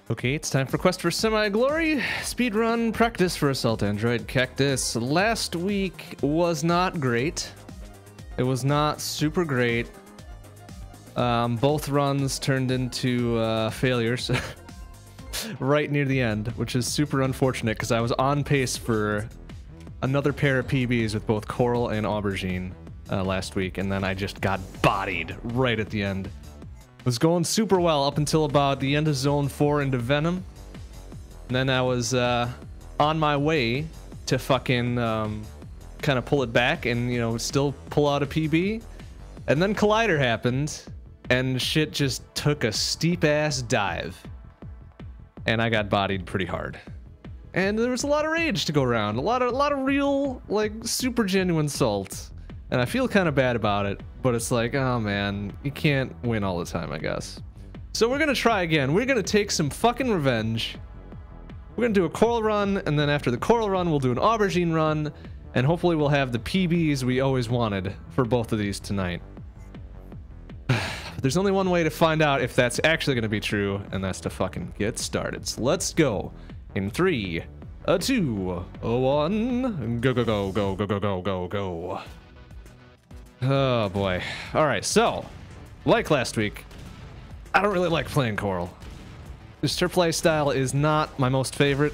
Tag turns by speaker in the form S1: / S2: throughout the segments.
S1: Okay, it's time for Quest for Semi-Glory. Speedrun practice for Assault Android Cactus. Last week was not great. It was not super great. Both runs turned into failures right near the end, which is super unfortunate because I was on pace for another pair of PBs with both Coral and Aubergine last week, and then I just got bodied right at the end. It was going super well up until about the end of Zone 4 into Venom. And then I was on my way to fucking kind of pull it back and, you know, still pull out a PB. And then Collider happened, and shit just took a steep-ass dive. And I got bodied pretty hard. And there was a lot of rage to go around. A lot of real, like, super genuine salt. And I feel kind of bad about it, but it's like, oh man, you can't win all the time, I guess. So we're gonna try again. We're gonna take some fucking revenge. We're gonna do a Coral run, and then after the Coral run, we'll do an Aubergine run, and hopefully we'll have the PBs we always wanted for both of these tonight. But there's only one way to find out if that's actually gonna be true, and that's to fucking get started. So let's go. In 3, 2, 1, go, go, go, go, go, go, go, go, go. Oh boy. Alright, so, like last week, I don't really like playing Coral. Just her play style is not my most favorite.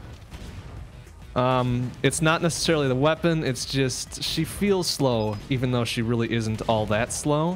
S1: It's not necessarily the weapon, it's just she feels slow, even though she really isn't all that slow.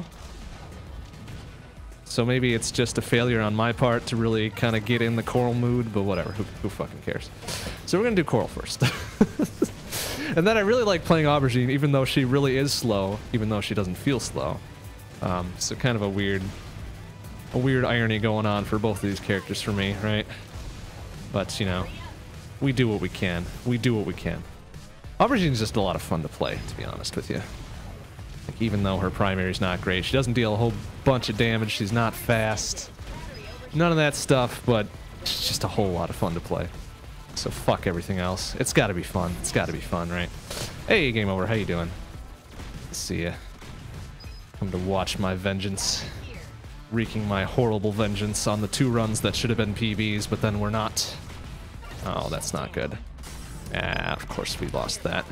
S1: So maybe it's just a failure on my part to really kind of get in the Coral mood, but whatever, who fucking cares. So we're gonna do Coral first. And then I really like playing Aubergine, even though she really is slow, even though she doesn't feel slow. So kind of a weird irony going on for both of these characters for me, right? But, you know, we do what we can. We do what we can. Aubergine's just a lot of fun to play, to be honest with you. Like, even though her primary's not great, she doesn't deal a whole bunch of damage, she's not fast. None of that stuff, but it's just a whole lot of fun to play. So fuck everything else. It's gotta be fun. It's gotta be fun, right? Hey, Game Over, how you doing? See ya. Come to watch my vengeance. Wreaking my horrible vengeance on the 2 runs that should have been PBs, but then we're not. Oh, that's not good. Ah, of course we lost that.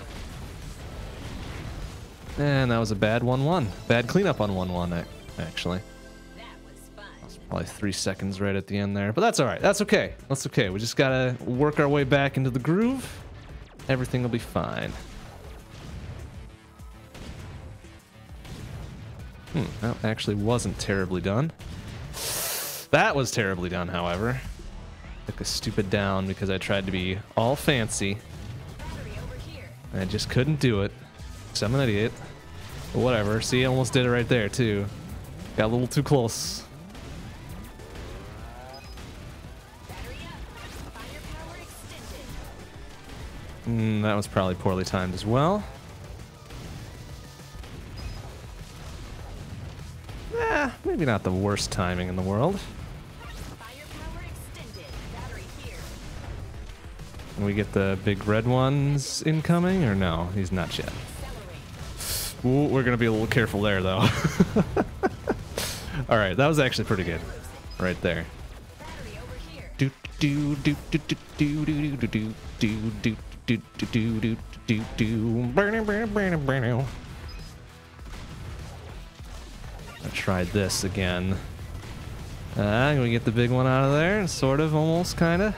S1: And that was a bad 1-1. Bad cleanup on 1-1, actually. Probably 3 seconds right at the end there, but that's all right. That's okay. That's okay. We just gotta work our way back into the groove. Everything will be fine. That actually wasn't terribly done. That was terribly done, however. Took a stupid down because I tried to be all fancy. And I just couldn't do it. Because I'm an idiot. But whatever. See, I almost did it right there, too. Got a little too close. That was probably poorly timed as well. Maybe not the worst timing in the world. Can we get the big red ones incoming, or no? He's not yet. Ooh, we're gonna be a little careful there, though. All right, that was actually pretty good, right there. Do do do do do do do do do do. I tried this again. Can we get the big one out of there? Sort of, almost, kind of.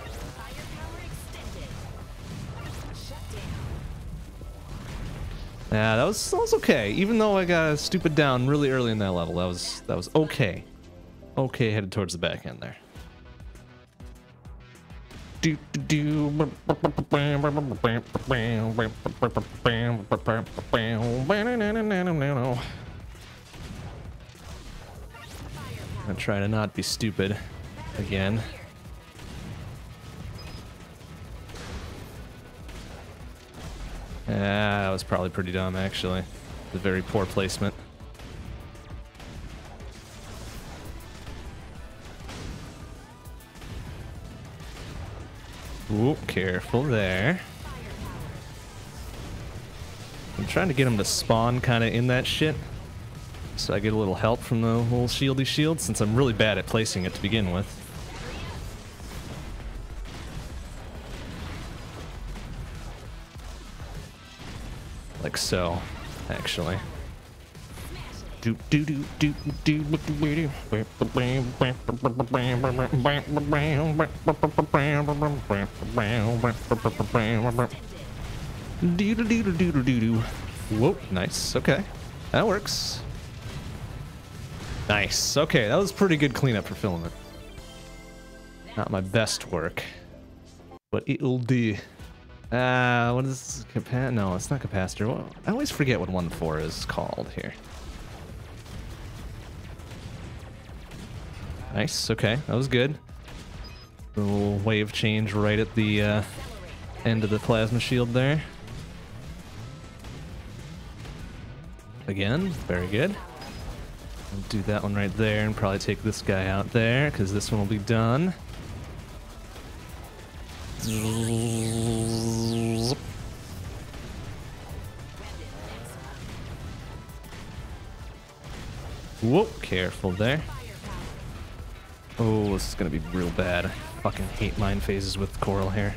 S1: Yeah, that was okay. Even though I got a stupid down really early in that level, that was okay. Okay, headed towards the back end there. I'm gonna try to not be stupid again. Yeah, that was probably pretty dumb, actually. The very poor placement. Ooh, careful there. I'm trying to get him to spawn kind of in that shit, so I get a little help from the little shieldy shield, since I'm really bad at placing it to begin with. Like so, actually. Whoa, nice. Okay, that works. Nice. Okay, that was pretty good cleanup for filament. Not my best work, but it'll do. What is this? No, it's not capacitor. Well, I always forget what 1.4 is called here. Nice. Okay, that was good. A little wave change right at the end of the plasma shield there. Again, very good. I'll do that one right there and probably take this guy out there because this one will be done. Whoa, careful there. Oh, this is gonna be real bad. I fucking hate mind phases with Coral here.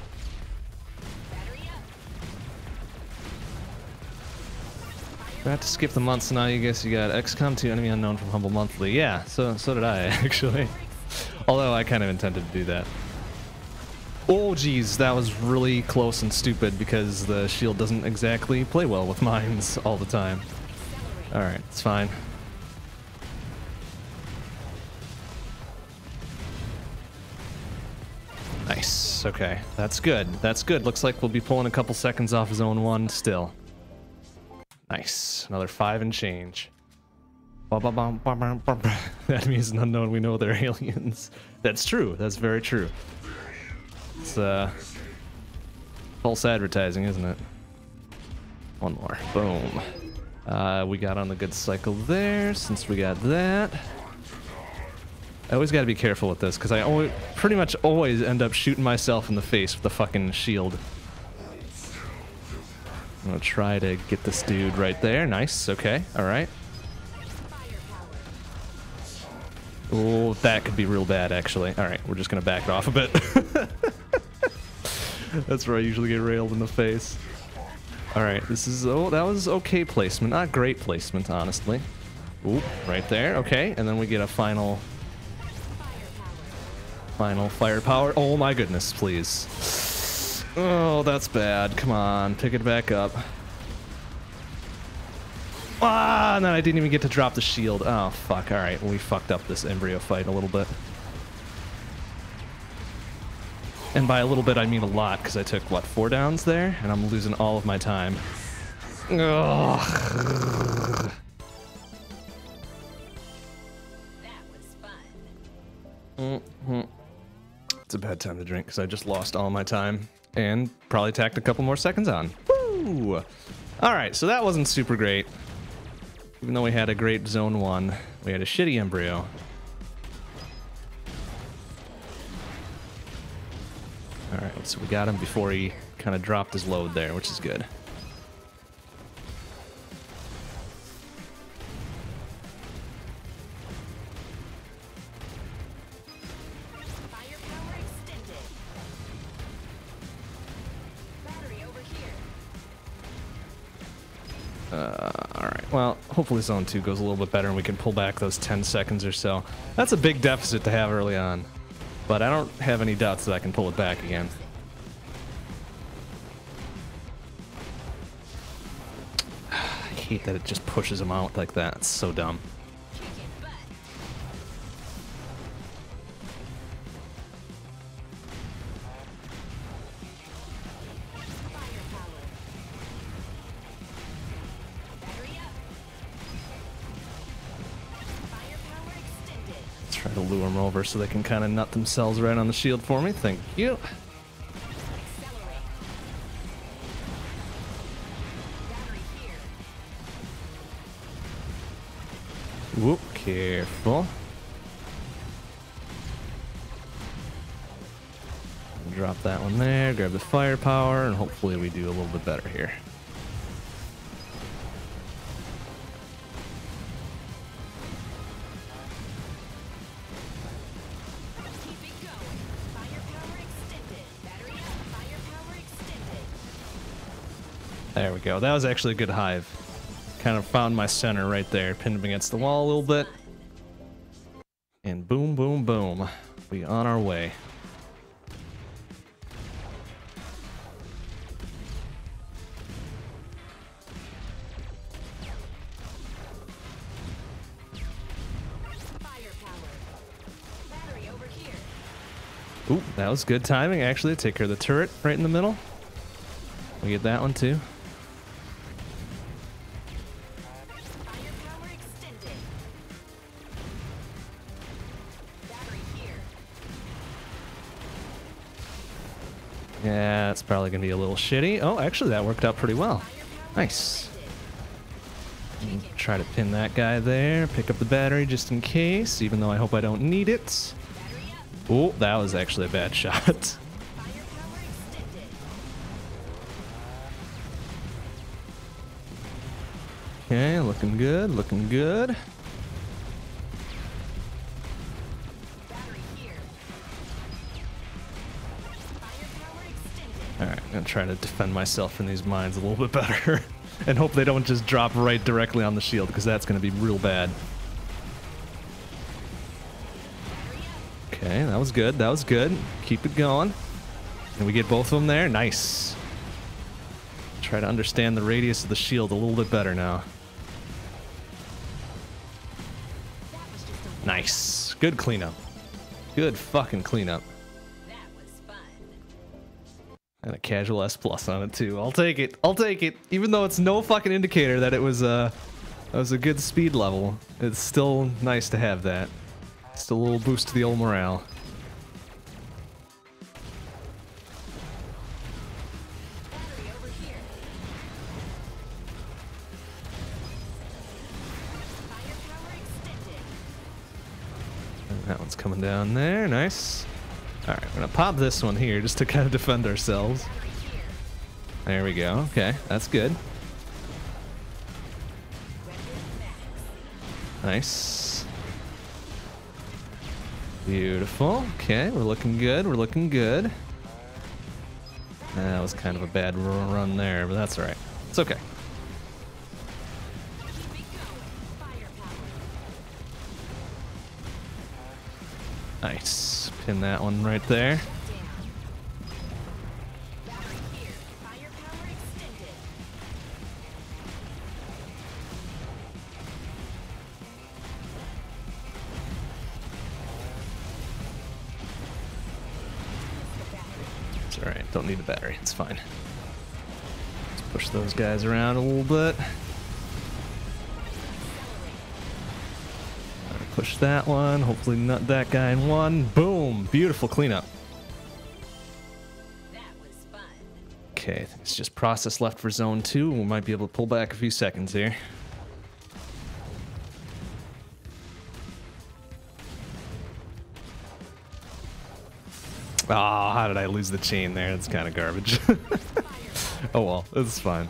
S1: I had to skip the months now. You guess you got XCOM 2 Enemy Unknown from Humble Monthly. Yeah, so did I actually. Although I kind of intended to do that. Oh geez, that was really close and stupid because the shield doesn't exactly play well with mines all the time. Alright, it's fine. Nice, okay, that's good, that's good. Looks like we'll be pulling a couple seconds off zone 1 still. Nice, another 5 and change. That means an unknown, we know they're aliens. That's true, that's very true. It's false advertising, isn't it? One more. Boom. We got on the good cycle there since we got that. I always got to be careful with this because I pretty much always end up shooting myself in the face with the fucking shield. I'm gonna try to get this dude right there. Nice. Okay. All right. Oh, that could be real bad, actually. All right, we're just gonna back it off a bit. That's where I usually get railed in the face. All right, this is, oh, that was okay placement. Not great placement, honestly. Ooh, right there. Okay, and then we get a final firepower. Oh my goodness, please. Oh, that's bad. Come on, pick it back up. Ah, and then I didn't even get to drop the shield. Oh, fuck. All right, well, we fucked up this embryo fight a little bit. And by a little bit, I mean a lot, because I took, what, 4 downs there? And I'm losing all of my time. Ugh.
S2: That was fun.
S1: It's a bad time to drink, because I just lost all my time. And probably tacked a couple more seconds on. Woo! Alright, so that wasn't super great. Even though we had a great zone 1, we had a shitty embryo. Alright, so we got him before he kind of dropped his load there, which is good.
S2: Firepower extended. Battery over here.
S1: Alright, well, hopefully zone 2 goes a little bit better and we can pull back those 10 seconds or so. That's a big deficit to have early on, but I don't have any doubts that I can pull it back again. I hate that it just pushes him out like that. It's so dumb. Try to lure them over so they can kind of nut themselves right on the shield for me. Thank you. Whoop, careful. Drop that one there, grab the firepower, and hopefully we do a little bit better here. There we go. That was actually a good hive. Kind of found my center right there. Pinned him against the wall a little bit. And boom, boom, boom. We on our way. Ooh, that was good timing, actually. Take care of the turret right in the middle. We get that one, too. Yeah, it's probably going to be a little shitty. Oh, actually, that worked out pretty well. Nice. Try to pin that guy there. Pick up the battery just in case, even though I hope I don't need it. Oh, that was actually a bad shot. Okay, looking good, looking good. Alright, I'm gonna try to defend myself from these mines a little bit better. And hope they don't just drop right directly on the shield, because that's gonna be real bad. Okay, that was good, that was good. Keep it going. And we get both of them there, nice. Try to understand the radius of the shield a little bit better now. Nice, good cleanup. Good fucking cleanup. And a casual S+ on it too. I'll take it. I'll take it. Even though it's no fucking indicator that it was a good speed level, it's still nice to have that. Just a little boost to the old morale. And that one's coming down there. Nice. Alright, we're gonna pop this one here just to kind of defend ourselves. There we go. Okay, that's good. Nice. Beautiful. Okay, we're looking good. We're looking good. That was kind of a bad run there, but that's alright. It's okay. Nice. Pin that one right there. It's alright, don't need a battery, it's fine. Let's push those guys around a little bit. Push that one, hopefully nut that guy in one. Boom! Beautiful cleanup.
S2: That was fun.
S1: Okay, I think it's just process left for zone 2. We might be able to pull back a few seconds here. Oh, how did I lose the chain there? That's kind of garbage. Oh well, it's fine.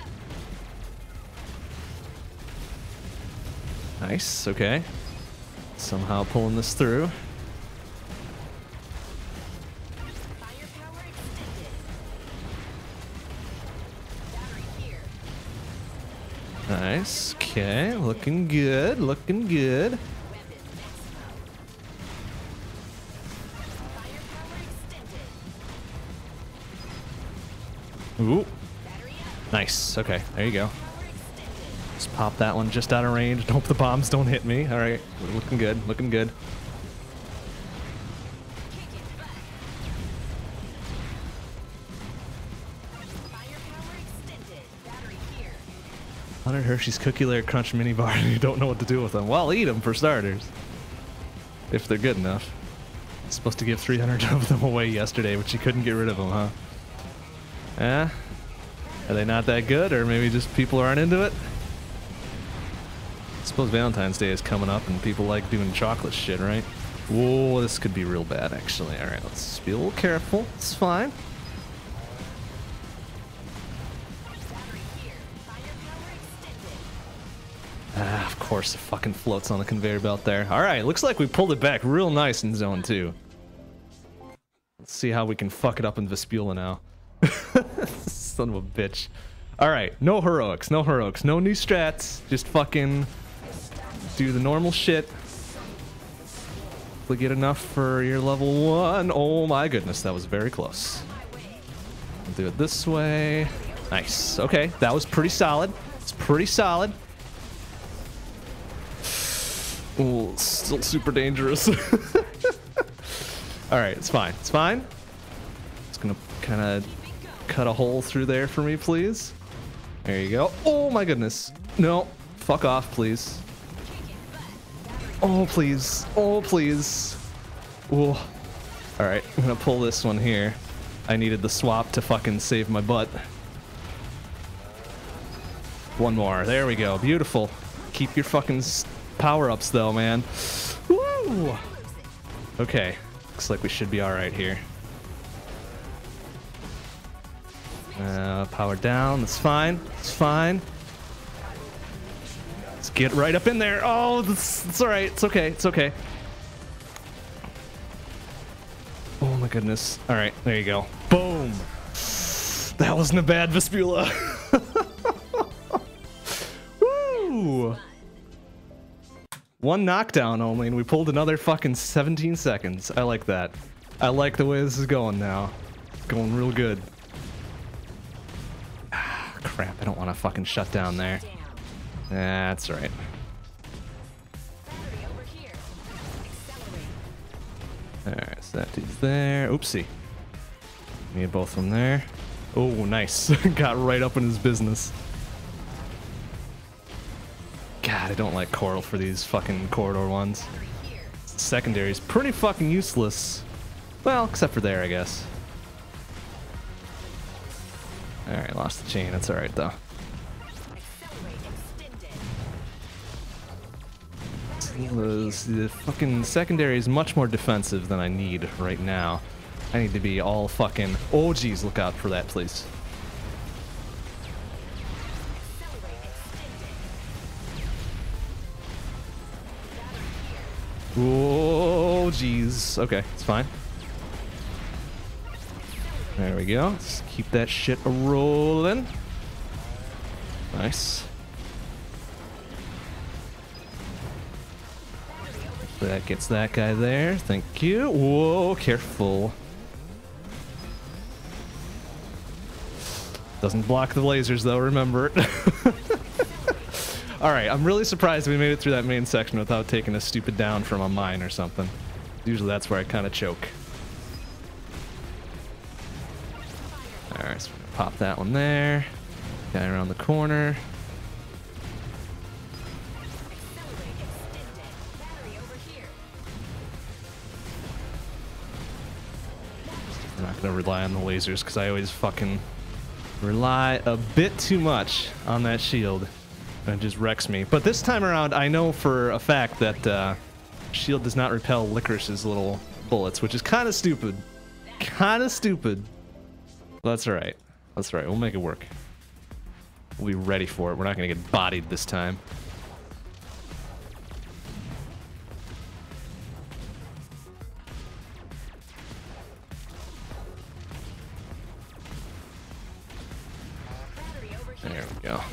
S1: Nice, okay. Somehow pulling this through. Nice, okay, looking good, looking good. Ooh, nice, okay, there you go. Just pop that one just out of range and hope the bombs don't hit me. All right, we're looking good, looking good. $100 Hershey's Cookie Layer Crunch Mini Bar and you don't know what to do with them. Well, eat them for starters. If they're good enough. I'm supposed to give 300 of them away yesterday, but you couldn't get rid of them, huh? Yeah? Are they not that good, or maybe just people aren't into it? I suppose Valentine's Day is coming up and people like doing chocolate shit, right? Whoa, this could be real bad, actually. Alright, let's be a little careful. It's fine. Ah, of course, it fucking floats on the conveyor belt there. Alright, looks like we pulled it back real nice in zone 2. Let's see how we can fuck it up in Vespula now. Son of a bitch. All right, no heroics, no heroics, no new strats. Just fucking do the normal shit. We get enough for your level 1. Oh my goodness, that was very close. We'll do it this way. Nice. Okay, that was pretty solid. It's pretty solid. Oh, still super dangerous. All right, it's fine. It's fine. It's gonna kind of cut a hole through there for me, please. There you go. Oh my goodness. No, fuck off, please. Oh, please. Oh, please. Ooh. All right, I'm gonna pull this one here. I needed the swap to fucking save my butt. One more. There we go. Beautiful. Keep your fucking power-ups, though, man. Woo! Okay. Looks like we should be all right here. Power down. That's fine. It's fine. Let's get right up in there. Oh, it's all right. It's okay. It's okay. Oh my goodness. All right, there you go. Boom. That wasn't a bad Vespula. Woo! One knockdown only, and we pulled another fucking 17 seconds. I like that. I like the way this is going now. It's going real good. Ah, crap, I don't want to fucking shut down there. That's right. Alright, so that dude's there. Oopsie. Need both from there. Oh, nice. Got right up in his business. God, I don't like Coral for these fucking corridor ones. Secondary is pretty fucking useless. Well, except for there, I guess. Alright, lost the chain. That's alright, though. The fucking secondary is much more defensive than I need right now. I need to be all fucking... Oh, geez, look out for that, please. Oh, geez. Okay, it's fine. There we go. Let's keep that shit a-rolling. Nice. That gets that guy there. Thank you. Whoa, careful. Doesn't block the lasers, though, remember. Alright, I'm really surprised we made it through that main section without taking a stupid down from a mine or something. Usually that's where I kind of choke. Alright, so we're gonna pop that one there. Guy around the corner. I'm not gonna rely on the lasers because I always fucking rely a bit too much on that shield. And it just wrecks me. But this time around, I know for a fact that shield does not repel Licorice's little bullets, which is kind of stupid. Kind of stupid. But that's alright. That's alright. We'll make it work. We'll be ready for it. We're not gonna get bodied this time. There we go.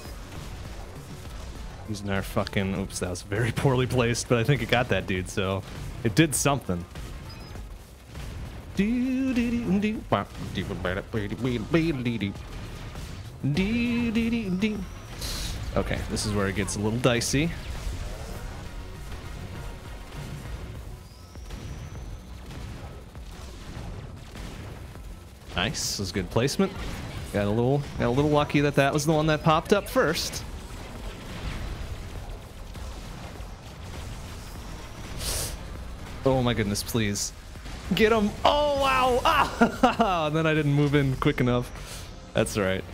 S1: Using our fucking... Oops, that was very poorly placed, but I think it got that dude, so... It did something. Okay, this is where it gets a little dicey. Nice, this was good placement. Got a little lucky that that was the one that popped up first. Oh my goodness, please. Get him! Oh wow! Ah! And then I didn't move in quick enough. That's right.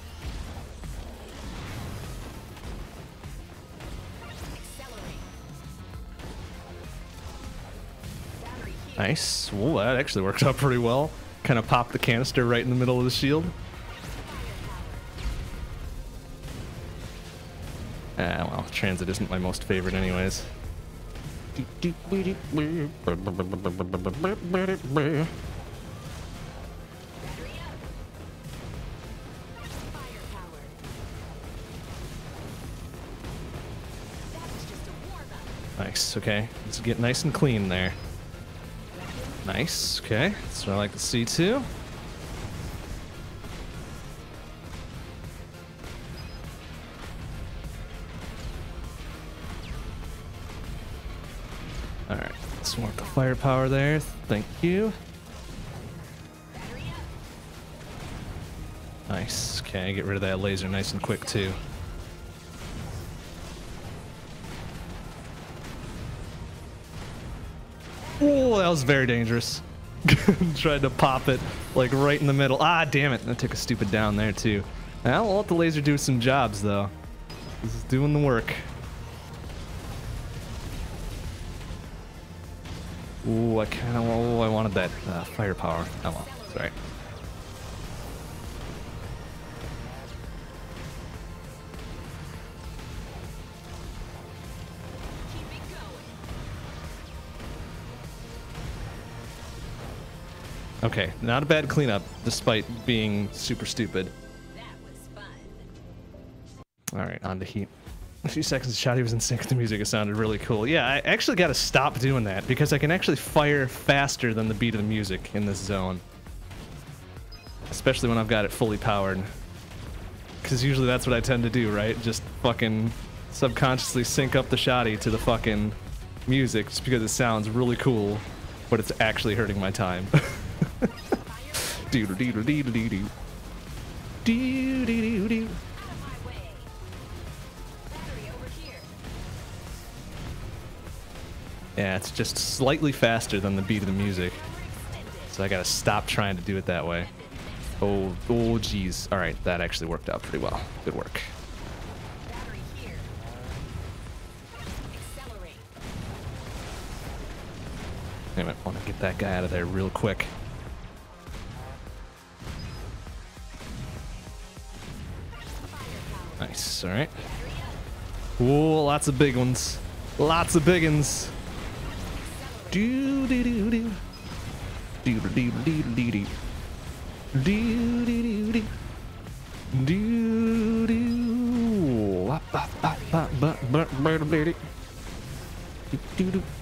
S1: Nice. Whoa, that actually worked out pretty well. Kind of popped the canister right in the middle of the shield. Ah, well, transit isn't my most favorite anyways. Nice, okay. Let's get nice and clean there. Nice, okay. That's what I like to see too. Alright, let's want the firepower there. Thank you. Nice, okay. Get rid of that laser nice and quick too. Oh, that was very dangerous. Tried to pop it like right in the middle. Ah, damn it. I took a stupid down there too. Well, we'll let the laser do some jobs though. This is doing the work. Ooh, I kind of, oh, I wanted that firepower. Oh well, sorry. Okay, not a bad cleanup, despite being super stupid.
S2: That was fun.
S1: Alright, on to heat. A few seconds, Shotty was in sync with the music. It sounded really cool. Yeah, I actually got to stop doing that, because I can actually fire faster than the beat of the music in this zone. Especially when I've got it fully powered. Because usually that's what I tend to do, right? Just fucking subconsciously sync up the Shotty to the fucking music, just because it sounds really cool, but it's actually hurting my time. Doodle doodle doodle doodle. Doodle doodle doodle. Yeah, it's just slightly faster than the beat of the music. So I gotta stop trying to do it that way. Oh, oh geez. Alright, that actually worked out pretty well. Good work. Damn it, I want to get that guy out of there real quick. Nice, alright. Ooh, lots of big ones. Lots of big ones. Do do do do. Do do do do do do. Do do do do. Do do. Wap wap wap wap wap wap wap wap. Do do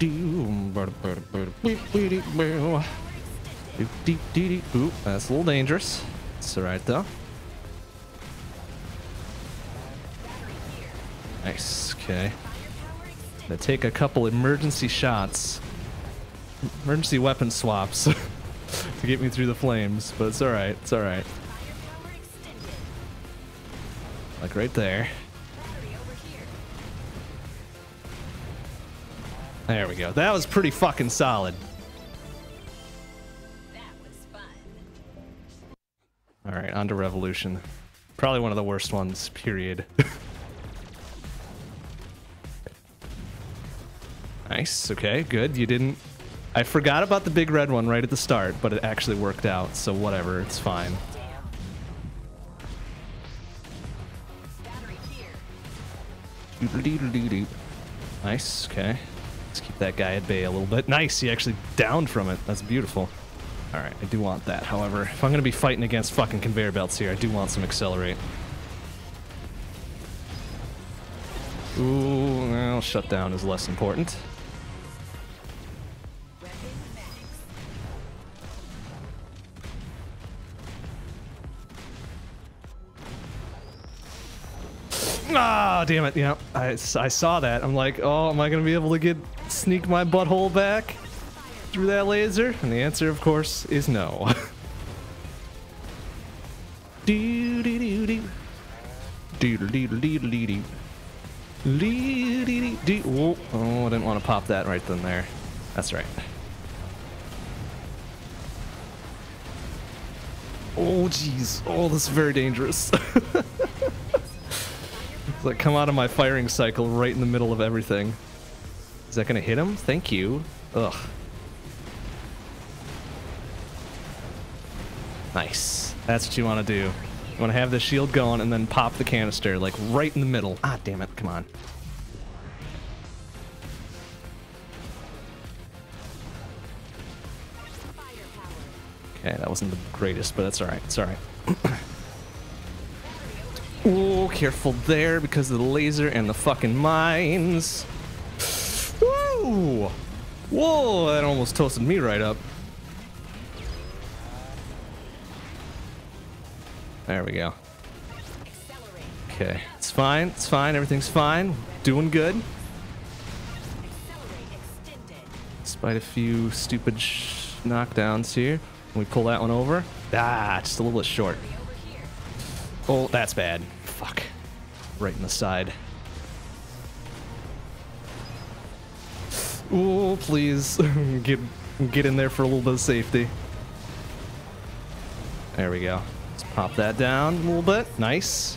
S1: do. Ooh, that's a little dangerous. It's alright though. Nice, okay. Gonna take a couple emergency shots. Emergency weapon swaps to get me through the flames, but it's alright, it's alright. Like right there. There we go. That was pretty fucking solid. Alright, on to Revolution. Probably one of the worst ones, period. Nice, okay, good. You didn't... I forgot about the big red one right at the start, but it actually worked out, so whatever, it's fine. Nice, okay. Let's keep that guy at bay a little bit. Nice, he actually downed from it. That's beautiful. Alright, I do want that. However, if I'm gonna be fighting against fucking conveyor belts here, I do want some accelerate. Ooh, well, shutdown is less important. Ah, damn it, yeah. I saw that. I'm like, oh, am I gonna be able to sneak my butthole back through that laser? And the answer, of course, is no. Do do do do. Do do do do do do. Oh, I didn't want to pop that right then there. That's right. Oh, jeez. Oh, this is very dangerous. It's like come out of my firing cycle right in the middle of everything. Is that gonna hit him? Thank you. Ugh. Nice. That's what you want to do. You want to have the shield going and then pop the canister like right in the middle. Ah, damn it. Come on. Okay, that wasn't the greatest, but that's alright. It's alright. Oh, careful there because of the laser and the fucking mines. Woo! Whoa, that almost toasted me right up. There we go. Okay, it's fine, everything's fine. Doing good. Despite a few stupid knockdowns here. Can we pull that one over? Ah, just a little bit short. Oh, that's bad. Fuck. Right in the side. Oh, please. get in there for a little bit of safety. There we go. Let's pop that down a little bit. Nice.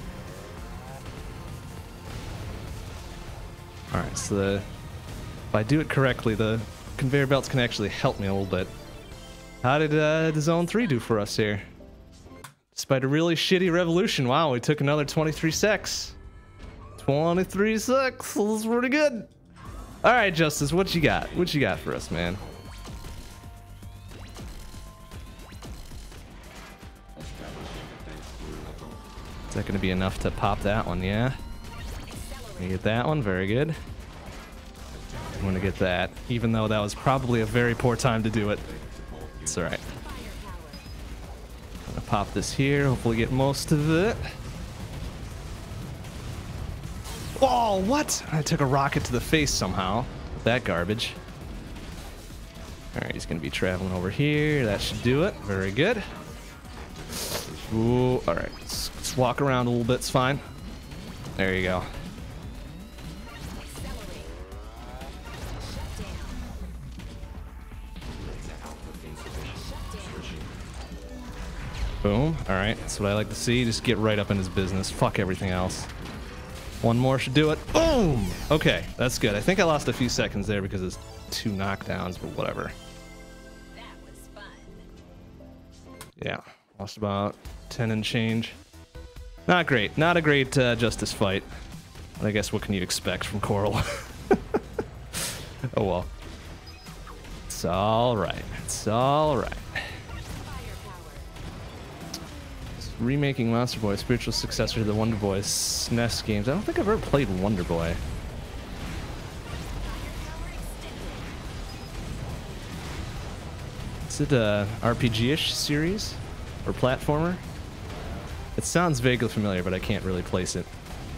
S1: Alright, so if I do it correctly, the conveyor belts can actually help me a little bit. How did the Zone 3 do for us here? Despite a really shitty revolution. Wow, we took another 23 secs. 23 secs. That was pretty good. Alright, Justice, what you got? What you got for us, man? Is that going to be enough to pop that one? Yeah. You get that one. Very good. I'm going to get that, even though that was probably a very poor time to do it. It's alright. I'm going to pop this here. Hopefully get most of it. Oh, what? I took a rocket to the face somehow. That garbage. Alright, he's going to be traveling over here. That should do it. Very good. Ooh, alright. Let's walk around a little bit. It's fine. There you go. Boom. Alright, that's what I like to see. Just get right up in his business. Fuck everything else. One more should do it. Boom! Okay, that's good. I think I lost a few seconds there because it's 2 knockdowns, but whatever.
S2: That was fun.
S1: Yeah, lost about 10 and change. Not great. Not a great Justice fight. But I guess what can you expect from Coral? Oh well. It's alright. It's alright. Remaking Monster Boy, spiritual successor to the Wonder Boy SNES games. I don't think I've ever played Wonder Boy. Is it a RPG-ish series? Or platformer? It sounds vaguely familiar, but I can't really place it.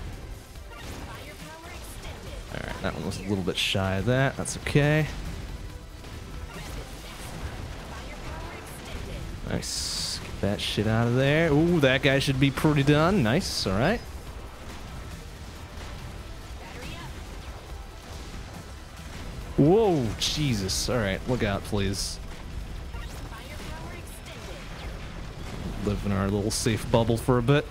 S1: Alright, that one was a little bit shy of that. That's okay. Nice. That shit out of there. Ooh, that guy should be pretty done. Nice. All right. Whoa, Jesus. All right, look out, please. Live in our little safe bubble for a bit.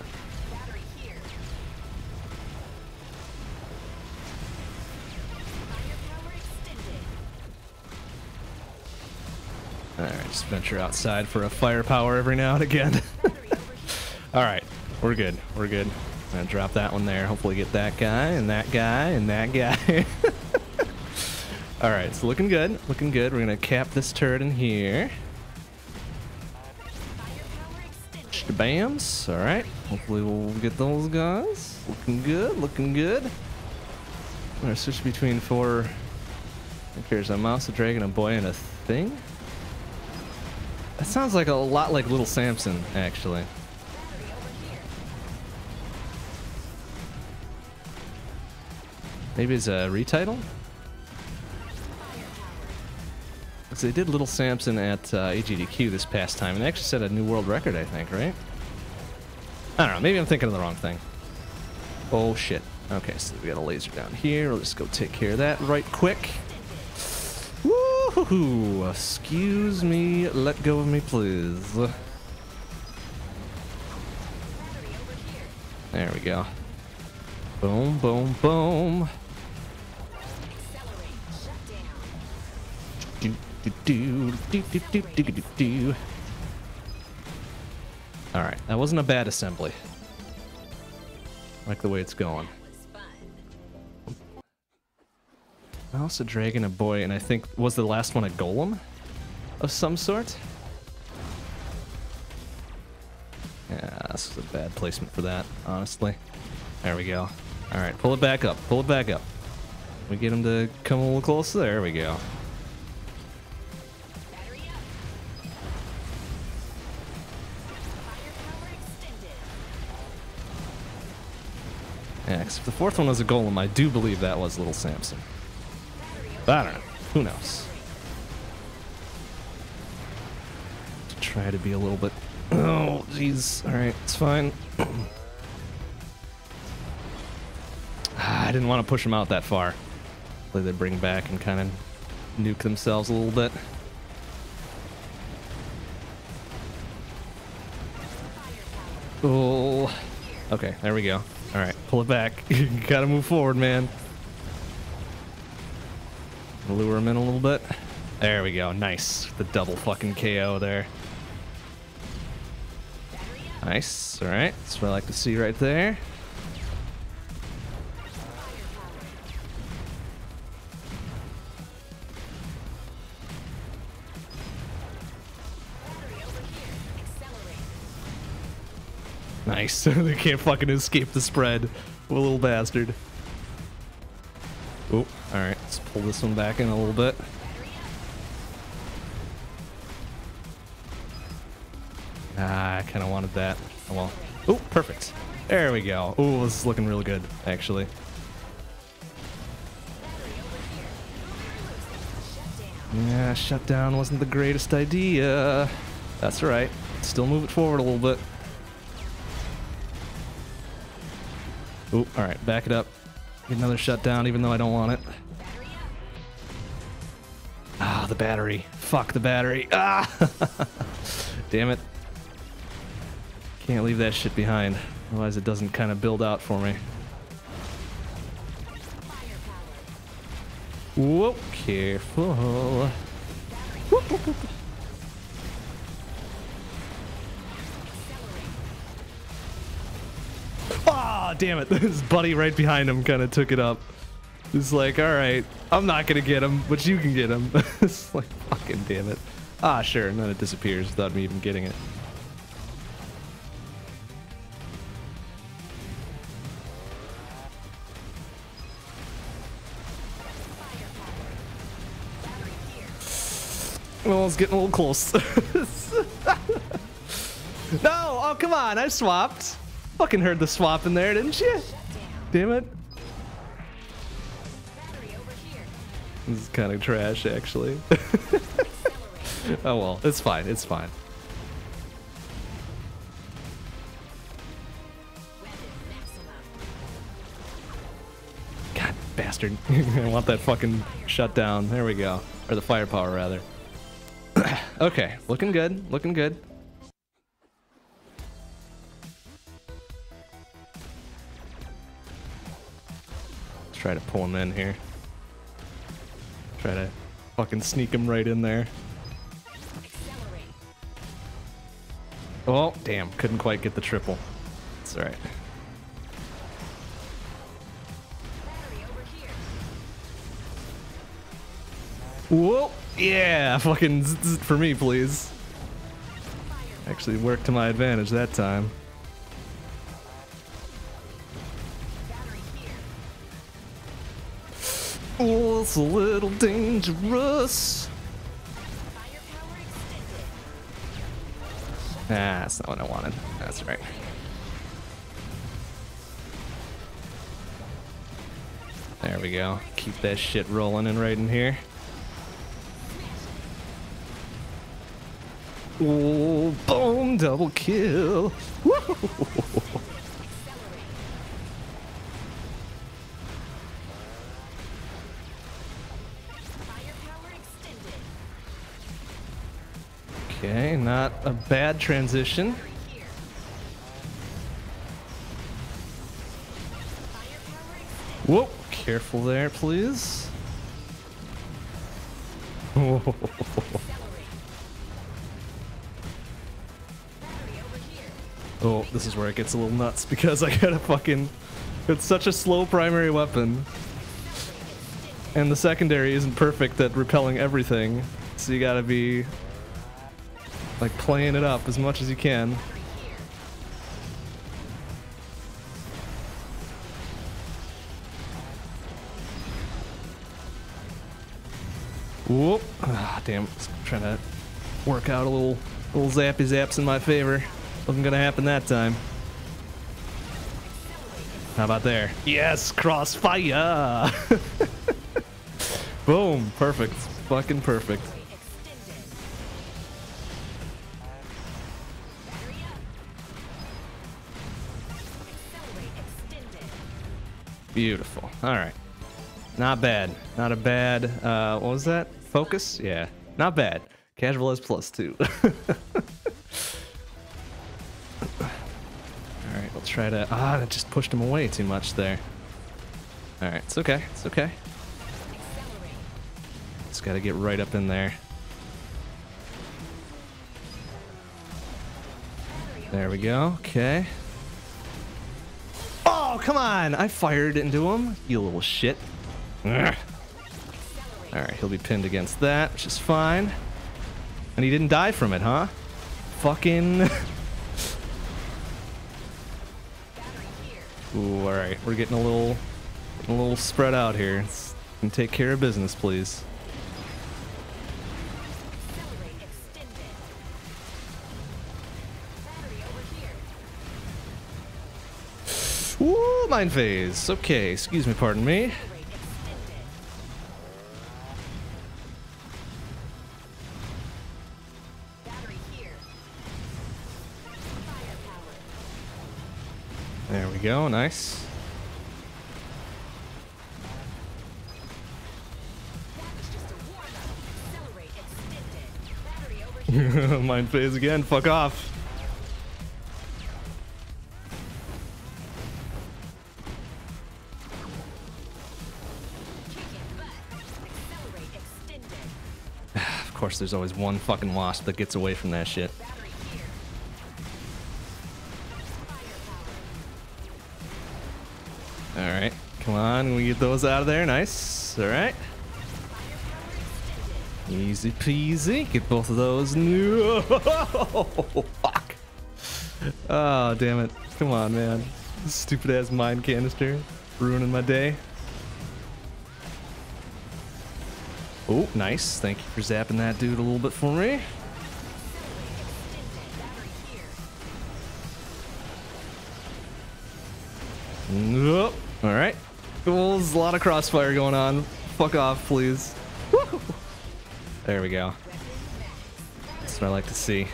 S1: Alright, just venture outside for a firepower every now and again. Alright, we're good. We're good. I'm gonna drop that one there. Hopefully get that guy, and that guy, and that guy. Alright, it's looking good. Looking good. We're gonna cap this turret in here. Bams. Alright. Hopefully we'll get those guys. Looking good. Looking good. I'm gonna switch between 4... I think there's a mouse, a dragon, a boy, and a thing. That sounds like a lot like Little Samson, actually. Maybe it's a retitle? Because they did Little Samson at AGDQ this past time, and they actually set a new world record, I think, right? I don't know, maybe I'm thinking of the wrong thing. Oh, shit. Okay, so we got a laser down here. We'll just go take care of that right quick. Woo-hoo-hoo. Excuse me, let go of me, please. There we go. Boom, boom, boom. Alright, that wasn't a bad assembly. I like the way it's going. Mouse, a dragon, a boy, and I think, was the last one a golem of some sort? Yeah, this was a bad placement for that, honestly. There we go. Alright, pull it back up, pull it back up. We get him to come a little closer, there we go. Yeah, 'cause if the fourth one was a golem, I do believe that was Little Samson. But I don't know. Who knows? Try to be a little bit... Oh, jeez. Alright, it's fine. I didn't want to push them out that far. Hopefully they bring back and kind of nuke themselves a little bit. Oh. Okay, there we go. Alright, pull it back. You gotta move forward, man. Lure him in a little bit. There we go. Nice. The double fucking KO there. Nice. Alright, that's what I like to see right there. Nice. They can't fucking escape the spread. What a little bastard. Oh, alright. Let's pull this one back in a little bit. Ah, I kind of wanted that. Oh well. Oh, perfect. There we go. Oh, this is looking really good, actually. Yeah, shutdown wasn't the greatest idea. That's right. Still move it forward a little bit. Oh, alright, back it up. Get another shutdown, even though I don't want it. Ah, the battery. Fuck the battery. Ah! Damn it. Can't leave that shit behind. Otherwise it doesn't kind of build out for me. Whoa, careful. Whoop, whoop, whoop. Ah, damn it. His buddy right behind him kind of took it up. He's like, alright, I'm not gonna get him, but you can get him. It's like, fucking damn it. Ah, sure, and then it disappears without me even getting it. Well, it's getting a little close. No! Oh, come on, I swapped. Fucking heard the swap in there, didn't you? Damn it. This is kind of trash, actually. Oh well, it's fine, it's fine. God, bastard. I want that fucking shutdown. There we go. Or the firepower, rather. Okay, looking good, looking good. Let's try to pull him in here. Try to fucking sneak him right in there. Oh, damn, couldn't quite get the triple. It's alright. Whoa! Yeah, fucking for me, please. Actually worked to my advantage that time. Oh, it's a little dangerous. Ah, that's not what I wanted. That's right. There we go. Keep that shit rolling and right in here. Oh, boom, double kill. Woo! Okay, not a bad transition. Whoa, careful there, please. Oh, this is where it gets a little nuts because I got a fucking... It's such a slow primary weapon. And the secondary isn't perfect at repelling everything. So you gotta be... like playing it up as much as you can. Whoop. Ah, damn. Just trying to work out a little zappy zaps in my favor. Wasn't gonna happen that time. How about there? Yes, crossfire. Boom, perfect. Fucking perfect. Beautiful. All right. Not bad. Not a bad, what was that? Focus? Yeah. Not bad. Casual has +2. Alright, we'll try to... Ah, that just pushed him away too much there. Alright, it's okay. It's okay. Just gotta get right up in there. There we go. Okay. Oh, come on! I fired into him, you little shit. Alright, he'll be pinned against that, which is fine. And he didn't die from it, huh? Fucking... Ooh, alright, we're getting a little spread out here. Let's take care of business, please. Ooh, mind phase. Okay, excuse me, pardon me. There we go, nice. Mind phase again, fuck off. Of course, there's always one fucking wasp that gets away from that shit. Alright, come on, we get those out of there, nice. Alright. Easy peasy, get both of those. No, fuck. Oh, damn it. Come on, man. Stupid ass mine canister. Ruining my day. Oh, nice. Thank you for zapping that dude a little bit for me. Nope. Alright. Cool. There's a lot of crossfire going on. Fuck off, please. Woo! There we go. That's what I like to see.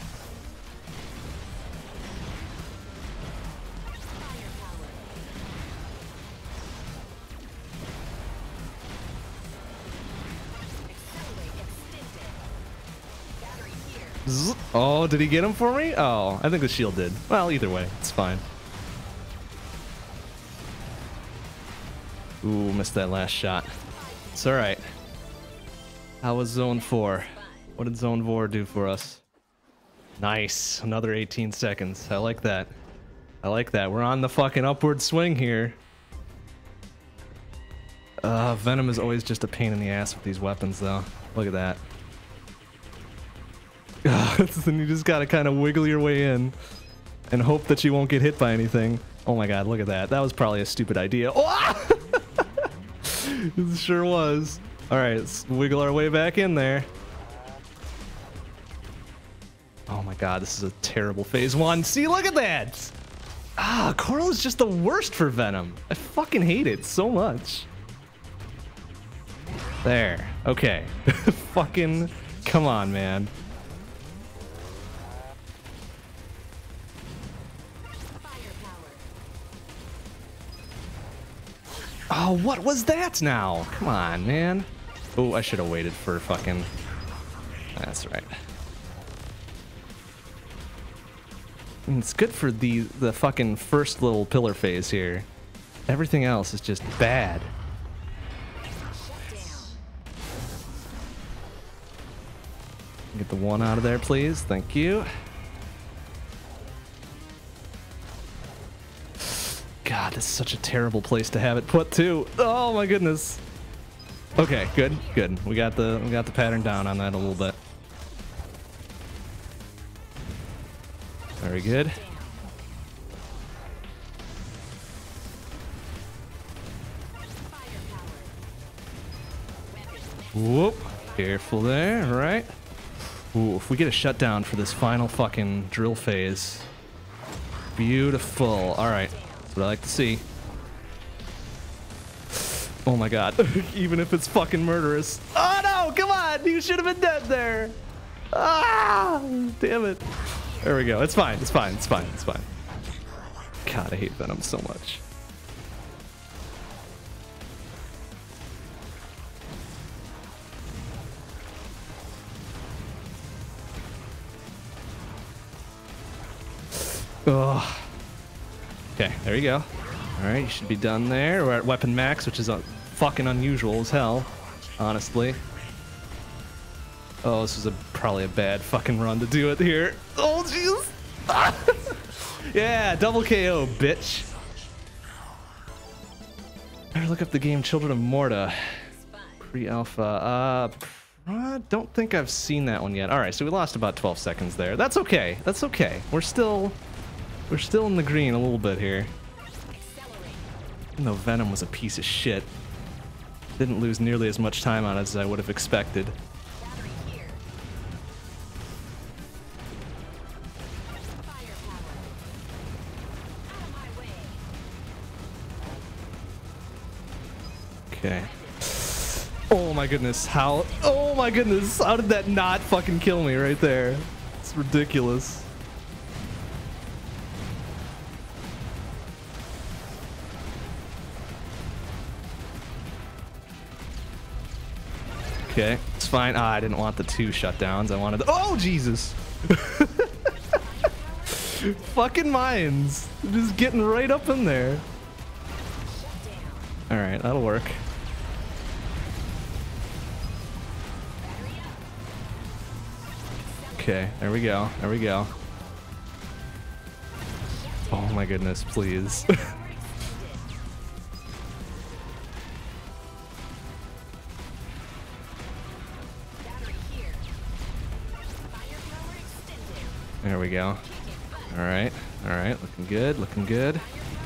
S1: Oh, did he get him for me? Oh, I think the shield did. Well, either way, it's fine. Ooh, missed that last shot. It's alright. How was Zone 4? What did Zone 4 do for us? Nice. Another 18 seconds. I like that. I like that. We're on the fucking upward swing here. Venom is always just a pain in the ass with these weapons, though. Look at that. Then you just gotta kind of wiggle your way in and hope that you won't get hit by anything. Oh my god, look at that. That was probably a stupid idea. Oh! It sure was. Alright, let's wiggle our way back in there. Oh my god, this is a terrible phase 1. See, look at that! Ah, Coral is just the worst for Venom. I fucking hate it so much. There. Okay. Fucking... Come on, man. Oh, what was that now? Come on, man. Oh, I should have waited for fucking... That's right. It's good for the fucking first little pillar phase here. Everything else is just bad. Get the one out of there, please. Thank you. God, this is such a terrible place to have it put too. Oh my goodness. Okay, good, good. We got the pattern down on that a little bit. Very good. Whoop. Careful there, all right. Ooh, if we get a shutdown for this final fucking drill phase. Beautiful. All right. That's what I like to see. Oh my god. Even if it's fucking murderous. Oh no, come on! You should have been dead there! Ah! Damn it. There we go. It's fine, it's fine, it's fine, it's fine. God, I hate Venom so much. Ugh. Okay, there you go. Alright, you should be done there. We're at weapon max, which is fucking unusual as hell, honestly. Oh, this was probably a bad fucking run to do it here. Oh, jeez! Yeah, double KO, bitch. Better look up the game Children of Morta. Pre-alpha. I don't think I've seen that one yet. Alright, so we lost about 12 seconds there. That's okay. That's okay. We're still in the green a little bit here. Even though Venom was a piece of shit. Didn't lose nearly as much time on it as I would have expected. Okay. Oh my goodness, how? Oh my goodness, how did that not fucking kill me right there? It's ridiculous. Okay, it's fine. Ah, I didn't want the 2 shutdowns. I wanted the— oh, Jesus! Fucking mines. Just getting right up in there. Alright, that'll work. Okay, there we go. There we go. Oh my goodness, please. There we go. Alright, alright, looking good, looking good.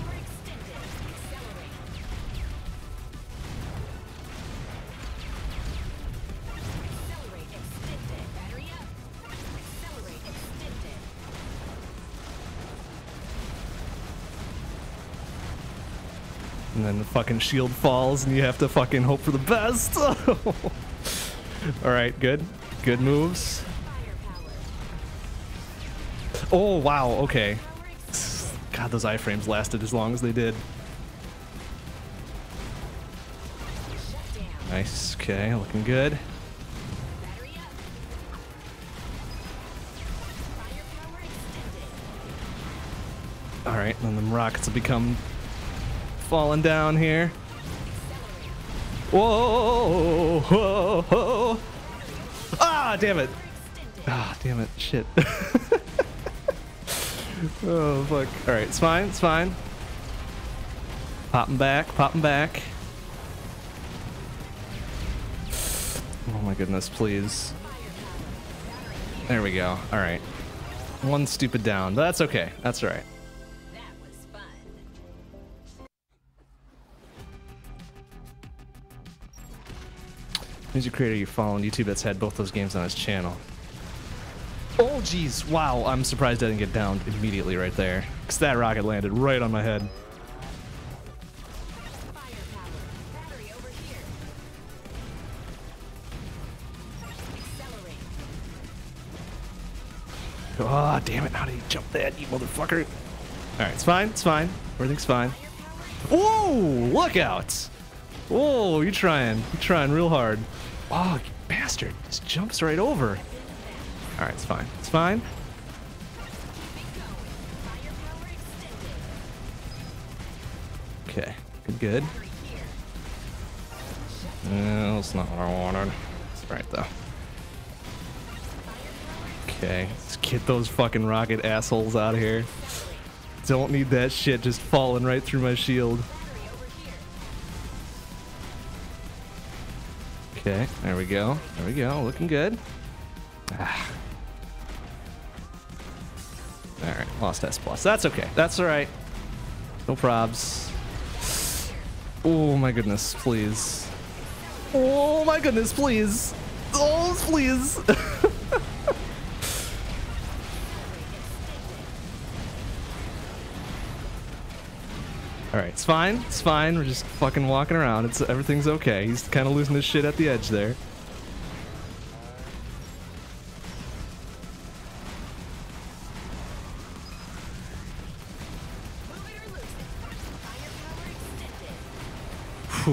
S1: And then the fucking shield falls and you have to fucking hope for the best. Alright, good. Good moves. Oh, wow, okay. God, those iframes lasted as long as they did. Nice, okay, looking good. Alright, then the rockets will become falling down here. Whoa, whoa, whoa. Ah, damn it. Ah, damn it, shit. Oh, fuck. Alright, it's fine, it's fine. Popping back, popping back. Oh my goodness, please. There we go. Alright. One stupid down, but that's okay. That's alright.
S2: That was fun.
S1: Music creator you follow on YouTube that's had both those games on his channel. Oh, jeez. Wow, I'm surprised I didn't get downed immediately right there. Because that rocket landed right on my head. Oh, damn it. How did he jump that, you motherfucker? Alright, it's fine. It's fine. Everything's fine. Whoa! Look out! Whoa, you're trying. You're trying real hard. Oh, you bastard. Just jumps right over. Alright, it's fine. It's fine. Okay, good, good. No, that's not what I wanted. It's right, though. Okay, let's get those fucking rocket assholes out of here. Don't need that shit just falling right through my shield. Okay, there we go. There we go. Looking good. Ah. Alright, lost S+. That's okay. That's alright. No probs. Oh my goodness, please. Oh my goodness, please. Oh, please. All right, it's fine. It's fine. We're just fucking walking around. Everything's okay. He's kind of losing his shit at the edge there. Whew.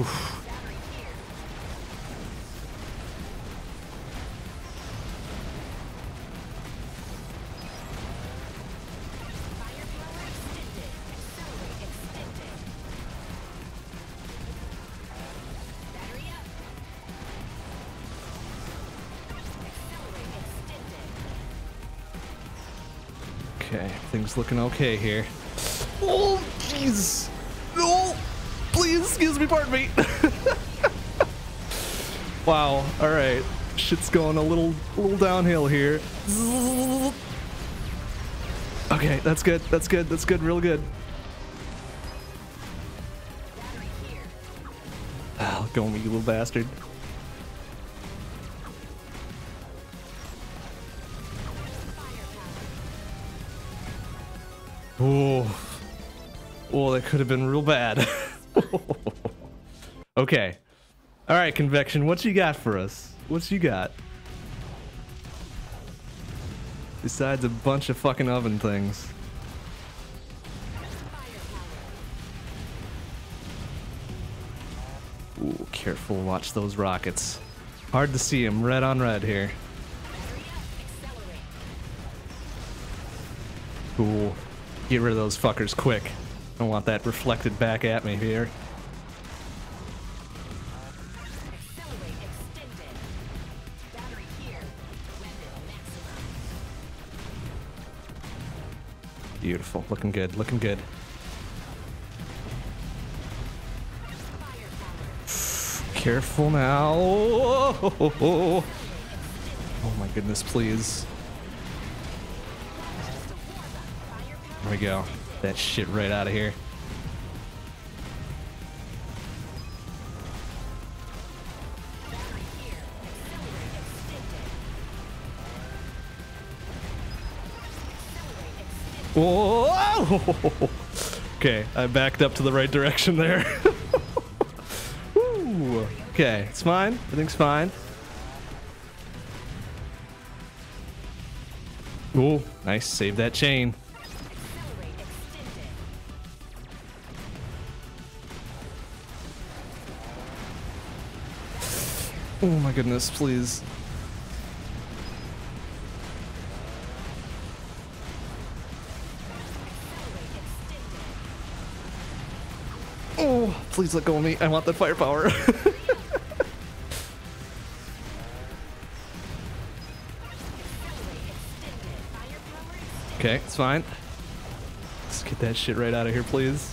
S1: Okay, things looking okay here. Oh, jeez. No, please, excuse me, pardon me. Wow, all right. Shit's going a little downhill here. Okay, that's good, that's good, that's good, real good. Ah, go me, you little bastard. Oh, oh, that could have been real bad. Okay. All right, Convection, what you got for us? What you got? Besides a bunch of fucking oven things. Ooh, careful, watch those rockets. Hard to see them, red on red here. Cool. Get rid of those fuckers quick. I don't want that reflected back at me here. Beautiful. Looking good. Looking good. Careful now. Oh my goodness, please. There we go. That shit right out of here. Whoa! Okay, I backed up to the right direction there. Ooh. Okay, it's fine. Everything's fine. Ooh, nice. Save that chain. Oh my goodness, please. Oh, please let go of me. I want that firepower. Okay, it's fine. Let's get that shit right out of here, please.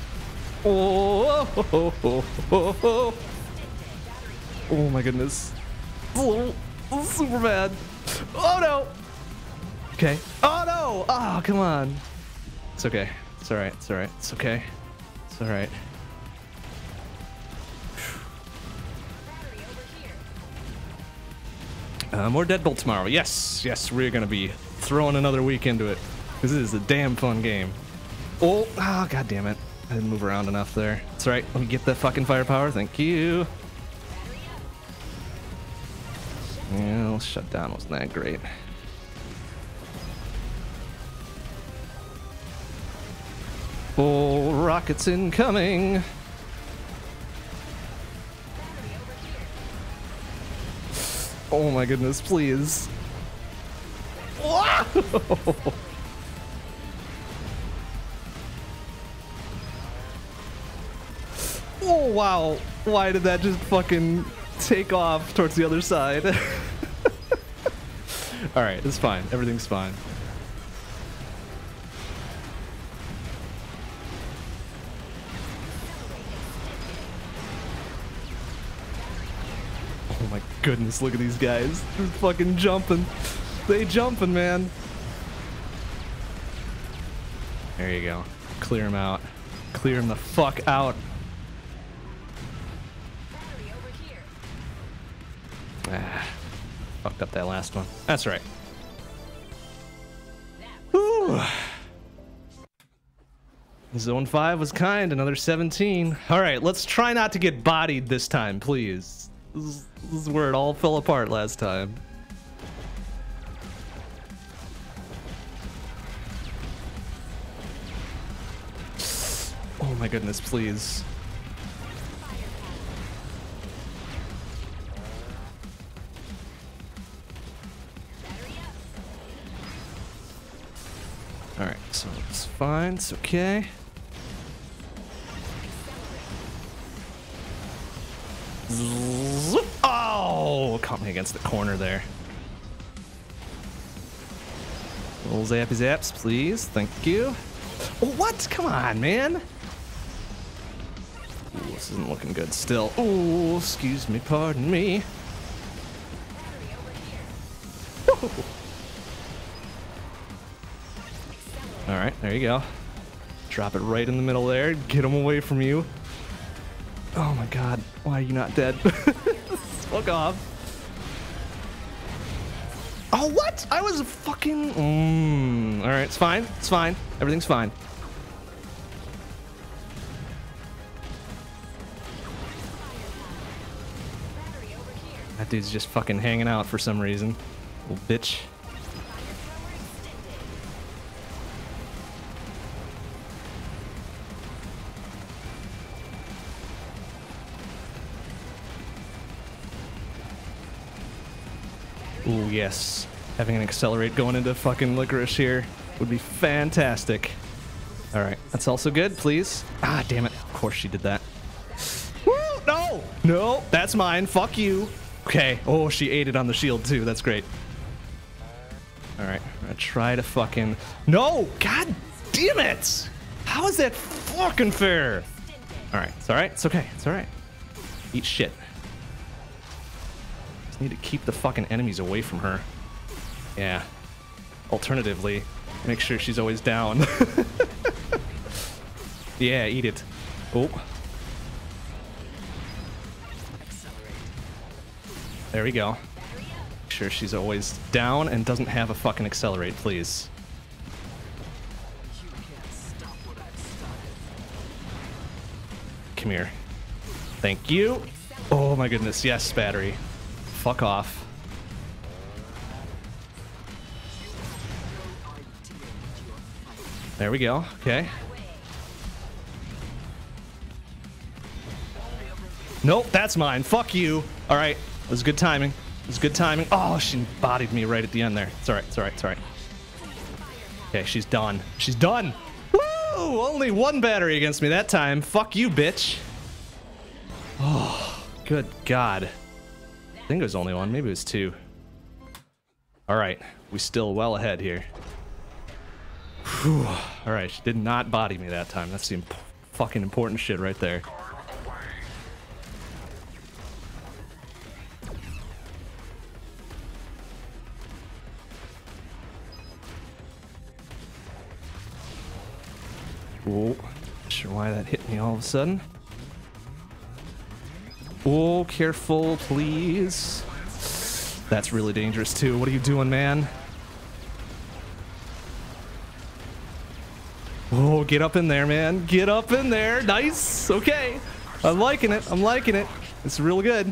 S1: Oh, oh my goodness. Oh, super bad. Oh no. Okay. Oh no. Oh, come on. It's okay. It's all right. It's all right. It's okay. It's all right. More Deadbolt tomorrow. Yes, yes, we're gonna be throwing another week into it. This is a damn fun game. Oh, god damn it. I didn't move around enough there. It's all right. Let me get that fucking firepower. Thank you. Well, shutdown wasn't that great. Oh, rockets incoming. Oh my goodness, please. Oh wow, why did that just fucking take off towards the other side? Alright, it's fine. Everything's fine. Oh my goodness, look at these guys. They're fucking jumping. They jumping, man. There you go. Clear them out. Clear them the fuck out. Ah, fucked up that last one. That's right. Whew. Zone 5 was kind, another 17. All right, let's try not to get bodied this time, please. This is where it all fell apart last time. Oh my goodness, please. Alright, so it's fine, it's okay. Oh, caught me against the corner there. Little zappy zaps, please. Thank you. Oh, what? Come on, man. Ooh, this isn't looking good still. Oh, excuse me, pardon me. All right, there you go. Drop it right in the middle there. Get him away from you. Oh my god, why are you not dead? Fuck off. Oh, what? I was fucking... All right, it's fine. It's fine. Everything's fine. That dude's just fucking hanging out for some reason. Little bitch. Ooh, yes. Having an accelerate going into fucking licorice here would be fantastic. All right, that's also good, please. Ah, damn it. Of course she did that. Woo! No! No, that's mine. Fuck you. Okay. Oh, she ate it on the shield too. That's great. All right, I'm gonna try to fucking... No! God damn it! How is that fucking fair? All right, it's all right. It's okay. It's all right. Eat shit. Need to keep the fucking enemies away from her. Yeah. Alternatively, make sure she's always down. Yeah, eat it. Oh. There we go. Make sure she's always down and doesn't have a fucking accelerate, please. Come here. Thank you. Oh my goodness, yes, battery. Fuck off. There we go. Okay. Nope, that's mine. Fuck you. All right. It was good timing. It was good timing. Oh, she bodied me right at the end there. It's all right. It's all right. It's all right. Okay, she's done. She's done. Woo! Only one battery against me that time. Fuck you, bitch. Oh, good God. I think it was only one. Maybe it was two. All right. We still well ahead here. Whew. All right. She did not body me that time. That's the fucking important shit right there. Oh, not sure why that hit me all of a sudden. Oh, careful, please. That's really dangerous, too. What are you doing, man? Oh, get up in there, man. Get up in there. Nice. Okay. I'm liking it. I'm liking it. It's real good.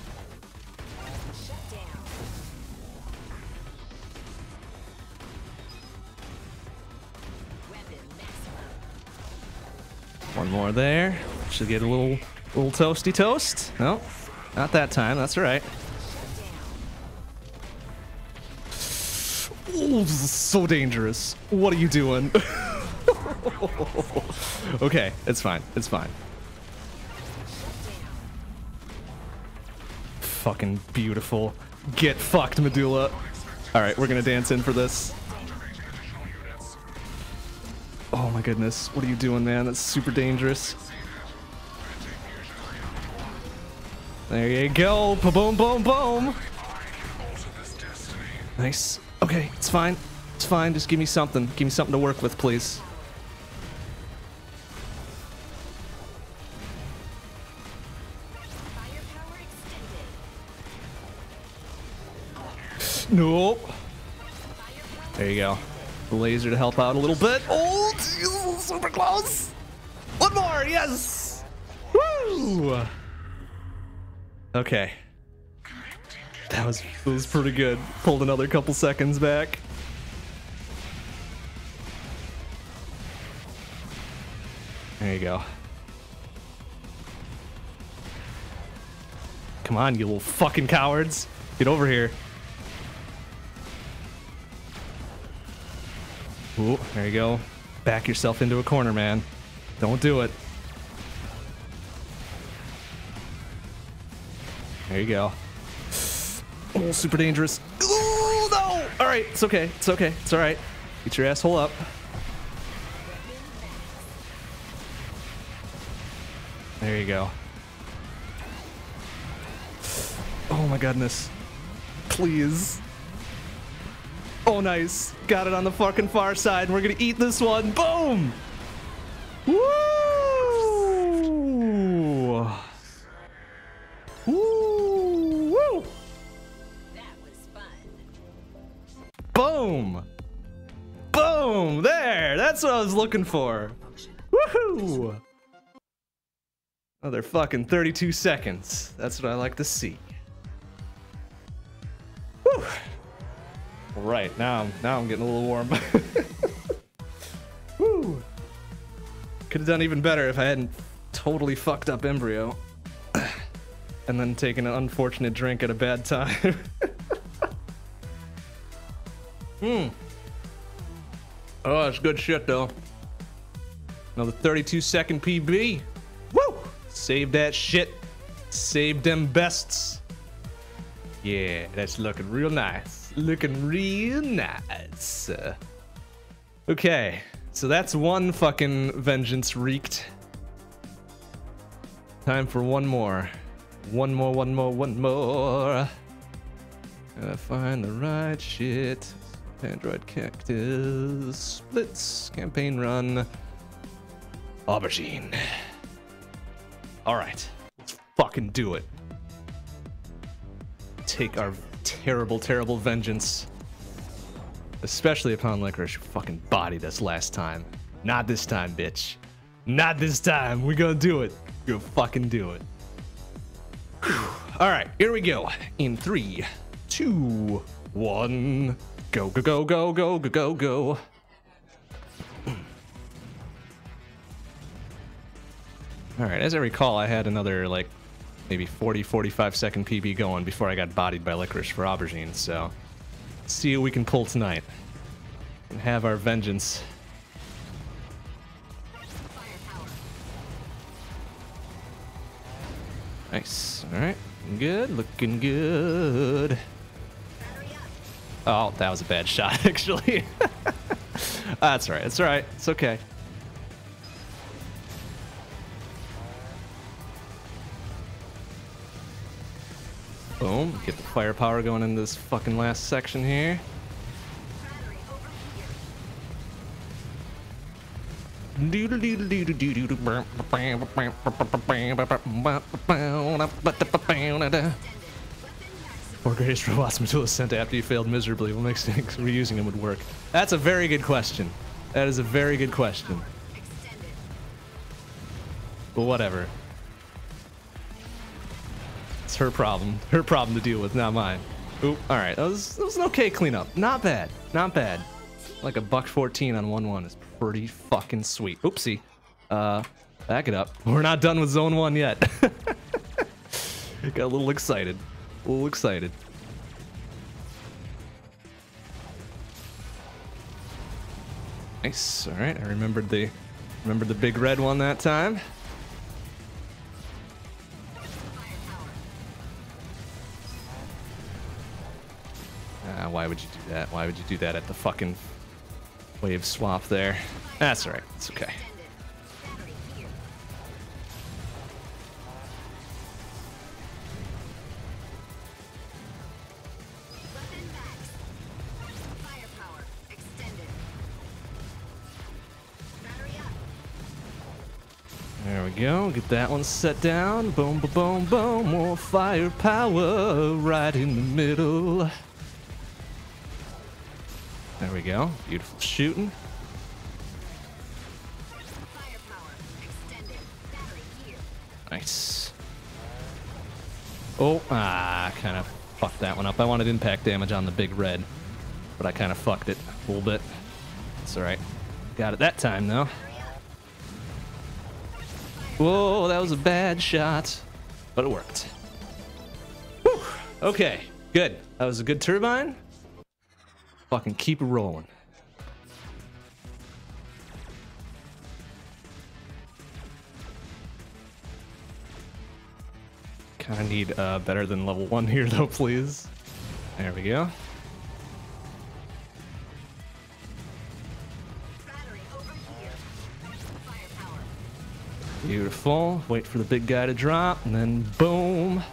S1: One more there. Should get a little toasty toast. No, not that time. That's all right. Oh, this is so dangerous. What are you doing? Okay, it's fine. It's fine. Fucking beautiful. Get fucked, Medulla. All right, we're gonna dance in for this. Oh my goodness, what are you doing, man? That's super dangerous. There you go. Boom, boom, boom. Nice. Okay, it's fine. It's fine. Just give me something. Give me something to work with, please. Nope. There you go. The laser to help out a little bit. Oh, geez, super close. One more, yes. Woo! Okay. That was pretty good. Pulled another couple seconds back. There you go. Come on, you little fucking cowards. Get over here. Ooh, there you go. Back yourself into a corner, man. Don't do it. There you go. Oh, super dangerous. Oh, no! All right, it's okay. It's okay. It's all right. Get your asshole up. There you go. Oh my goodness. Please. Oh, nice. Got it on the fucking far side. We're gonna eat this one. Boom! Woo! Woo! Woo!
S2: That was fun.
S1: Boom! Boom! There! That's what I was looking for. Woohoo! Another fucking 32 seconds. That's what I like to see. Woo! Right, now I'm getting a little warm. Woo! Could have done even better if I hadn't totally fucked up Embryo. And then taken an unfortunate drink at a bad time. Oh, it's good shit though. Another 32-second PB. Woo! Save that shit. Save them bests. Yeah, that's looking real nice. Looking real nice. Okay, so that's one fucking vengeance wreaked. Time for one more. One more. Gotta find the right shit. Android Cactus. Splits. Campaign run. Aubergine. Alright, let's fucking do it. Take our terrible, terrible vengeance. Especially upon Licorice, who fucking bodied us last time. Not this time, bitch. Not this time. We're gonna do it. We're gonna fucking do it. Alright, here we go. In 3, 2, 1. Go, go, go, go, go, go, go, go. Alright, as I recall, I had another, like, maybe 45 second PB going before I got bodied by Licorice for Aubergine, so let's see what we can pull tonight. And have our vengeance. Nice. Alright. Good. Looking good. Oh, that was a bad shot, actually. That's alright. It's alright. It's okay. Boom. Get the firepower going in this fucking last section here. Or greatest robots Matula sent after you failed miserably. What makes you think reusing them would work? That's a very good question. That is a very good question. But whatever. It's her problem. Her problem to deal with, not mine. Oop. Alright, that was an okay cleanup. Not bad. Not bad. Like a $1.14 on 1-1 is pretty fucking sweet. Oopsie. Back it up. We're not done with zone 1 yet. Got a little excited. A little excited. Nice. All right. I remembered the big red one that time. Why would you do that? Why would you do that at the fucking wave swap there? That's all right. It's okay. There we go. Get that one set down. Boom, boom, boom, boom. More firepower right in the middle. There There we go. Beautiful shooting. Nice. Oh, kind of fucked that one up. I wanted impact damage on the big red, but I kind of fucked it a little bit. It's all right. Got it that time, though. Whoa, that was a bad shot, but it worked. Whew. Okay, good. That was a good turbine. Fucking keep it rolling. Kind of need better than level 1 here, though, please. There we go. Beautiful. Wait for the big guy to drop, and then boom.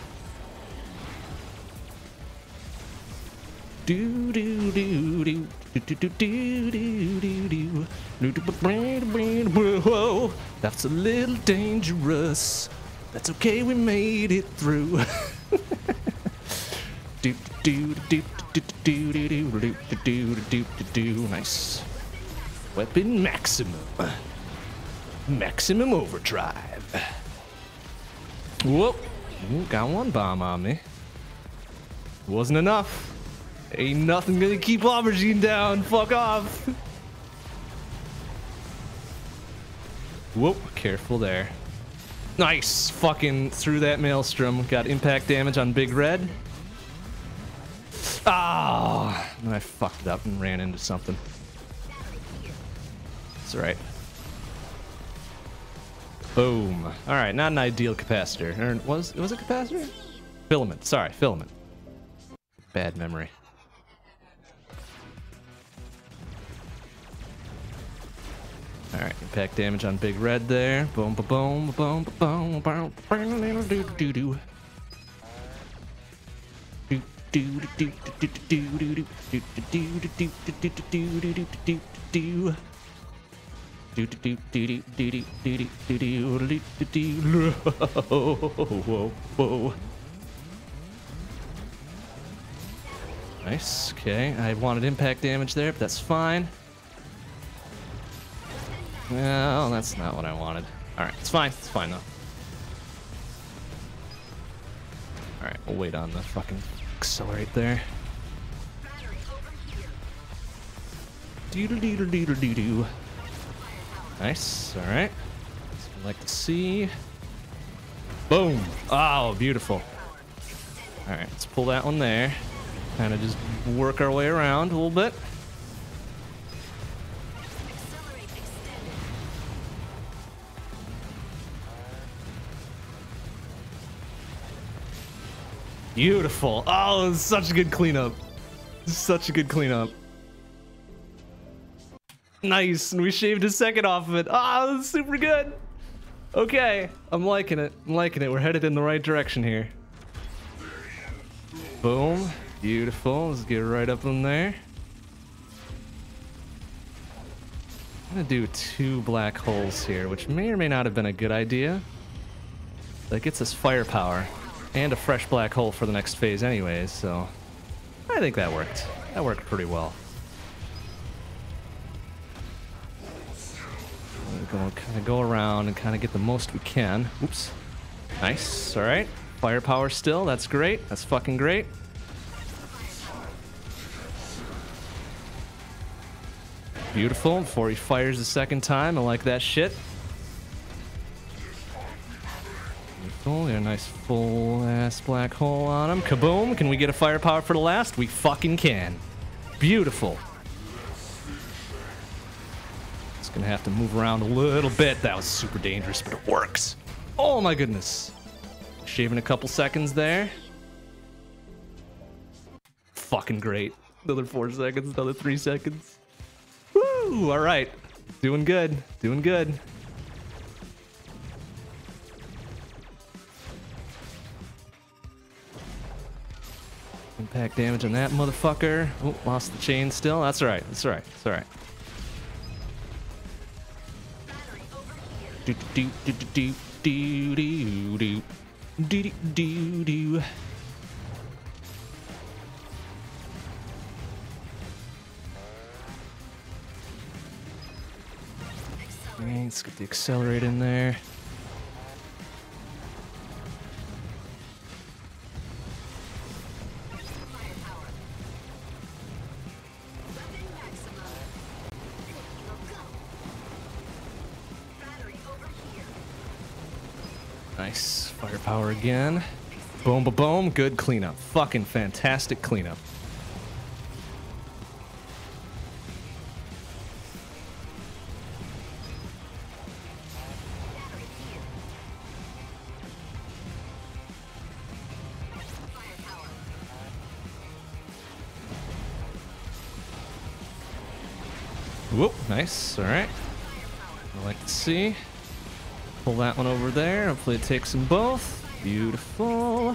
S1: Do do do do do do do do do do. Whoa, that's a little dangerous. That's okay, we made it through. Do do do do do do do do do do. Nice. Weapon maximum. Maximum overdrive. Whoop. Ooh, got one bomb on me. Wasn't enough. Ain't nothing gonna keep Aubergine down. Fuck off. Whoop. Careful there. Nice. Fucking through that maelstrom. Got impact damage on Big Red. Ah. And I fucked it up and ran into something. It's alright. Boom. All right, not an ideal capacitor. Or was it capacitor? Filament. Sorry, filament. Bad memory. All right, impact damage on Big Red there. Boom, boom, boom, boom, boom, boom, do do do. Do do do do do do do do do do do do do do do do. Do do do do do do do do do do do. Whoa, whoa. Nice. Okay, I wanted impact damage there, but that's fine. Well, that's not what I wanted. All right, it's fine. It's fine though. All right, we'll wait on the fucking accelerate there. Doodle doodle doodle doodle. Nice. All right. That's what I'd like to see. Boom. Oh, beautiful. All right, let's pull that one there. Kind of just work our way around a little bit. Beautiful. Oh, it's such a good cleanup. Such a good cleanup. Nice, and we shaved a second off of it. Ah, that's super good. Okay, I'm liking it. I'm liking it. We're headed in the right direction here. Boom. Beautiful. Let's get right up in there. I'm gonna do 2 black holes here, which may or may not have been a good idea. That gets us firepower and a fresh black hole for the next phase anyways, so I think that worked. That worked pretty well. Kind of go around and kind of get the most we can. Oops. Nice. All right. Firepower still. That's great. That's fucking great. Beautiful. Before he fires the second time. I like that shit. Beautiful. Got a nice full ass black hole on him. Kaboom. Can we get a firepower for the last? We fucking can. Beautiful. Gonna have to move around a little bit. That was super dangerous, but it works. Oh my goodness. Shaving a couple seconds there. Fucking great. Another 4 seconds, another 3 seconds. Woo! All right. Doing good. Doing good. Impact damage on that motherfucker. Oh, lost the chain still. That's all right. That's all right. That's all right. Do do do do do do do do do do. Okay, let's get the accelerate in there. Nice. Firepower again. Boom, boom, boom. Good cleanup. Fucking fantastic cleanup. Whoop, nice. All right. I like to see. Pull that one over there. Hopefully it takes them both. Beautiful.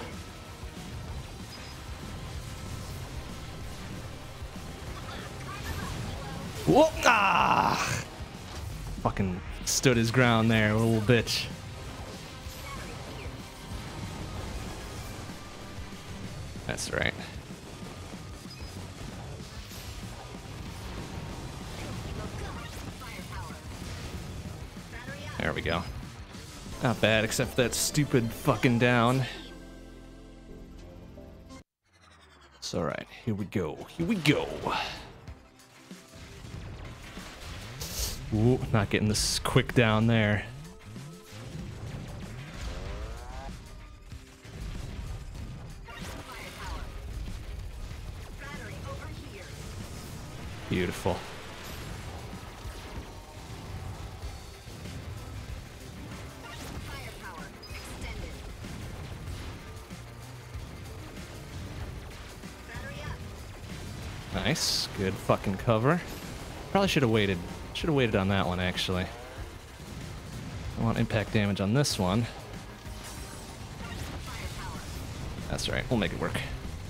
S1: Whoop! Ah! Fucking stood his ground there, little bitch. That's right. There we go. Not bad, except for that stupid fucking down. It's alright. Here we go. Here we go. Ooh, not getting this quick down there. Beautiful. Nice. Good fucking cover. Probably should have waited. Should have waited on that one, actually. I want impact damage on this one. That's right. We'll make it work.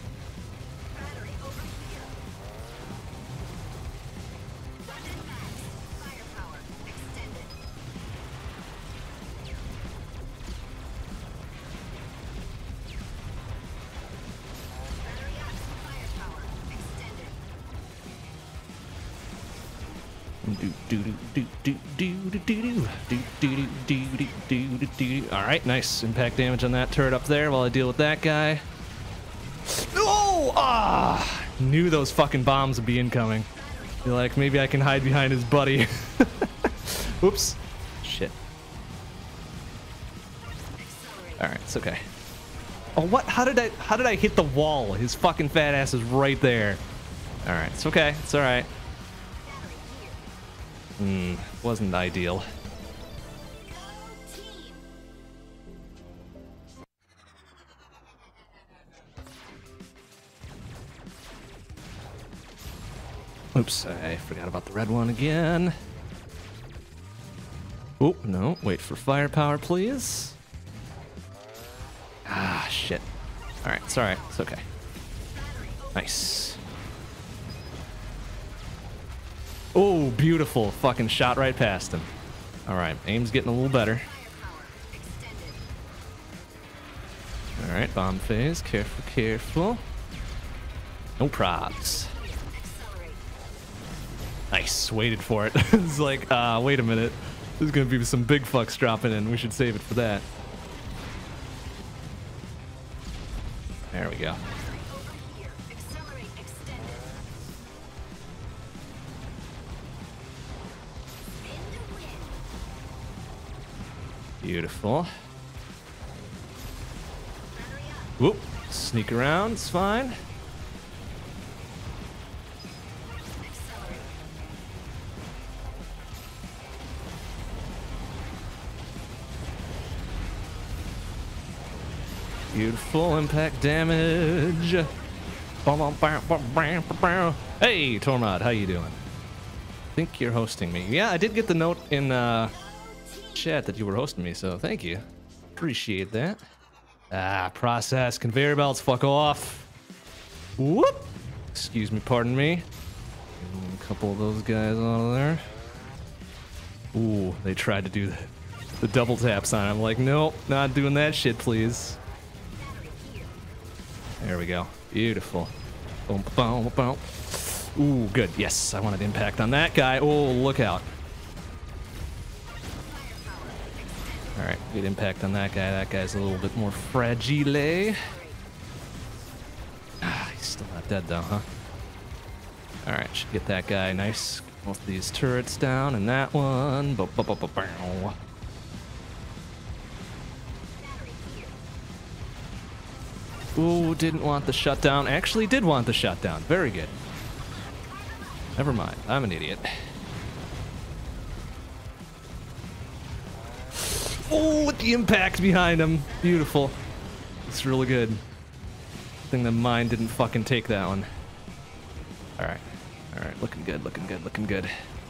S1: Alright, nice impact damage on that turret up there while I deal with that guy. Oh! Ah! Knew those fucking bombs would be incoming. Feel like maybe I can hide behind his buddy. Oops. Shit. Alright, it's okay. Oh, what? How did I hit the wall? His fucking fat ass is right there. Alright, it's okay. It's alright. Wasn't ideal. Oops, I forgot about the red one again. Oh, no, wait for firepower, please. Ah, shit. Alright, it's alright, it's okay. Nice. Oh, beautiful. Fucking shot right past him. Alright, aim's getting a little better. Alright, bomb phase. Careful, careful. No props. Nice, waited for it. It's like, wait a minute. There's gonna be some big fucks dropping in. We should save it for that. There we go. Beautiful. Whoop. Sneak around, it's fine. Beautiful impact damage. Hey, Tormod, how you doing? I think you're hosting me. Yeah, I did get the note in chat that you were hosting me, so thank you. Appreciate that. Ah, process. Conveyor belts, fuck off. Whoop! Excuse me, pardon me. A couple of those guys out of there. Ooh, they tried to do the double taps on it. I'm like, nope, not doing that shit, please. There we go. Beautiful. Boom, boom, boom. Ooh, good. Yes, I wanted impact on that guy. Oh, look out. Alright, good impact on that guy. That guy's a little bit more fragile. Ah, he's still not dead though, huh? Alright, should get that guy. Nice. Both of these turrets down and that one. Bow. Ooh, didn't want the shutdown. Actually did want the shutdown. Very good. Never mind. I'm an idiot. Oh, with the impact behind him. Beautiful. It's really good. Thing that mine didn't fucking take that one. Alright. Alright, looking good, looking good, looking good.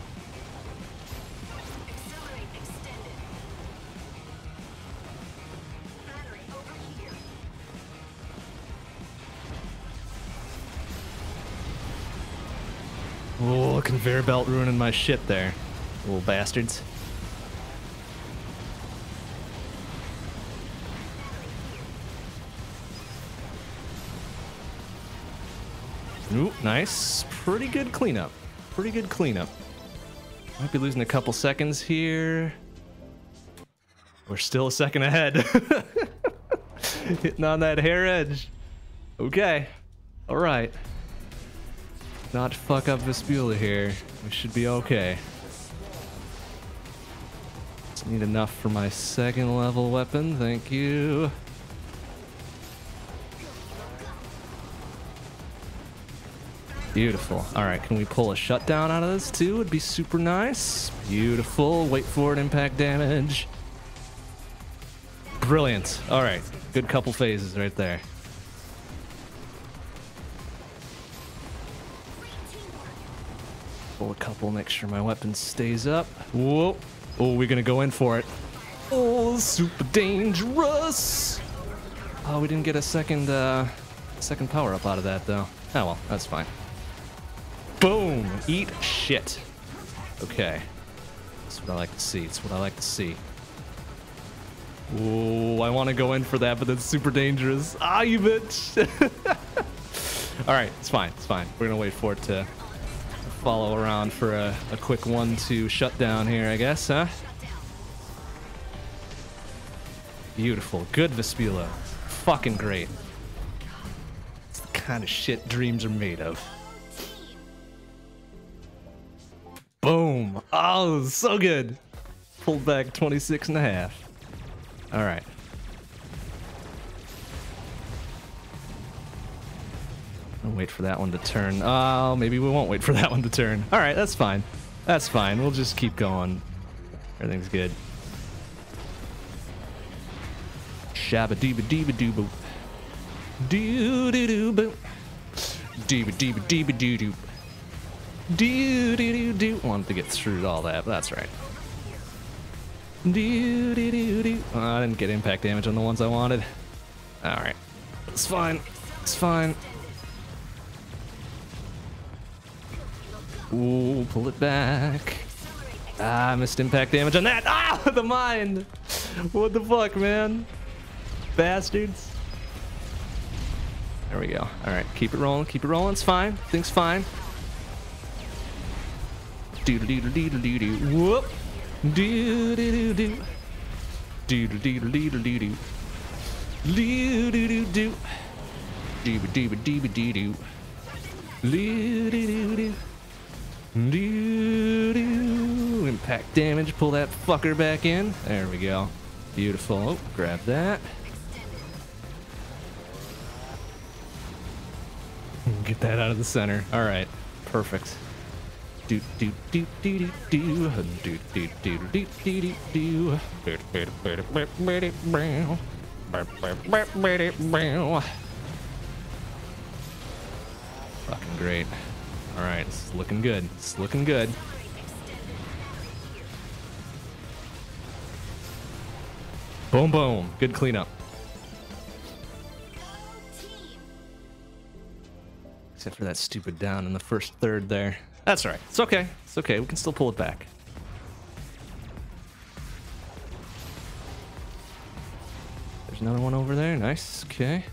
S1: Oh, conveyor belt ruining my shit there. Little bastards. Ooh, nice. Pretty good cleanup. Pretty good cleanup. Might be losing a couple seconds here. We're still a second ahead. Hitting on that hair edge. Okay. Alright. Not fuck up Vespula here. We should be okay. Just need enough for my second level weapon. Thank you. Beautiful. Alright, can we pull a shutdown out of this too? Would be super nice. Beautiful. Wait for it, impact damage. Brilliant. Alright, good couple phases right there. Pull a couple, make sure my weapon stays up. Whoa. Oh, we're gonna go in for it. Oh, super dangerous. Oh, we didn't get a second power up out of that though. Oh well, that's fine. Boom! Eat shit. Okay. That's what I like to see. It's what I like to see. Oh, I want to go in for that, but that's super dangerous. Ah, you bitch! Alright, it's fine. It's fine. We're gonna wait for it to follow around for a quick 1-2 shutdown here, I guess, huh? Beautiful. Good Vespula. Fucking great. It's the kind of shit dreams are made of. Boom. Oh, so good. Pulled back 26 and a half. All right. I'll wait for that one to turn. Oh, maybe we won't wait for that one to turn. All right, that's fine. That's fine. We'll just keep going. Everything's good. Shabba deeba deeba doo doo doo doo boo. Deeba deeba deeba doo doo. Do do do do. Wanted to get through all that, but that's right. Do do do do. Oh, I didn't get impact damage on the ones I wanted. All right, it's fine. It's fine. Ooh, pull it back. Ah, I missed impact damage on that. Ah, the mine. What the fuck, man? Bastards. There we go. All right, keep it rolling. Keep it rolling. It's fine. Things fine. Doodle doodle doodle doodle. Whoop. Doodle doodle doodle. Doodle doodle doodle doodle. Doodle doodle doodle. Doodle doodle doodle doodle. Doodle doodle doodle. Impact damage. Pull that fucker back in. There we go. Beautiful. Oh, grab that. Get that out of the center. All right. Perfect. Do do do do do do do do do do do do. Fucking great. All right, it's looking good. It's looking good. Boom boom. Good cleanup. Except for that stupid down in the first third there. That's all right. It's okay. It's okay. We can still pull it back. There's another one over there. Nice. Okay.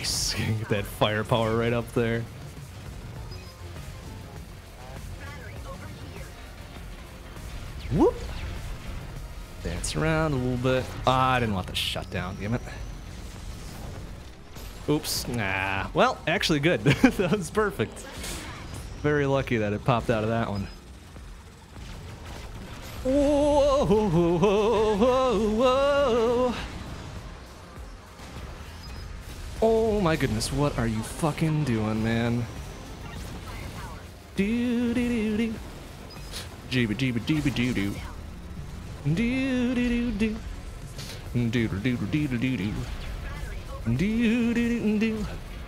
S1: Nice. Get that firepower right up there. Whoop. Dance around a little bit. Ah, I didn't want the shutdown, damn it. Oops. Nah. Well, actually good. That was perfect. Very lucky that it popped out of that one. Whoa, whoa, whoa, whoa, whoa. Oh my goodness, what are you fucking doing, man? Do do do do. Jeeba jeeba jeeba doo doo. Do do do do. Do do do do do do do. Do do do do.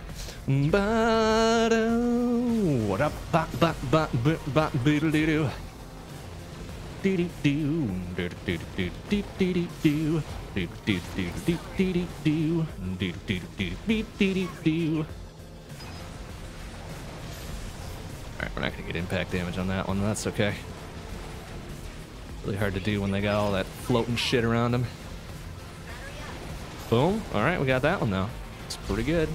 S1: Ba do. What up? Ba ba ba ba ba do do do. Do do do. Do do do do do do do. Do do do do do do do. Do do do do do do. Alright, we're not gonna get impact damage on that one. That's okay. Really hard to do when they got all that floating shit around them. Boom. Alright, we got that one now. It's pretty good.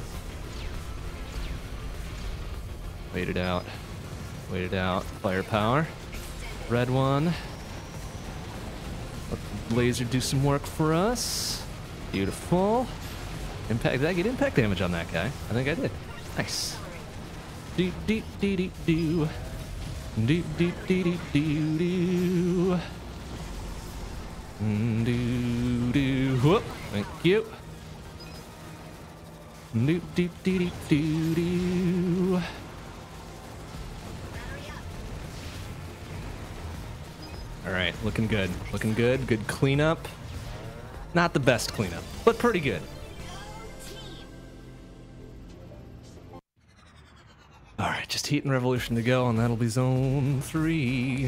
S1: Wait it out. Wait it out. Firepower. Red one. Let the laser do some work for us. Beautiful. Impact. Did I get impact damage on that guy? I think I did. Nice. Do do do do do. Do do do do do do. Do do. Whoop. Thank you. Do do do do do do. All right, looking good. Looking good. Good cleanup. Not the best cleanup, but pretty good. All right, just Heat and Revolution to go, and that'll be Zone 3.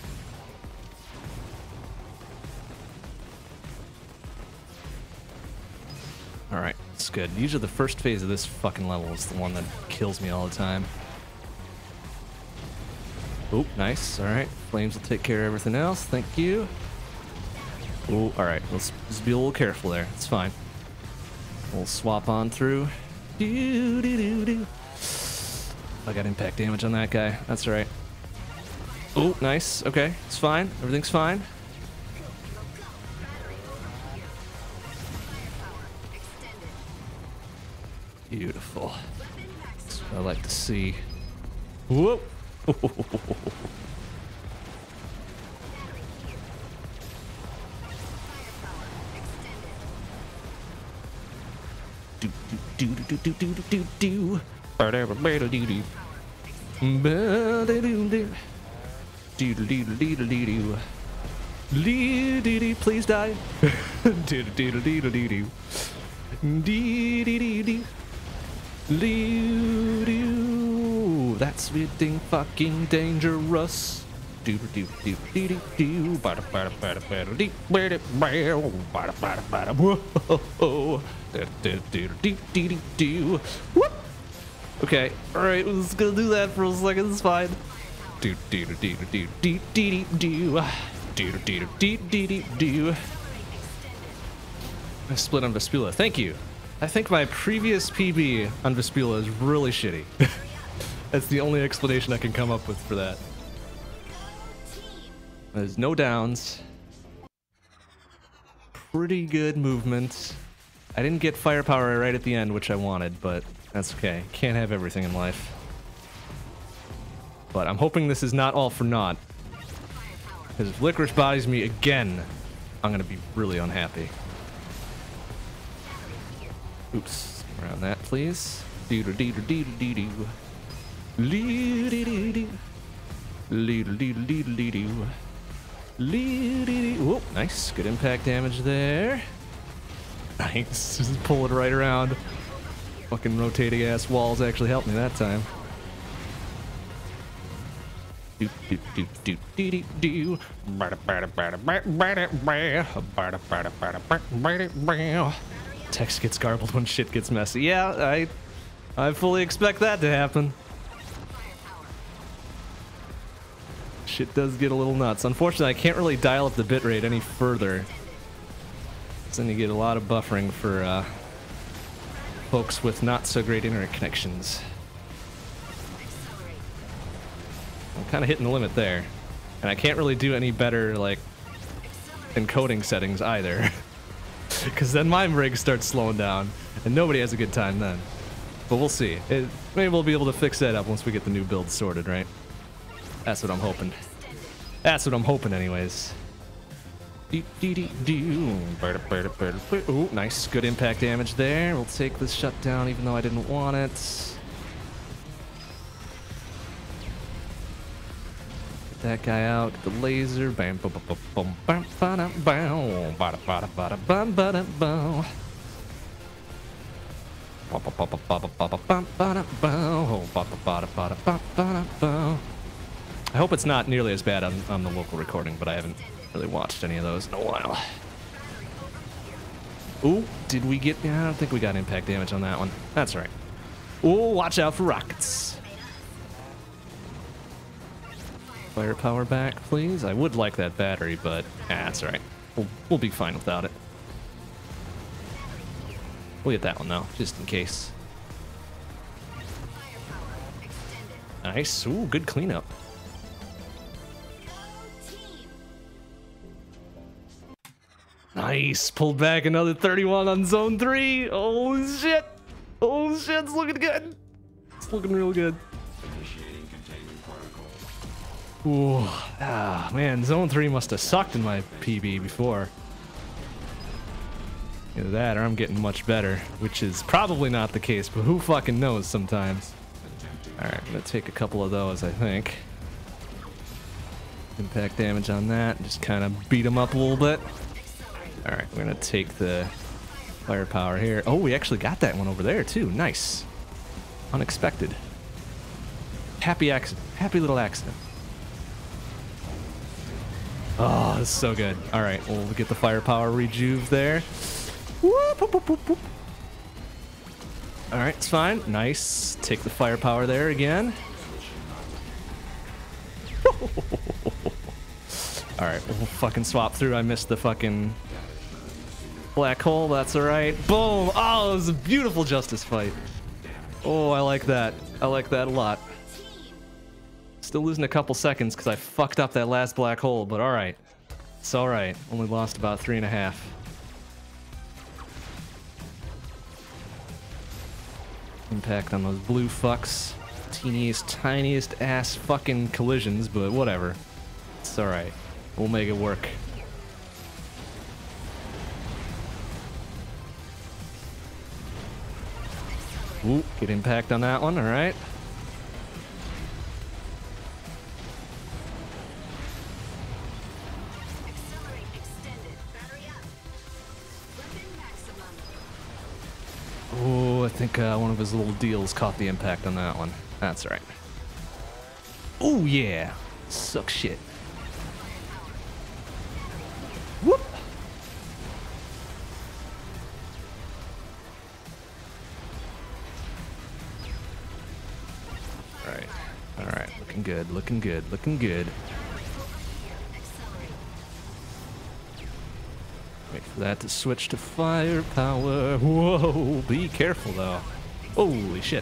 S1: All right, it's good. Usually the first phase of this fucking level is the one that kills me all the time. Oh, nice. All right, flames will take care of everything else. Thank you. Oh, all right. Let's be a little careful there. It's fine. We'll swap on through. Do do do do. I got impact damage on that guy. That's all right. Oh, nice. Okay, it's fine. Everything's fine. Beautiful. That's what I like to see. Whoop. Do do do do do do do do. Please die. That's getting fucking dangerous. Okay, alright, we're just gonna do that for a second, it's fine. I split on Vespula, thank you. I think my previous PB on Vespula is really shitty. That's the only explanation I can come up with for that. There's no downs. Pretty good movement. I didn't get firepower right at the end, which I wanted, but that's okay. Can't have everything in life. But I'm hoping this is not all for naught. Because if Licorice bodies me again, I'm gonna be really unhappy. Oops. Around that, please. Doo-doo-doo-doo-doo-doo-doo. Lee-doo-doo-doo. Lee-doo-doo-doo-doo-doo. Lee-doo-doo. Whoa, nice. Good impact damage there. Nice. Just pull it right around. Fucking rotating ass walls actually helped me that time. Text gets garbled when shit gets messy. Yeah, I fully expect that to happen. Shit does get a little nuts. Unfortunately, I can't really dial up the bitrate any further. So then you get a lot of buffering for folks with not so great internet connections. I'm kind of hitting the limit there. And I can't really do any better, like, encoding settings either. Because then my rig starts slowing down, and nobody has a good time then. But we'll see. Maybe we'll be able to fix that up once we get the new build sorted, right? That's what I'm hoping. That's what I'm hoping anyways. Ooh, nice. Good impact damage there. We'll take this shutdown even though I didn't want it. Get that guy out. Get the laser. Bam, bum, bum, bum, bum, bam, bam, bada, bada, bada, bum, bada, bum. I hope it's not nearly as bad on the local recording, but I haven't really watched any of those in a while. Ooh, did we get... I don't think we got impact damage on that one. That's right. Ooh, watch out for rockets. Firepower back, please. I would like that battery, but that's all right. We'll be fine without it. We'll get that one, though, just in case. Nice. Ooh, good cleanup. Nice. Pulled back another 31 on zone 3. Oh, shit. Oh, shit. It's looking good. It's looking real good. Ooh. Ah, man. Zone 3 must have sucked in my PB before. Either that or I'm getting much better, which is probably not the case, but who fucking knows sometimes. Alright, I'm gonna take a couple of those, I think. Impact damage on that. Just kind of beat them up a little bit. Alright, we're gonna take the firepower here. Oh, we actually got that one over there too. Nice. Unexpected. Happy accident. Happy little accident. Oh, this is so good. Alright, we'll get the firepower rejuve there. Whoop, whoop, whoop, whoop. Alright, it's fine. Nice. Take the firepower there again. Alright, we'll fucking swap through. I missed the fucking black hole. That's alright. Boom! Oh, it was a beautiful justice fight. Oh, I like that. I like that a lot. Still losing a couple seconds because I fucked up that last black hole, but alright. It's alright. Only lost about 3.5. Impact on those blue fucks. Teeniest, tiniest ass fucking collisions, but whatever. It's alright. We'll make it work. Ooh, get impact on that one, alright. Oh, I think one of his little deals caught the impact on that one. That's right. Oh, yeah. Suck shit. Whoop. Alright. Alright. Looking good. Looking good. Looking good. Wait for that to switch to firepower. Whoa, be careful though. Holy shit.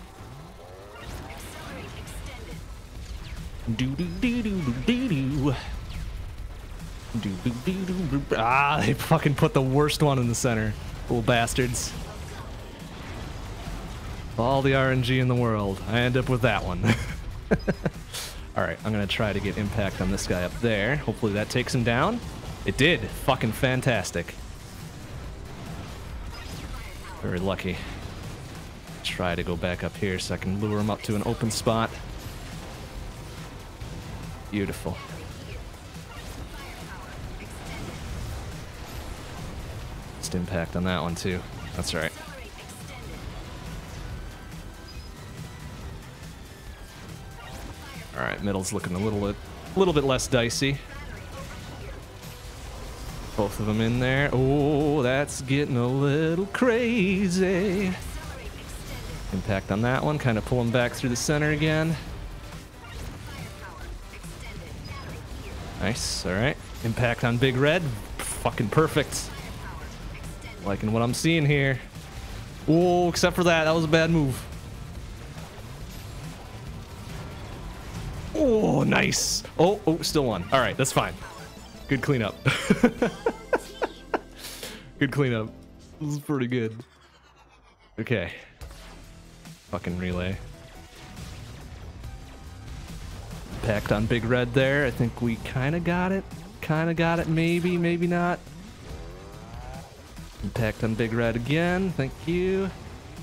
S1: Ah, they fucking put the worst one in the center. Little bastards. All the RNG in the world. I end up with that one. Alright, I'm gonna try to get impact on this guy up there. Hopefully that takes him down. It did. Fucking fantastic. Very lucky. Try to go back up here so I can lure him up to an open spot. Beautiful. Just impact on that one too. That's right. All right, middle's looking a little bit less dicey. Both of them in there. Oh, that's getting a little crazy. Impact on that one. Kind of pull him back through the center again. Nice. All right. Impact on Big Red. Fucking perfect. Liking what I'm seeing here. Oh, except for that. That was a bad move. Oh, nice. Oh, still one. All right, that's fine. Good cleanup. Good cleanup. This is pretty good. Okay. Fucking relay. Packed on Big Red there. I think we kind of got it. Maybe, maybe not. Impact on Big Red again. Thank you.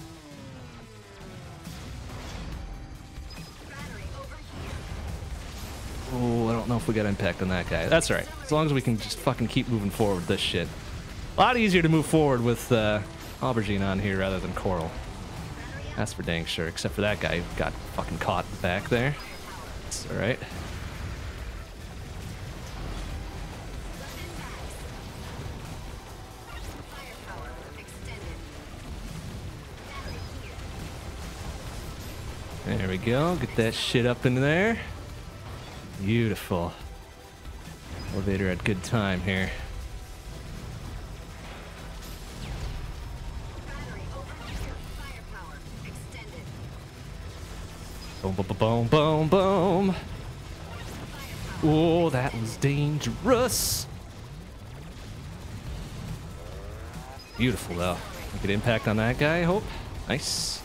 S1: Oh, I don't know if we got impact on that guy. That's all right. As long as we can just fucking keep moving forward with this shit. A lot easier to move forward with Aubergine on here rather than Coral. That's for dang sure. Except for that guy who got fucking caught back there. That's all right. There we go. Get that shit up into there. Beautiful. Elevator had good time here. Boom, boom, boom, boom, boom. Oh, that was dangerous. Beautiful, though. We could impact on that guy, I hope. Nice.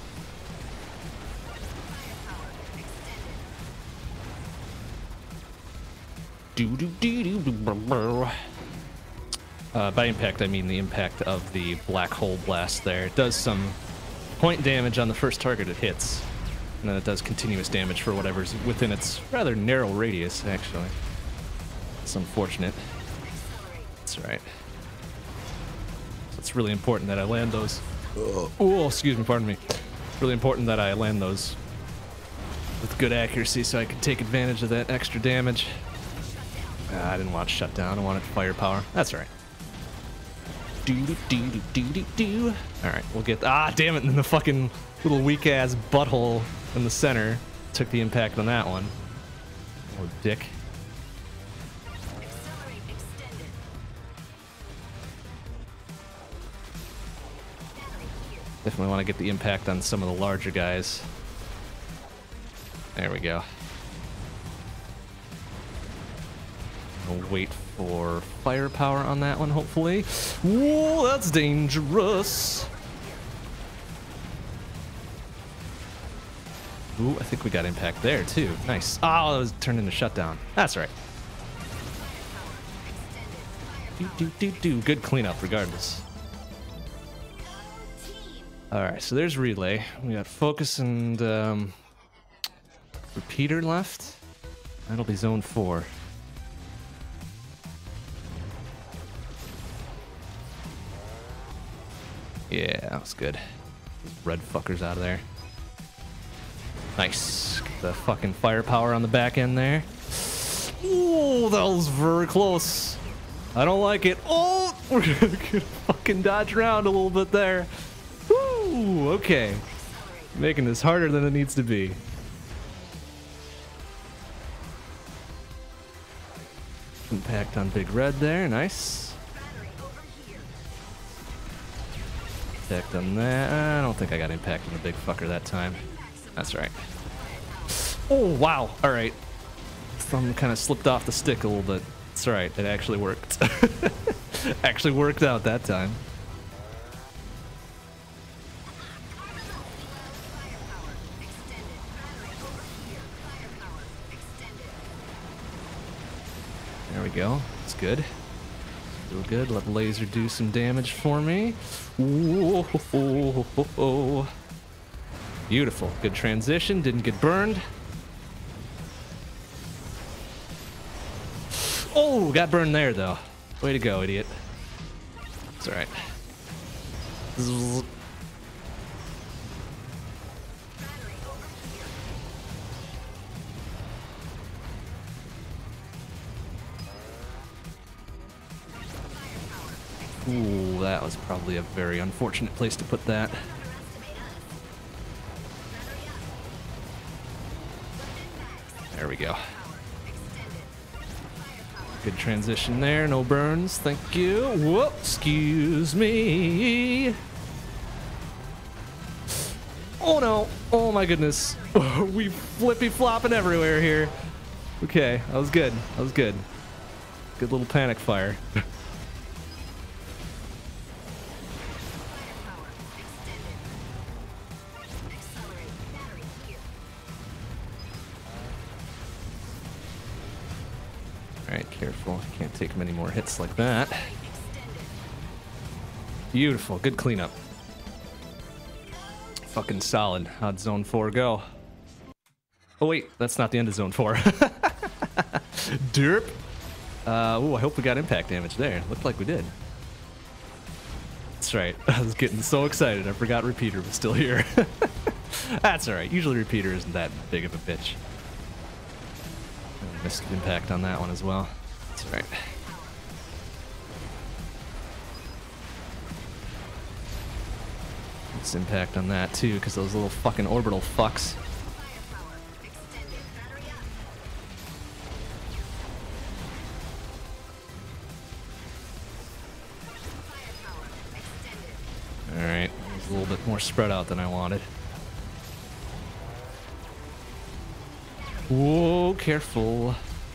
S1: By impact, I mean the impact of the black hole blast there. It does some point damage on the first target it hits. And then it does continuous damage for whatever's within its rather narrow radius, actually. It's unfortunate. That's right. So it's really important that I land those. Oh, excuse me, pardon me. It's really important that I land those with good accuracy so I can take advantage of that extra damage. I didn't want shutdown. I wanted firepower. That's all right. All right, we'll get. Ah, damn it! And the fucking little weak ass butthole in the center took the impact on that one. Oh, dick. Definitely want to get the impact on some of the larger guys. There we go. We'll wait for firepower on that one, hopefully. Whoa, that's dangerous. Ooh, I think we got impact there, too. Nice. Oh, it was turned into shutdown. That's right. Good cleanup, regardless. All right, so there's relay. We got focus and repeater left. That'll be zone 4. Yeah, that was good. Those red fuckers out of there. Nice. Get the fucking firepower on the back end there. Oh, that was very close. I don't like it. Oh, we're gonna fucking dodge around a little bit there. Woo, okay. Making this harder than it needs to be. Impact on Big Red there, nice. Impact on that. I don't think I got impact on the big fucker that time. That's right. Oh, wow. All right. Thumb kind of slipped off the stick a little bit. It's all right. It actually worked. Actually worked out that time. There we go. It's good. Real good. Let the laser do some damage for me. Ooh, oh, oh, oh. Beautiful. Good transition. Didn't get burned. Oh, got burned there, though. Way to go, idiot. It's all right. Ooh, that was probably a very unfortunate place to put that. There we go. Good transition there, no burns, thank you. Whoop, excuse me. Oh no! Oh my goodness! We flippy flopping everywhere here. Okay, that was good. That was good. Good little panic fire. Alright, careful. Can't take many more hits like that. Beautiful. Good cleanup. Fucking solid. How'd zone 4 go? Oh wait, that's not the end of zone 4. Derp. Ooh, I hope we got impact damage there. Looked like we did. That's right. I was getting so excited. I forgot Repeater was still here. That's alright. Usually Repeater isn't that big of a bitch. Missed impact on that one as well. That's right. Missed impact on that too, because those little fucking orbital fucks. Alright, it was a little bit more spread out than I wanted. Whoa, careful.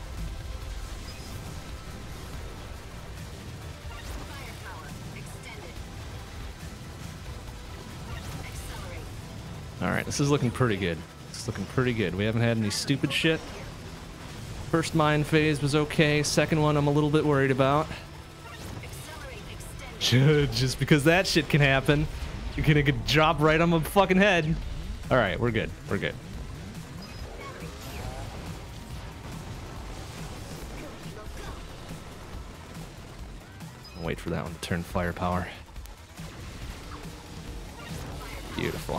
S1: Alright, this is looking pretty good. This is looking pretty good. We haven't had any stupid shit. First mine phase was okay. Second one I'm a little bit worried about. Just because that shit can happen. You're gonna get drop right on my fucking head. Alright, we're good. We're good. Wait for that one to turn firepower. Beautiful.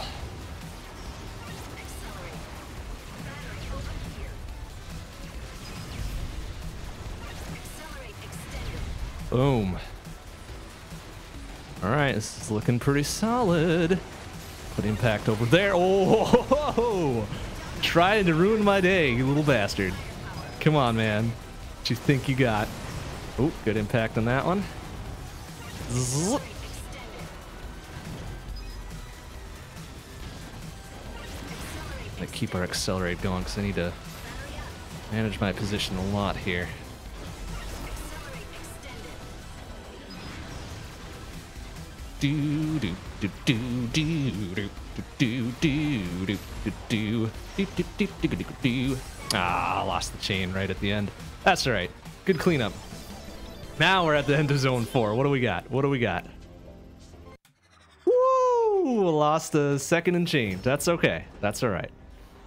S1: Boom. Alright, this is looking pretty solid. Put impact over there. Oh, trying to ruin my day, you little bastard. Come on, man. What you think you got? Oh, good impact on that one. Zzz. I keep our accelerate going because I need to manage my position a lot here. Do do do do do do do do do do do do. Ah, lost the chain right at the end. That's all right. Good cleanup. Now we're at the end of zone 4. What do we got? What do we got? Woo! Lost a second and change. That's okay. That's all right.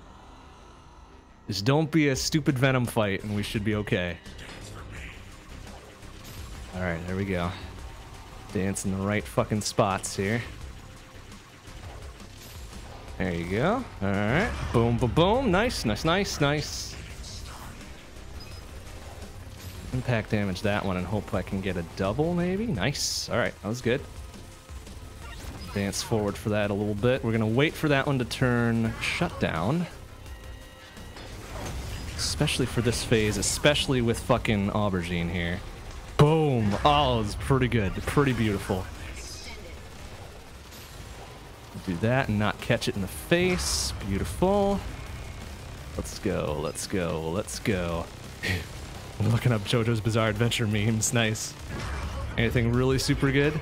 S1: Just don't be a stupid Venom fight, and we should be okay. All right, there we go. Dance in the right fucking spots here. There you go. All right. Boom, boom, boom. Nice, nice, nice, nice. Impact damage that one and hope I can get a double maybe. Nice. All right, that was good. Dance forward for that a little bit. We're gonna wait for that one to turn shutdown. Especially for this phase, especially with fucking Aubergine here. Boom. Oh, it's pretty good. Pretty beautiful. Do that and not catch it in the face. Beautiful. Let's go. Let's go. Let's go. I'm looking up JoJo's Bizarre Adventure memes. Nice. Anything really super good?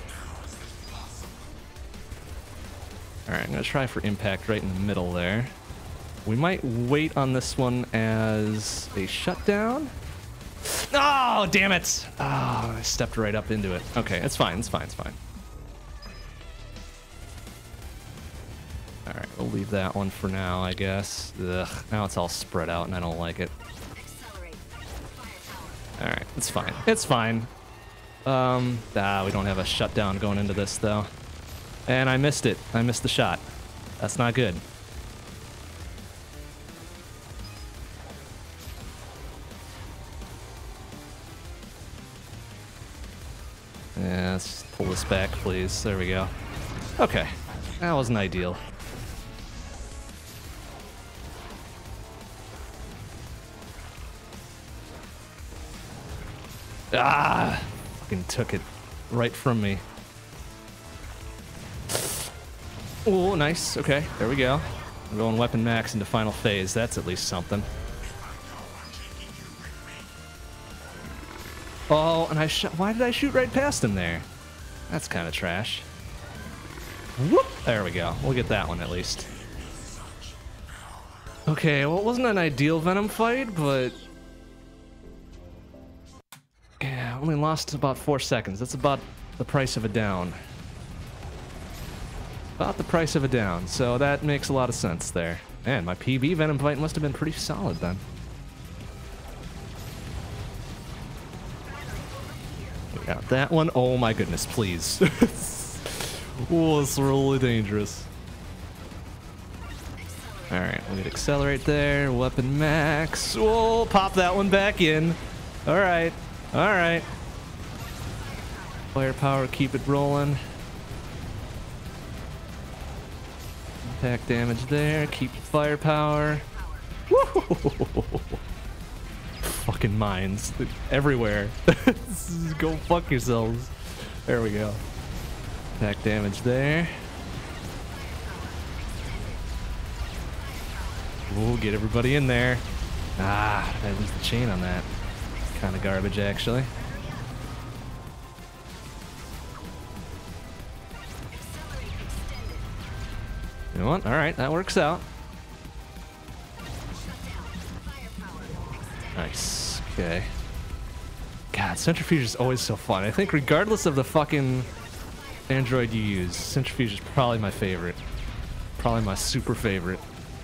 S1: Alright, I'm gonna try for impact right in the middle there. We might wait on this one as a shutdown. Oh, damn it! Oh, I stepped right up into it. Okay, it's fine, it's fine, it's fine. Alright, we'll leave that one for now, I guess. Ugh, now it's all spread out and I don't like it. Alright, it's fine. It's fine. We don't have a shutdown going into this, though. And I missed it. I missed the shot. That's not good. Yeah, let's just pull this back, please. There we go. Okay. That wasn't ideal. Ah! Fucking took it right from me. Oh, nice. Okay, there we go. I'm going weapon max into final phase. That's at least something. Oh, and why did I shoot right past him there? That's kind of trash. Whoop! There we go. We'll get that one at least. Okay, well, it wasn't an ideal Venom fight, but... yeah, only lost about 4 seconds. That's about the price of a down. About the price of a down, so that makes a lot of sense there. Man, my PB Venom fight must have been pretty solid then. We got that one. Oh my goodness, please. Oh, it's really dangerous. Alright, we could accelerate there. Weapon max. Whoa, pop that one back in. Alright, alright. Firepower, keep it rolling. Impact damage there, keep firepower. Woo! Fucking mines everywhere. Go fuck yourselves. There we go. Impact damage there. We'll get everybody in there. Ah, I lose the chain on that. Kind of garbage, actually. You know what? Alright, that works out. Nice. Okay. God, Centrifuge is always so fun. I think regardless of the fucking android you use, Centrifuge is probably my favorite. Probably my super favorite.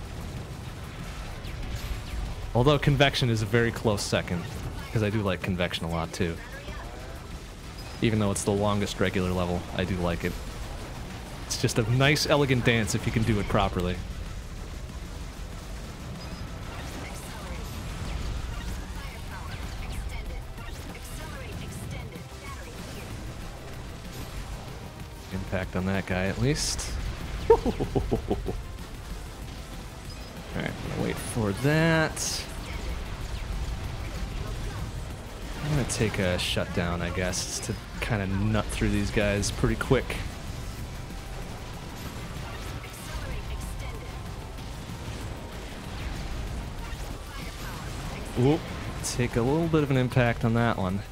S1: Although Convection is a very close second, because I do like Convection a lot too. Even though it's the longest regular level, I do like it. It's just a nice, elegant dance if you can do it properly. Impact on that guy at least. Alright, I'm gonna wait for that. I'm gonna take a shutdown, I guess, to kind of nut through these guys pretty quick. Whoop. Take a little bit of an impact on that one.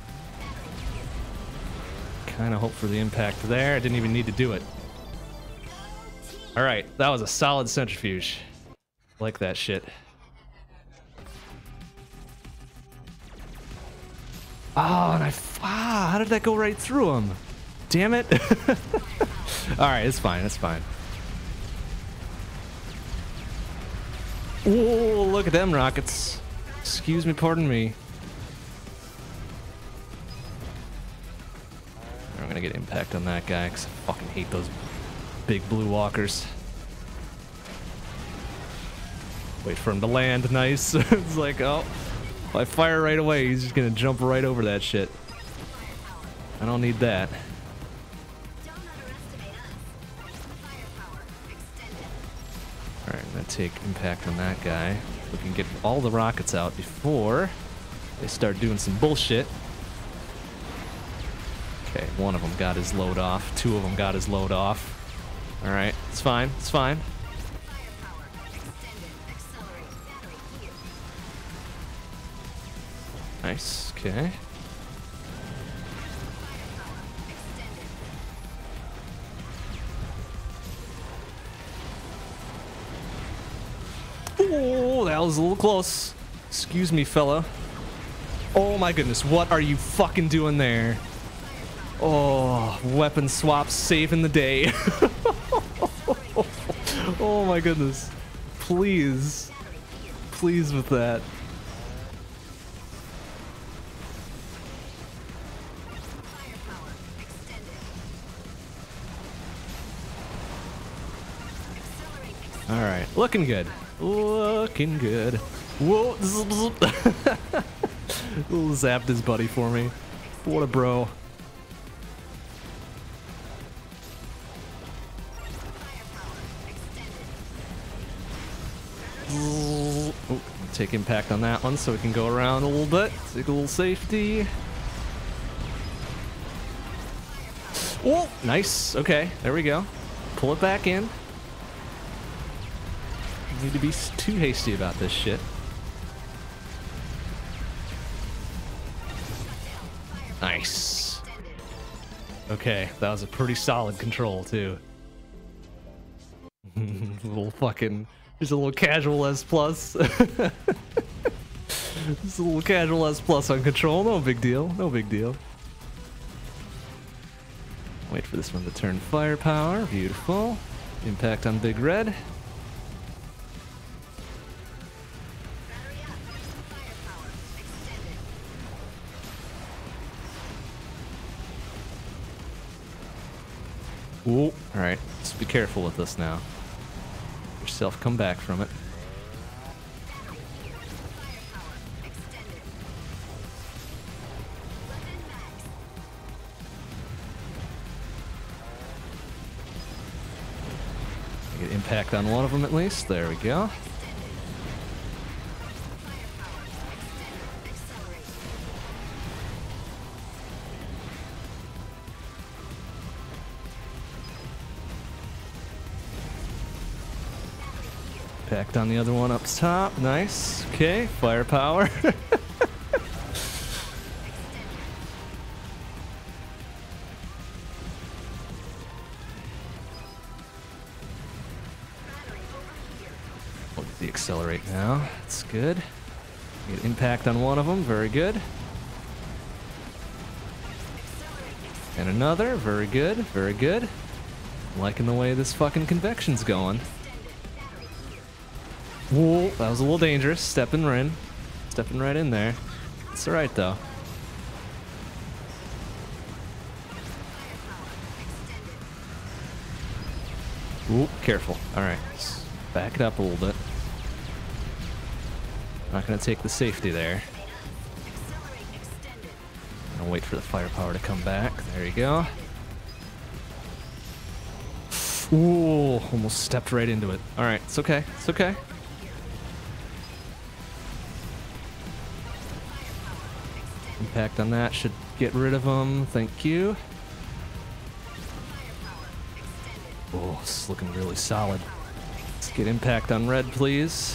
S1: Kind of hope for the impact there. I didn't even need to do it. Alright, that was a solid Centrifuge. Like that shit. Oh, and how did that go right through him? Damn it. Alright, it's fine, it's fine. Whoa, look at them rockets. Excuse me, pardon me. I'm gonna get impact on that guy, because I fucking hate those big blue walkers. Wait for him to land, nice. It's like, oh, if I fire right away, he's just gonna jump right over that shit. I don't need that. Alright, I'm gonna take impact on that guy. We can get all the rockets out before they start doing some bullshit. Okay, one of them got his load off. Two of them got his load off. Alright, it's fine, it's fine. Nice, okay. Oh, that was a little close. Excuse me, fella. Oh my goodness, what are you fucking doing there? Oh, weapon swaps saving the day. Oh my goodness. Please. Please with that. Alright, looking good. Looking good. Whoa! Little zapped his buddy for me. What a bro. Oh, take impact on that one so we can go around a little bit. Take a little safety. Oh, nice. Okay, there we go. Pull it back in. Need to be too hasty about this shit. Nice. Okay, that was a pretty solid control too. Little fucking, just a little casual S plus. Just a little casual S plus on control. No big deal. No big deal. Wait for this one to turn firepower. Beautiful. Impact on Big Red. Ooh, alright. Just be careful with this now. Yourself come back from it. Get impact on one of them at least. There we go. Impact on the other one up top. Nice. Okay, firepower. Look at the accelerate now. That's good. Get impact on one of them. Very good. And another. Very good. Very good. I'm liking the way this fucking convection's going. Whoa, that was a little dangerous. Stepping right in there. It's all right though. Ooh, careful. All right, let's back it up a little bit. Not gonna take the safety there. I'll wait for the firepower to come back. There you go. Ooh, almost stepped right into it. All right, it's okay. It's okay. Impact on that should get rid of them. Thank you. Oh, this is looking really solid. Let's get impact on red, please.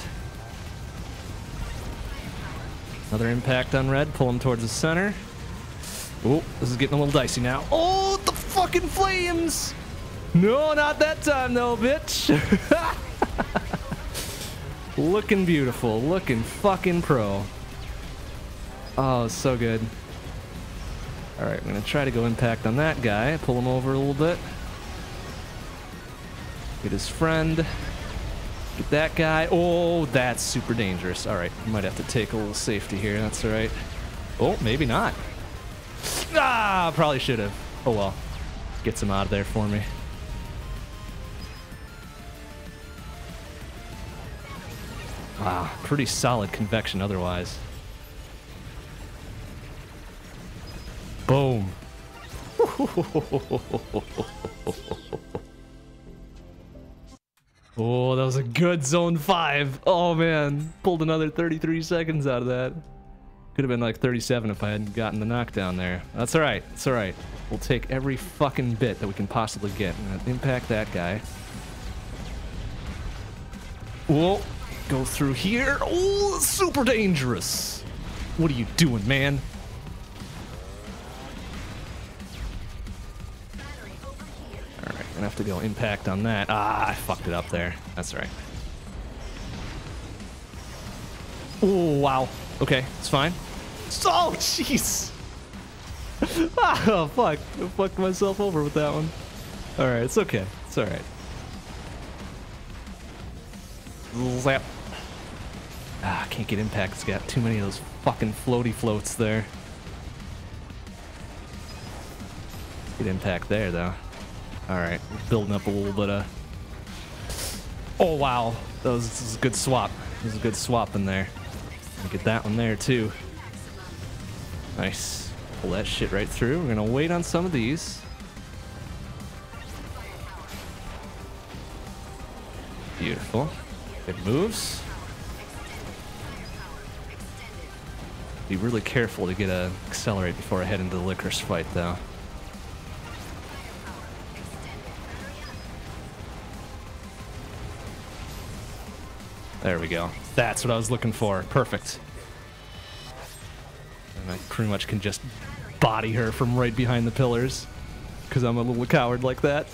S1: Another impact on red. Pull him towards the center. Oh, this is getting a little dicey now. Oh, the fucking flames! No, not that time though, bitch. Looking beautiful. Looking fucking pro. Oh, so good. Alright, I'm gonna try to go impact on that guy. Pull him over a little bit. Get his friend. Get that guy. Oh, that's super dangerous. Alright, might have to take a little safety here. That's alright. Oh, maybe not. Ah, probably should have. Oh well. Gets him out of there for me. Wow, pretty solid convection otherwise. Boom. Oh, that was a good zone 5. Oh man, pulled another 33 seconds out of that. Could have been like 37 if I hadn't gotten the knockdown there. That's all right. It's all right. We'll take every fucking bit that we can possibly get and impact that guy. Whoa, go through here. Oh, super dangerous. What are you doing, man? Gonna have to go impact on that. Ah, I fucked it up there. That's right. Oh, wow. Okay, it's fine. Oh, jeez. Oh, fuck. I fucked myself over with that one. Alright, it's okay. It's alright. Zap. Ah, I can't get impact. It's got too many of those fucking floaty floats there. Get impact there, though. Alright, building up a little bit of... Oh, wow. This is a good swap. There's a good swap in there. Get that one there, too. Nice. Pull that shit right through. We're gonna wait on some of these. Beautiful. Good moves. Be really careful to get a accelerate before I head into the licorice fight, though. There we go. That's what I was looking for. Perfect. And I pretty much can just body her from right behind the pillars because I'm a little coward like that.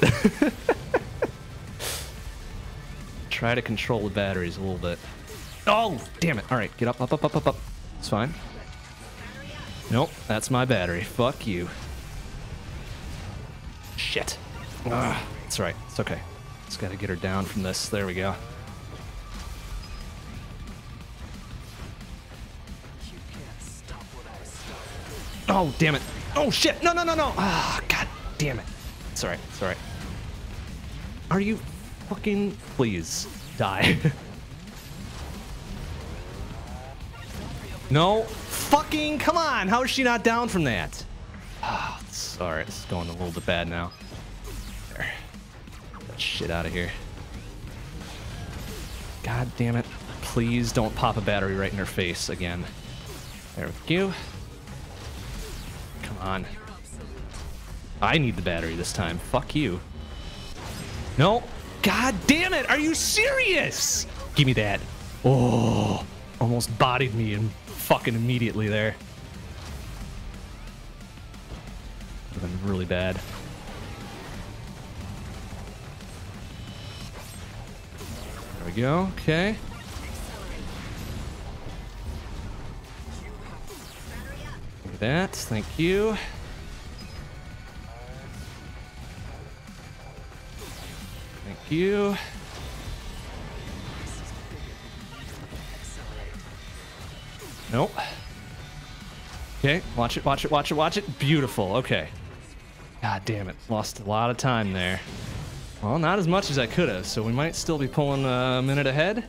S1: Try to control the batteries a little bit. Oh, damn it. All right, get up, up, up, up, up, up. It's fine. Nope, that's my battery. Fuck you. Shit. It's right. It's okay. Just gotta get her down from this. There we go. Oh, damn it. Oh, shit. No, no, no, no. Ah, god damn it. It's alright. It's alright. Are you fucking... Please, die. No. Fucking... Come on. How is she not down from that? Oh, sorry. This is going a little bit bad now. There. Get that shit out of here. God damn it. Please don't pop a battery right in her face again. There we go. Come on. I need the battery this time. Fuck you. No. God damn it. Are you serious? Give me that. Oh. Almost bodied me and fucking immediately there. Would have been really bad. There we go. Okay. Give me that. Thank you. Thank you. Nope. Okay, watch it, watch it, watch it, watch it. Beautiful, okay. God damn it, lost a lot of time there. Well, not as much as I could have, so we might still be pulling a minute ahead.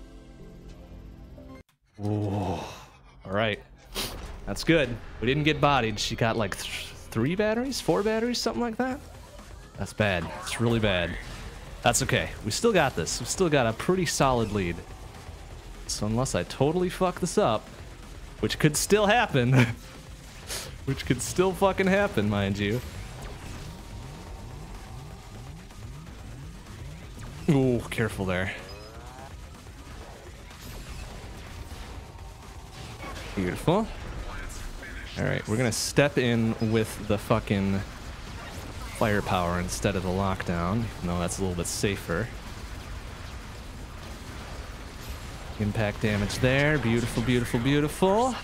S1: Ooh, all right. That's good. We didn't get bodied. She got like 3 batteries, 4 batteries, something like that. That's bad. It's really bad. That's okay. We still got this. We still got a pretty solid lead. So unless I totally fuck this up, which could still happen, which could still fucking happen, mind you. Ooh, careful there. Beautiful. All right, we're gonna step in with the fucking firepower instead of the lockdown, even though that's a little bit safer. Impact damage there. Beautiful, beautiful, beautiful.